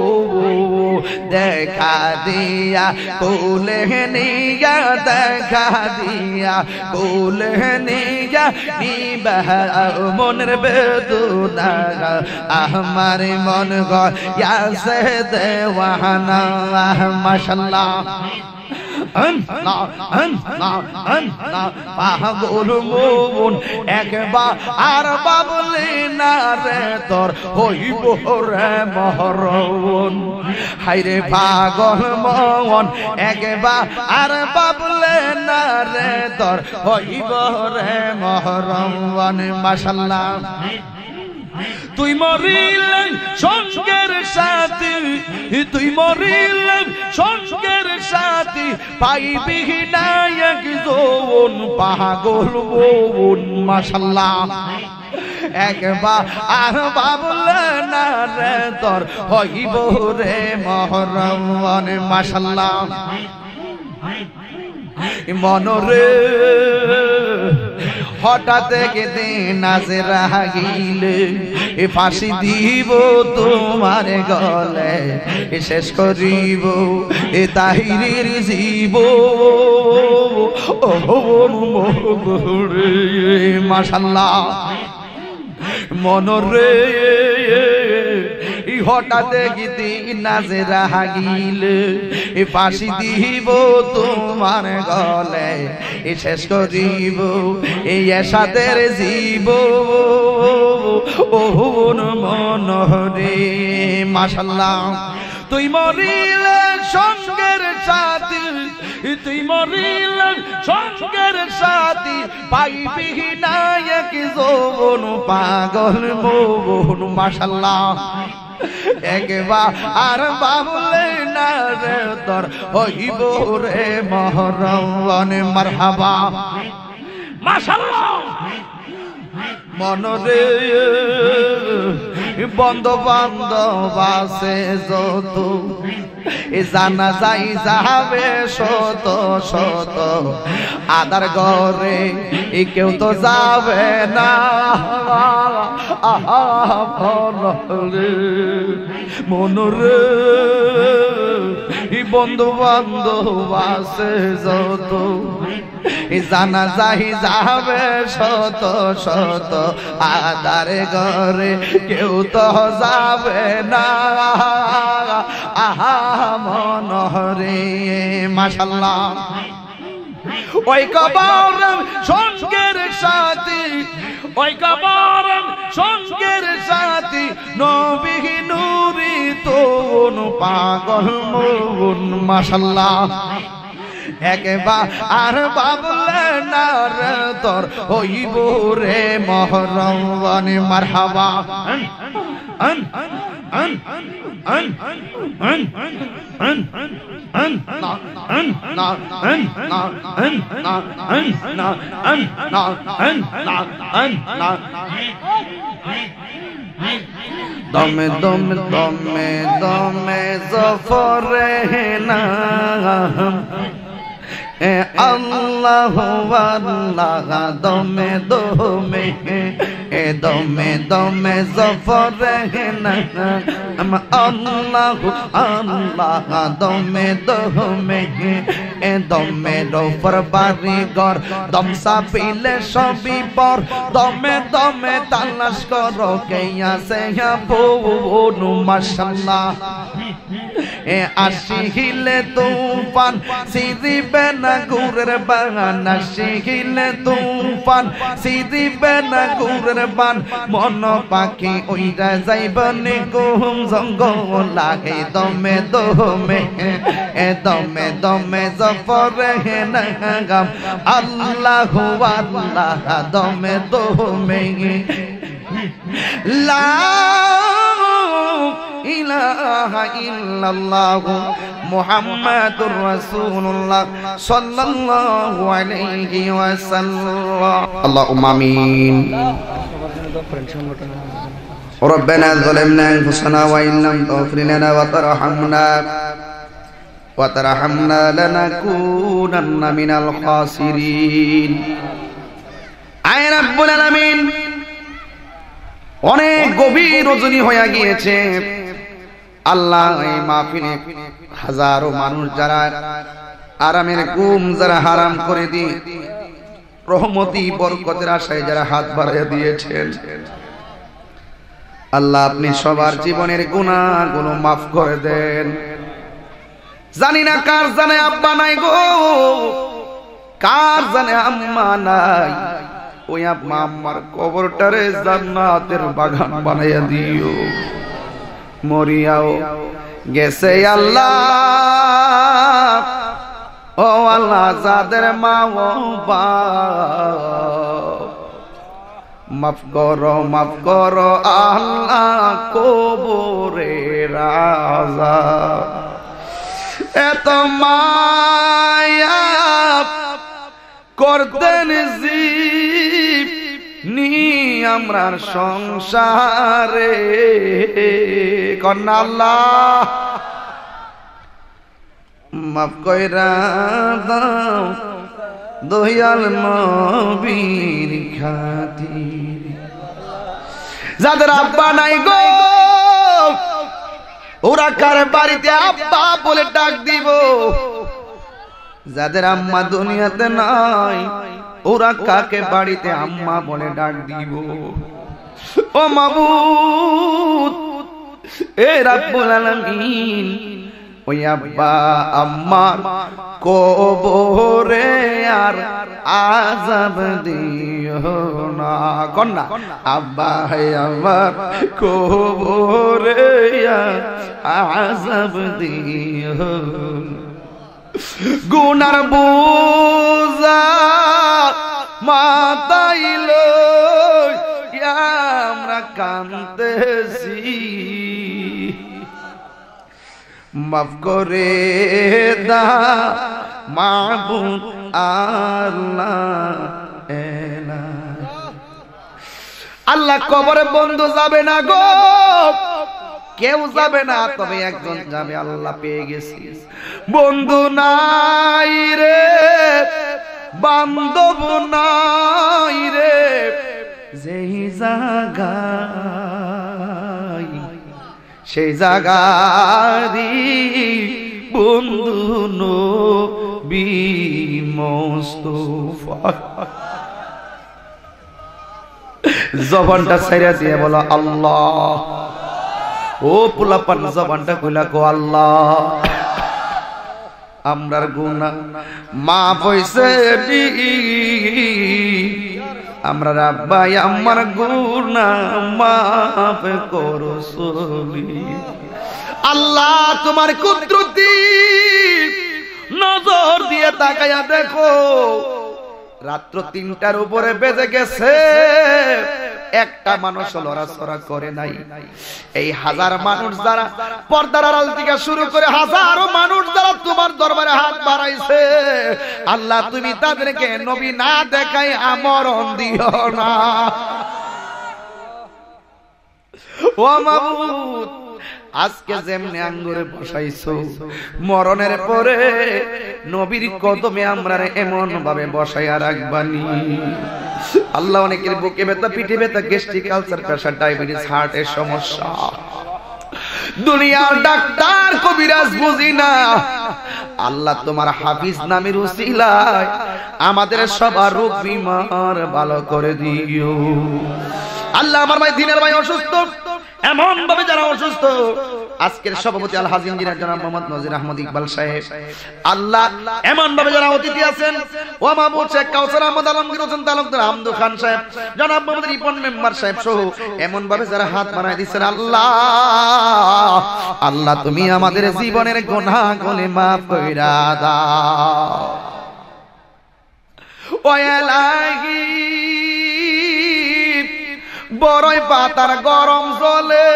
দেখা দিয়া কোলে নিয়া দেখা দিয়া কোলে নিয়া নিবাহ মনের বেদনা আমার মন গো ইয়াসে দেওয়ানা মাশাআল্লাহ পাগল মন একবার আর বাবলে না রে তোর হইব রে মহরণ হাইরে পাগল মন একবার আর বাবলে না রে তোর হইব রে মহরণ মাশাআল্লাহ তুই মরিলে সঙ্গের সাথী তুই মরিলে সঙ্গের সাথী পাইবি না একজন পাগল মন মাশাআল্লাহ একবার আর বাবলে না রে তোর হইব রে মহরম মাশাআল্লাহ মনরে হঠাৎ একদিন আজ রাগিলে ফাঁসি দিব তোমার গলে শেষ করিব এ তাহিরের জীব মাশাআল্লাহ মনরে হঠাৎ একদিন আজ রাগিলে ফাঁসি দিব তোমার গলে শেষ করিব এই সাদের জীব ওহন মনরে মাশাআল্লাহ তুই মরিলে সঙ্গের সাথী তুই মরিলে সঙ্গের সাথী পাইবি না একজন পাগল মন মাশাআল্লাহ একবার আর বাবলে না রে তোর হইব রে মহরম মারহাবা মাশাআল্লাহ মনরে বন্ধ বান্ধব আছে যত এ জানা যাই যাবে শত শত আদার ঘরে কেউ তো যাবে না মনরে বন্ধু বান্ধব আছে যত জানা যাই যাবে শত শত আদার ঘরে কেউ তো যাবে না আহা মনরে মাশাআল্লাহ ওই কবর সঙ্গের সাথী ওই কবর সঙ্গের সাথী নবী নূরি তোন পাগল মন মাশাআল্লাহ একবার আর বাবলে না রে তোর হইব রে মহরম মারহাবা দমে দমে দমে দমে জফরে নাম এ আল্লাহ আল্লাহ দমে দমে এ দমে দমে জফরে নাম আল্লাহ আল্লাহ দমে দমে এ দমে রফর বারিগর দম সাপিলে সবই পর দমে দমে তালাশ করো কে আছে বনু মাশাআল্লাহ এ আশিলে তুফান সিদিবে না গুরের বান আশিলে তুফান সিদিবে না গুরের বান মন পাখি ওইরা যাইবনে ঘুম জঙ্গল লাগে দমে দমে এ দমে দমে জফরে নাগাম আল্লাহু আল্লাহ দমে দমে লা ইলাহা ইল্লাল্লাহ মুহাম্মাদুর রাসূলুল্লাহ সাল্লাল্লাহু আলাইহি ওয়াসাল্লাম আল্লাহুম্মা আমিন ربنا ظلمنا انفسنا وان لم تغفر لنا وترحمنا لنكونن من الخاسرين আয় রব্বুল আলামিন অনেক গভীর রজনী হয়ে গিয়েছে আল্লাহ এই মাহফিলে হাজারো মানুষ যারা আরামের ঘুম যারা হারাম করে দিয়ে রহমতি বরকতের আশায় যারা হাত বাড়িয়ে দিয়েছেন আল্লাহ আপনি সবার জীবনের গুনাহগুলো মাফ করে দেন জানি না কার জানে আব্বা নাই গো কার জানে আম্মা নাই ওই আম্মা আম্মার কবরটারে জান্নাতের বাগান বানাইয়া দিও মরিয়াও গেছে আল্লাহ ও আল্লাহ যাদের মা ও বাপ মাফ করো আল্লাহ কবরে রাজা এত মায়া করতেন জীব নি আমরার সংসারে কন্যা আল্লাহ মাফ কইরা দাও দয়াল নবীর খাতির যাদের আব্বা নাই গো ওরা কার বাড়িতে আব্বা বলে ডাক দিব যাদের আম্মা দুনিয়াতে নাই ওরা কাকে বাড়িতে আম্মা বলে ডাক দিব ও মাবুদ এ রব্বুল আলামিন ওই আব্বা আম্মার কবরে আর আযাব দিও না কন্যা আব্বা আমার কবরে আর আযাব দিও গুনার বোঝা মাথাইল আমরা কাঁদতেছি মাফ করে দাও মাবুদ আল্লাহ আল্লাহ কবরে বন্ধু যাবে না গো কেউ যাবে না তবে একজন যাবে আল্লাহ পেয়ে গেছি বন্ধু নাই রে বান্ধব নাই রে যেই জায়গায় সেই জায়গারি বন্ধু নবী মুস্তাফা জবানটা ছাইরা দিয়ে বলো আল্লাহ ও পোলাপান জবানটা কইলা কো আল্লাহ আমরার গুনাহ মাফ হইছে আমরা আব্বাই আমার গুনাহ মাফ করো সলি আল্লাহ তোমার কুদরতি নজর দিয়ে তাকায়া দেখো রাত্র ৩টার উপরে বেজে গেছে, একটা মানুষ লড়াচড়া করে নাই। এই হাজার মানুষ যারা পর্দার আড়াল থেকে শুরু করে হাজারো মানুষ যারা তোমার দরবারে হাত বাড়াইছে, আল্লাহ তুমি তাদেরকে নবী না দেখাই আমরণ দিও না। ও মাবুদ, আজকে যেমনি আঙ্গুরে বসাইছো, মরণের পরে নবীর কদমে আমরা এমন ভাবে বসাইয়া রাখবানি। আল্লাহ, অনেকের বুকে ব্যথা, পিঠে ব্যথা, গ্যাস্ট্রিক, আলসার, প্রেসার, ডায়াবেটিস, হার্টের সমস্যা, দুনিয়ার ডাক্তার কবিরাজ বুঝি না। আল্লাহ তোমার হাফিজ নামের উসিলায় আমাদের সবার রোগ বিমার ভালো করে দিও। আল্লাহ, আমার ভাই দিনের ভাই অসুস্থ, এমন ভাবে যারা অসুস্থ, আজকের সভাপতি আলহাজ ইঞ্জিনিয়ার জনাব মোহাম্মদ নজির আহমদ ইকবাল সাহেব, আল্লাহ এমন ভাবে যারা অতিথি আছেন, ও মাহবুব শেখ কাউসার আহমদ আলমগীর হোসেন তালুকদার, আমদু খান সাহেব, জনাব মোহাম্মদ রিপন মেম্বার সাহেব সহ এমন ভাবে যারা হাত বাড়ায় দিচ্ছেন, আল্লাহ আল্লাহ তুমি আমাদের জীবনের গুনাহগুলো মাফ কইরা দাও। ও ইলাহি, বড়ই পাতার গরম জলে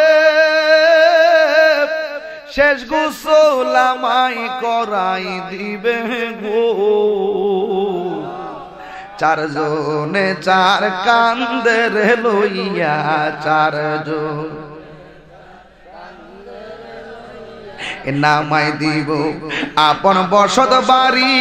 শেষ গোসল আমায় করাই দিবে গো, চারজনে চার কান্দের লইয়া, চারজন নামাই দিব আপন বসত বাড়ি।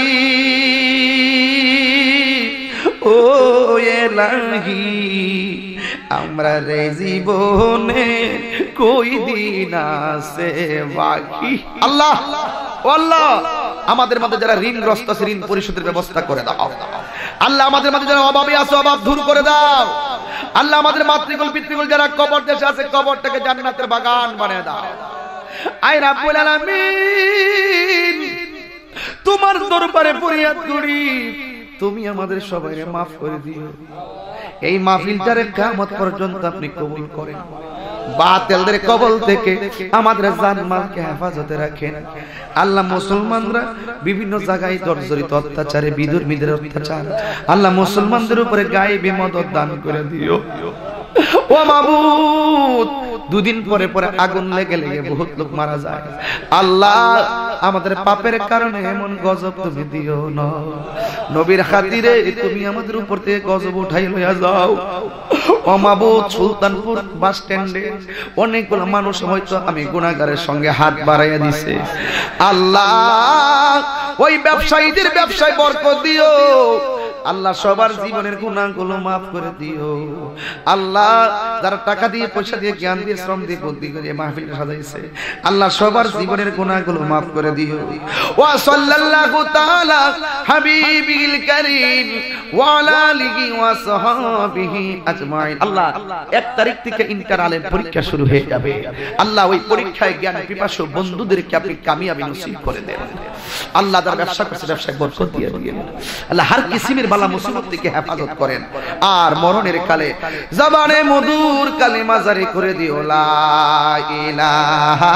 ও ইলাহি, আমরা রে জীবনে কই দিন আছে বাকি। আল্লাহ, আল্লাহ আমাদের মধ্যে যারা ঋণগ্রস্ত আছে ঋণ পরিশোধের ব্যবস্থা করে দাও। আল্লাহ, আমাদের মধ্যে যারা অভাবী আছে অভাব দূর করে দাও। আল্লাহ, আমাদের মাতৃকুল পিতৃকুল যারা কবর দেশে আছে কবরটাকে জান্নাতের বাগান বানিয়ে দাও। আয় রাব্বুল আলামিন, তোমার দরবারে ফরিয়াদ করি, তুমি আমাদের সবাইকে মাফ করে দিও। এই মাহফিলটারে কিয়ামত পর্যন্ত আপনি কবুল করেন, বাতিলদের কবল থেকে আমাদের জান-মালকে হেফাজতে রাখেন। আল্লাহ, মুসলমানরা বিভিন্ন জায়গায় জর্জরিত অত্যাচারে, বিধর্মীদের অত্যাচার, আল্লাহ মুসলমানদের উপরে গায়েবী মদদ দান করে দিও। ও মাবুদ, দুদিন পরে পরে আগুন লেগে লেগে বহুত লোক মারা যায়। আল্লাহ, আমাদের পাপের কারণে এমন গজব তুমি দিও না। নবীর খাতিরে তুমি আমাদের উপর থেকে গজব উঠাই লইয়া যাও। ও মাবুদ, সুলতানপুর বাস স্ট্যান্ডে অনেকগুলো মানুষ হয়তো আমি গুনাহগারের সঙ্গে হাত বাড়াইয়া দিছে। আল্লাহ, ওই ব্যবসায়ীদের ব্যবসায় বরকত দিও। আল্লাহ, সবার জীবনের গুনাহগুলো মাফ করে দিও। আল্লাহ, যারা টাকা দিয়ে, পয়সা দিয়ে, জ্ঞান দিয়ে, শ্রম দিয়ে, বুদ্ধি দিয়ে মাহফিলটা সাজাইছে, আল্লাহ সবার জীবনের গুনাহগুলো মাফ করে দিও। ওয়া সাল্লাল্লাহু তাআলা হাবিবিল কারীম ওয়া আলা আলিহি ওয়া সাহবিহি আজমাইন। আল্লাহ, 1 তারিখ থেকে ইন্টার আলের পরীক্ষা শুরু হয়ে যাবে। আল্লাহ, ওই পরীক্ষায় জ্ঞান পিপাসু বন্ধুদেরকে আপনি কামিয়াবি নসিব করে দেন। আল্লাহ, যারা ব্যবসা করছে ব্যবসায় বরকত দিয়ে দিন। আল্লাহ, হর কিসিমের বালা মুসিবত থেকে হেফাজত করেন। আর মরণের কালে জবানে মধুর কালিমা জারি করে দিও, লা ইলাহা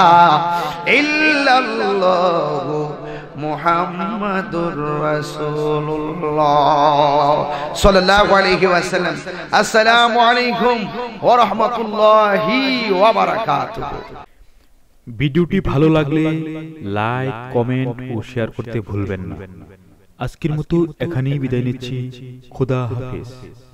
ইল্লাল্লাহ মুহাম্মাদুর রাসূলুল্লাহ সাল্লাল্লাহু আলাইহি ওয়াসাল্লাম। আসসালামু আলাইকুম ওয়া রাহমাতুল্লাহি ওয়া বারাকাতুহু। ভিডিওটি ভালো লাগলে লাইক, কমেন্ট ও শেয়ার করতে ভুলবেন না। আজকের মতো এখানেই বিদায় নিচ্ছি। খোদা হাফেজ।